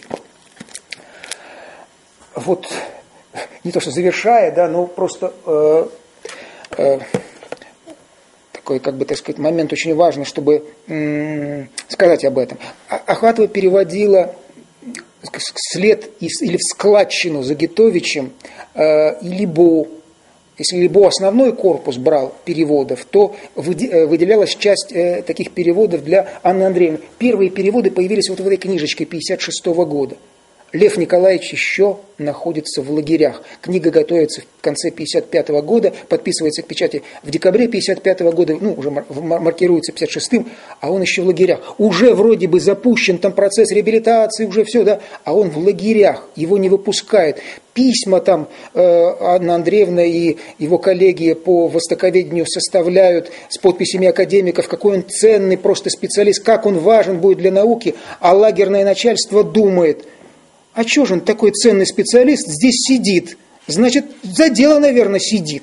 Вот, не то что завершая, да, но просто э, э, такой, как бы, так сказать, момент очень важный, чтобы э, сказать об этом. Ахматова переводила вслед или в складчину за Гитовичем э, и Либо. Если Либо основной корпус брал переводов, то выделялась часть э, таких переводов для Анны Андреевны. Первые переводы появились вот в этой книжечке пятьдесят шестого года. Лев Николаевич еще находится в лагерях. Книга готовится в конце пятьдесят пятого года, подписывается к печати в декабре пятьдесят пятого года, ну, уже маркируется пятьдесят шестым, а он еще в лагерях. Уже вроде бы запущен там процесс реабилитации, уже все, да, а он в лагерях, его не выпускают. Письма там э, Анна Андреевна и его коллеги по востоковедению составляют с подписями академиков, какой он ценный просто специалист, как он важен будет для науки, а лагерное начальство думает: а что же он такой ценный специалист здесь сидит? Значит, за дело, наверное, сидит.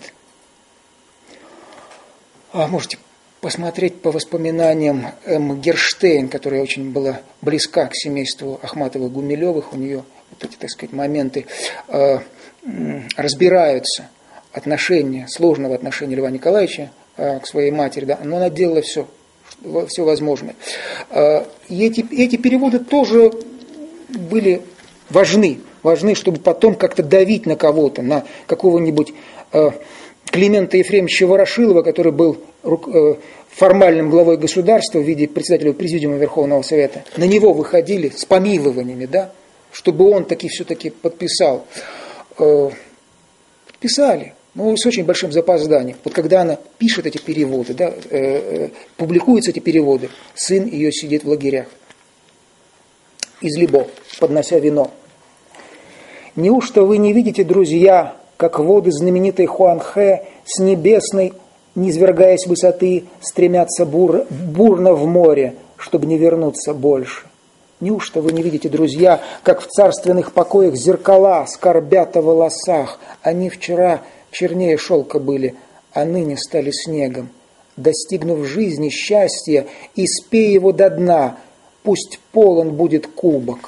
А можете посмотреть по воспоминаниям М. Герштейн, которая очень была близка к семейству Ахматовых-Гумилевых. У нее вот эти, так сказать, моменты э, разбираются. Отношения, сложного отношения Льва Николаевича э, к своей матери. Да, но она делала все, все возможное. Э, и эти, эти переводы тоже были важны, важны, чтобы потом как-то давить на кого-то, на какого-нибудь э, Климента Ефремовича Ворошилова, который был э, формальным главой государства в виде председателя Президиума Верховного Совета. На него выходили с помилованиями, да, чтобы он таки все-таки подписал. Э, подписали, но с очень большим запозданием. Вот когда она пишет эти переводы, да, э, э, публикуются эти переводы, сын ее сидит в лагерях. Из Либо, поднося вино. Неужто вы не видите, друзья, как воды знаменитой Хуанхэ с небесной, низвергаясь высоты, стремятся бур, бурно в море, чтобы не вернуться больше? Неужто вы не видите, друзья, как в царственных покоях зеркала скорбят о волосах? Они вчера чернее шелка были, а ныне стали снегом. Достигнув жизни счастья, испей его до дна, пусть полон будет кубок.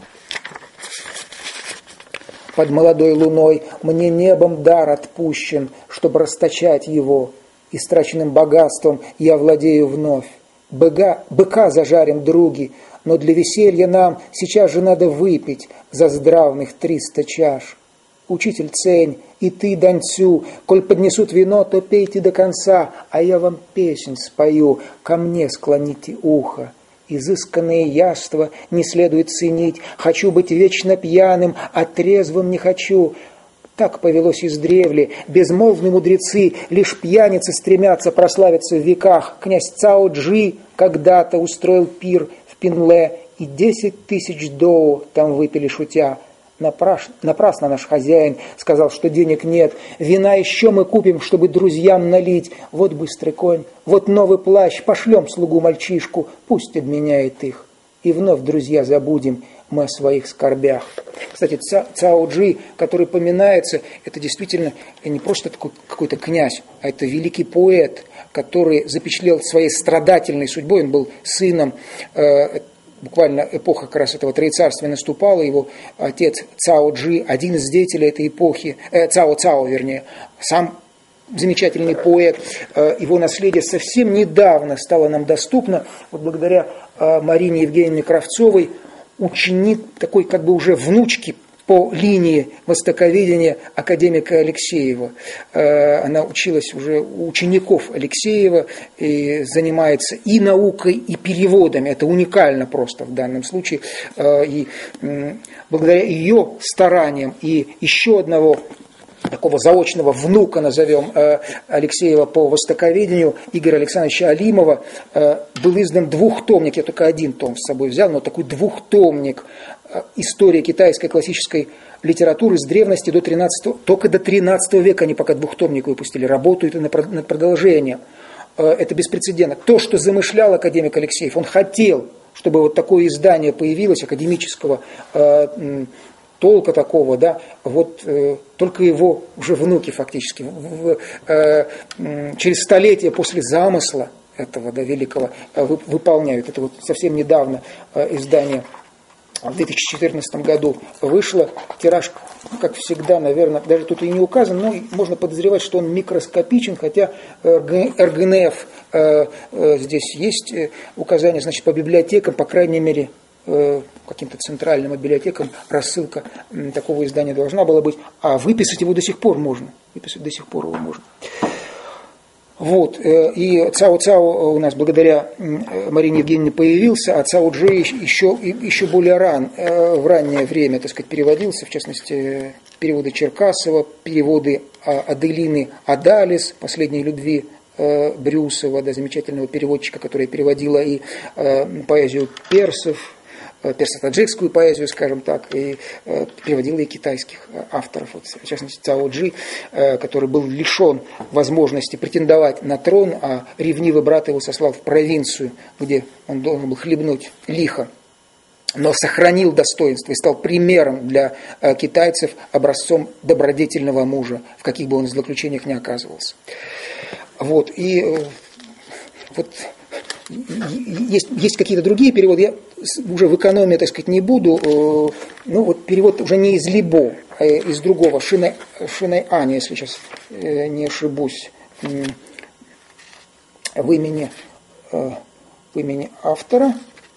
Под молодой луной мне небом дар отпущен, чтобы расточать его. Истраченным богатством я владею вновь. Быка, быка зажарим, други, но для веселья нам сейчас же надо выпить за здравных триста чаш. Учитель Цень, и ты, Данцю, коль поднесут вино, то пейте до конца, а я вам песнь спою, ко мне склоните ухо. Изысканные яства не следует ценить. Хочу быть вечно пьяным, а трезвым не хочу. Так повелось издревле. Безмолвные мудрецы, лишь пьяницы стремятся прославиться в веках. Князь Цао Джи когда-то устроил пир в в Пинле, и десять тысяч доу там выпили шутя. Напраш... Напрасно наш хозяин сказал, что денег нет. Вина еще мы купим, чтобы друзьям налить. Вот быстрый конь, вот новый плащ, пошлем слугу мальчишку, пусть обменяет их. И вновь, друзья, забудем мы о своих скорбях. Кстати, Цао Джи, который поминается, это действительно не просто такой какой-то князь, а это великий поэт, который запечатлел своей страдательной судьбой. Он был сыном, э, буквально эпоха как раз этого троецарствия наступала, его отец Цао Джи, один из деятелей этой эпохи, э, Цао Цао, вернее, сам замечательный поэт, э, его наследие совсем недавно стало нам доступно, вот благодаря э, Марине Евгеньевне Кравцовой, ученик такой как бы уже внучки по линии востоковедения академика Алексеева. Она училась уже у учеников Алексеева и занимается и наукой, и переводами. Это уникально просто в данном случае. И благодаря ее стараниям и еще одного такого заочного внука, назовем, Алексеева по востоковедению, Игоря Александровича Алимова, был издан двухтомник, я только один том с собой взял, но такой двухтомник «История китайской классической литературы с древности до тринадцатого, только до тринадцатого века они пока двухтомник выпустили, работают над продолжением». Это беспрецедентно. То, что замышлял академик Алексеев, он хотел, чтобы вот такое издание появилось, академического толка такого, да, вот э, только его уже внуки фактически в, э, э, через столетия после замысла этого, да, великого э, вы, выполняют. Это вот совсем недавно э, издание в две тысячи четырнадцатом году вышло. Тираж, как всегда, наверное, даже тут и не указан, но можно подозревать, что он микроскопичен, хотя эр гэ эн эф э, э, здесь есть указание, значит, по библиотекам, по крайней мере, каким-то центральным библиотекам рассылка такого издания должна была быть, а выписать его до сих пор можно. Выписать до сих пор его можно. Вот, и Цао Цао у нас благодаря Марине Евгеньевне появился, а Цао Джи еще, еще более ран, в раннее время, так сказать, переводился, в частности, переводы Черкасова, переводы Аделины Адалис, «Последней любви» Брюсова, да, замечательного переводчика, которая переводила и поэзию персов, персо-таджикскую поэзию, скажем так, и э, переводила и китайских авторов, вот, в частности Цао Джи, э, который был лишен возможности претендовать на трон, а ревнивый брат его сослал в провинцию, где он должен был хлебнуть лихо, но сохранил достоинство и стал примером для э, китайцев, образцом добродетельного мужа, в каких бы он злоключениях ни оказывался. Вот, и э, вот Есть, есть какие-то другие переводы, я уже в экономии, так сказать, не буду. Ну, вот перевод уже не из Либо, а из другого, Шинай, Шинай Ани, если сейчас не ошибусь, в имени, в имени автора.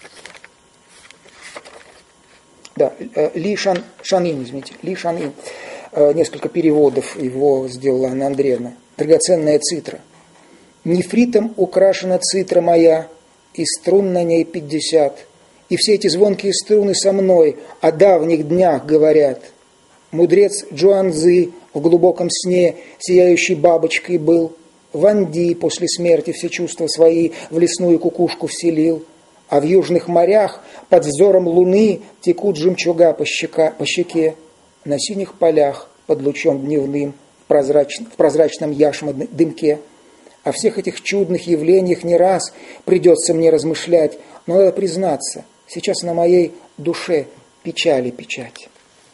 Да, Ли Шан, Шанин, извините, Ли Шанин. Несколько переводов его сделала Анна Андреевна. «Драгоценная цитра. Нефритом украшена цитра моя, и струн на ней пятьдесят. И все эти звонкие струны со мной о давних днях говорят. Мудрец Джуанзы в глубоком сне сияющей бабочкой был. Ванди после смерти все чувства свои в лесную кукушку вселил. А в южных морях под взором луны текут жемчуга по, щека, по щеке. На синих полях под лучом дневным в, прозрач, в прозрачном яшмо дымке. О всех этих чудных явлениях не раз придется мне размышлять, но надо признаться, сейчас на моей душе печали печать».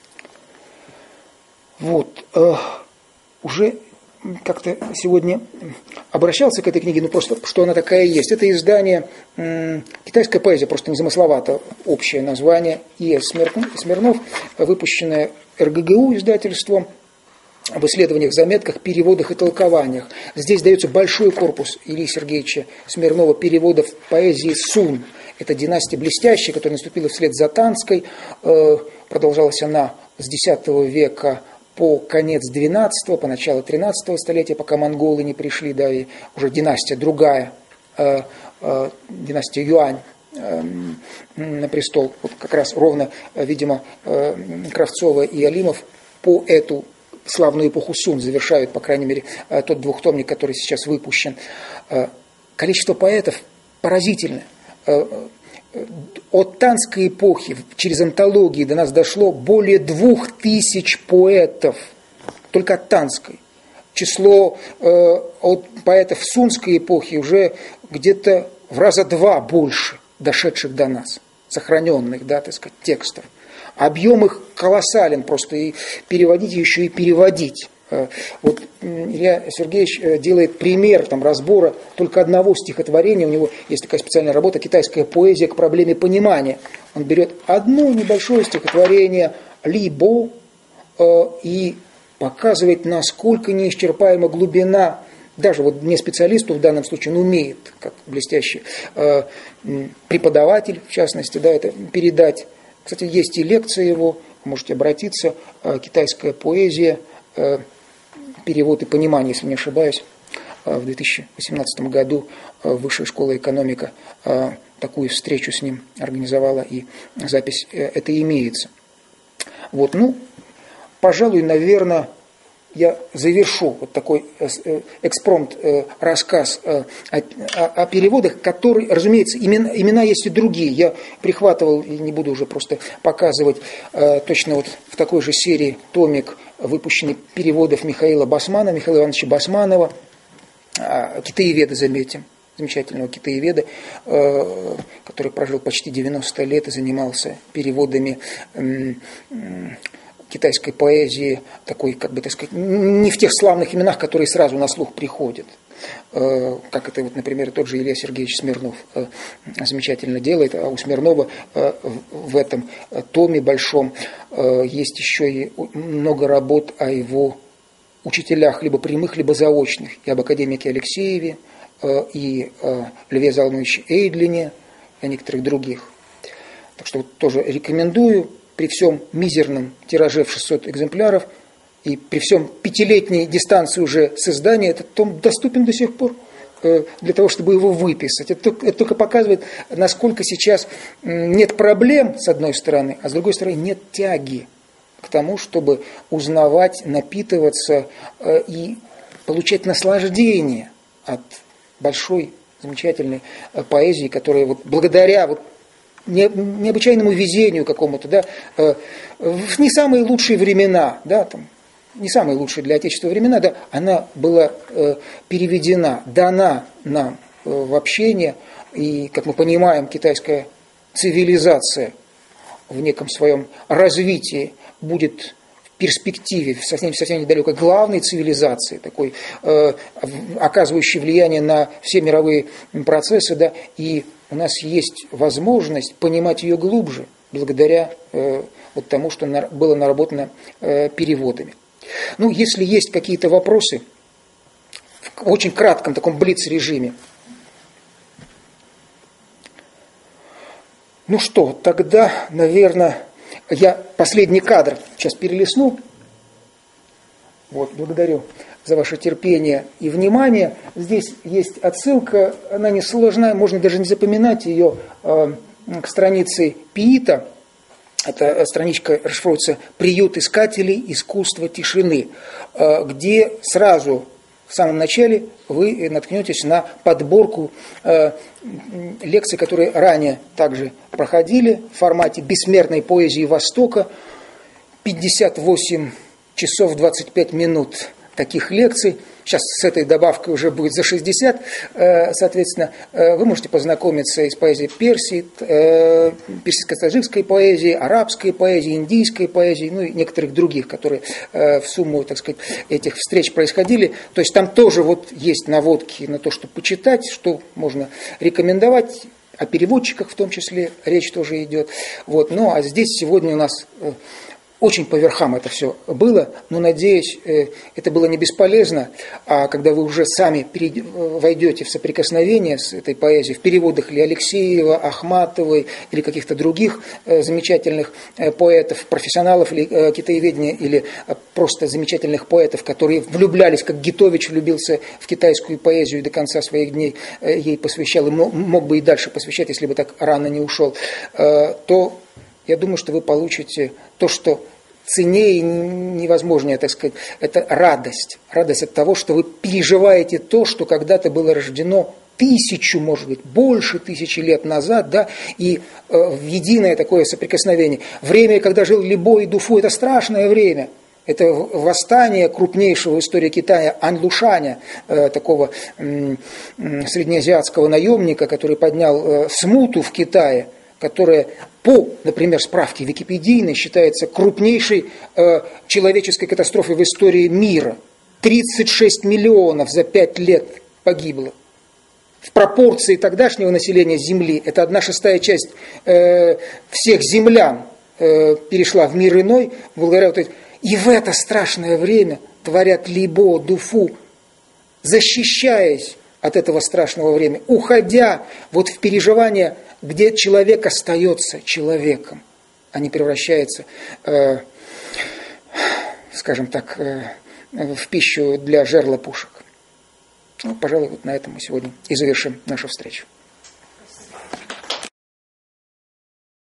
Вот, э, уже как-то сегодня обращался к этой книге, ну просто, что она такая есть. Это издание э, «Китайская поэзия», просто незамысловато общее название, И С Смирнов, выпущенное эр гэ гэ у издательством, в исследованиях, заметках, переводах и толкованиях. Здесь дается большой корпус Ильи Сергеевича Смирнова переводов поэзии Сун. Это династия блестящая, которая наступила вслед за Танской. Продолжалась она с десятого века по конец двенадцатого, по начало тринадцатого столетия, пока монголы не пришли, да, и уже династия другая, династия Юань на престол. Вот как раз ровно, видимо, Кравцова и Алимов по эту славную эпоху Сун завершают, по крайней мере, тот двухтомник, который сейчас выпущен. Количество поэтов поразительное. от танской эпохи через антологии до нас дошло более двух тысяч поэтов, только от танской. Число э, от поэтов сунской эпохи уже где-то в раза два больше дошедших до нас, сохраненных, да, так сказать, текстов. Объем их колоссален, просто и переводить еще и переводить. Вот Илья Сергеевич делает пример там, разбора только одного стихотворения. У него есть такая специальная работа «Китайская поэзия к проблеме понимания». Он берет одно небольшое стихотворение Ли Бо э, и показывает, насколько неисчерпаема глубина. Даже вот не специалисту в данном случае, он умеет, как блестящий э, преподаватель, в частности, да, это передать. Кстати, есть и лекция его, можете обратиться, э, «Китайская поэзия», э, перевод и понимание, если не ошибаюсь, э, в две тысячи восемнадцатом году э, Высшая школа экономика э, такую встречу с ним организовала, и запись э, это имеется. Вот, ну, пожалуй, наверное, я завершу вот такой экспромт рассказ о, о, о переводах, которые, разумеется, имена, имена есть и другие. Я прихватывал, и не буду уже просто показывать, точно вот в такой же серии томик, выпущенный переводов Михаила Басмана, Михаила Ивановича Басманова, китаеведа, заметим, замечательного китаеведа, который прожил почти девяносто лет и занимался переводами китайской поэзии, такой, как бы, так сказать, не в тех славных именах, которые сразу на слух приходят. Как это, вот, например, тот же Илья Сергеевич Смирнов замечательно делает, а у Смирнова в этом томе большом есть еще и много работ о его учителях, либо прямых, либо заочных, и об академике Алексееве, и о Льве Залмовиче Эйдлине, и о некоторых других. Так что вот тоже рекомендую. При всем мизерном тираже в шестьсот экземпляров и при всем пятилетней дистанции уже с издания, этот том доступен до сих пор для того, чтобы его выписать. Это только, это только показывает, насколько сейчас нет проблем, с одной стороны, а с другой стороны нет тяги к тому, чтобы узнавать, напитываться и получать наслаждение от большой, замечательной поэзии, которая вот благодаря вот необычайному везению какому-то, да, в не самые лучшие времена, да, там, не самые лучшие для Отечества времена, да, она была переведена, дана нам в общение, и, как мы понимаем, китайская цивилизация в неком своем развитии будет в перспективе, совсем, совсем недалекой, главной цивилизации, такой, э, оказывающей влияние на все мировые процессы, да, и у нас есть возможность понимать ее глубже, благодаря э, вот тому, что на, было наработано э, переводами. Ну, если есть какие-то вопросы, в очень кратком таком блиц-режиме. Ну что, тогда, наверное, я последний кадр сейчас перелистну. Вот, благодарю за ваше терпение и внимание. Здесь есть отсылка, она несложная, можно даже не запоминать ее, э, к странице Пиита. Эта страничка расшифровывается «Приют искателей искусства тишины», э, где сразу в самом начале вы наткнетесь на подборку э, лекций, которые ранее также проходили в формате бессмертной поэзии Востока. пятьдесят восемь часов двадцать пять минут таких лекций. Сейчас с этой добавкой уже будет за шестьдесят. Соответственно, вы можете познакомиться и с поэзией Персии, персидско-таджикской поэзии, арабской поэзии, индийской поэзии, ну и некоторых других, которые в сумму, так сказать, этих встреч происходили. То есть там тоже вот есть наводки на то, чтобы почитать, что можно рекомендовать. О переводчиках в том числе речь тоже идет. Вот. Ну а здесь сегодня у нас очень по верхам это все было, но, надеюсь, это было не бесполезно, а когда вы уже сами войдете в соприкосновение с этой поэзией, в переводах ли Алексеева, Ахматовой или каких-то других замечательных поэтов, профессионалов или китаеведения, или просто замечательных поэтов, которые влюблялись, как Гитович влюбился в китайскую поэзию и до конца своих дней ей посвящал, и мог бы и дальше посвящать, если бы так рано не ушел, то я думаю, что вы получите то, что ценнее и невозможнее, так сказать, это радость. Радость от того, что вы переживаете то, что когда-то было рождено тысячу, может быть, больше тысячи лет назад, да, и э, в единое такое соприкосновение. Время, когда жил Либо и Дуфу, это страшное время. Это восстание крупнейшего в истории Китая Анлушаня, э, такого э, среднеазиатского наемника, который поднял э, смуту в Китае, которая по, например, справке википедийной считается крупнейшей э, человеческой катастрофой в истории мира. тридцать шесть миллионов за пять лет погибло. В пропорции тогдашнего населения Земли, это одна шестая часть э, всех землян э, перешла в мир иной, благодаря вот этим. И в это страшное время творят Либо, Дуфу, защищаясь от этого страшного времени, уходя вот в переживание, где человек остается человеком, а не превращается, э, скажем так, э, в пищу для жерла пушек. Ну, пожалуй, вот на этом мы сегодня и завершим нашу встречу.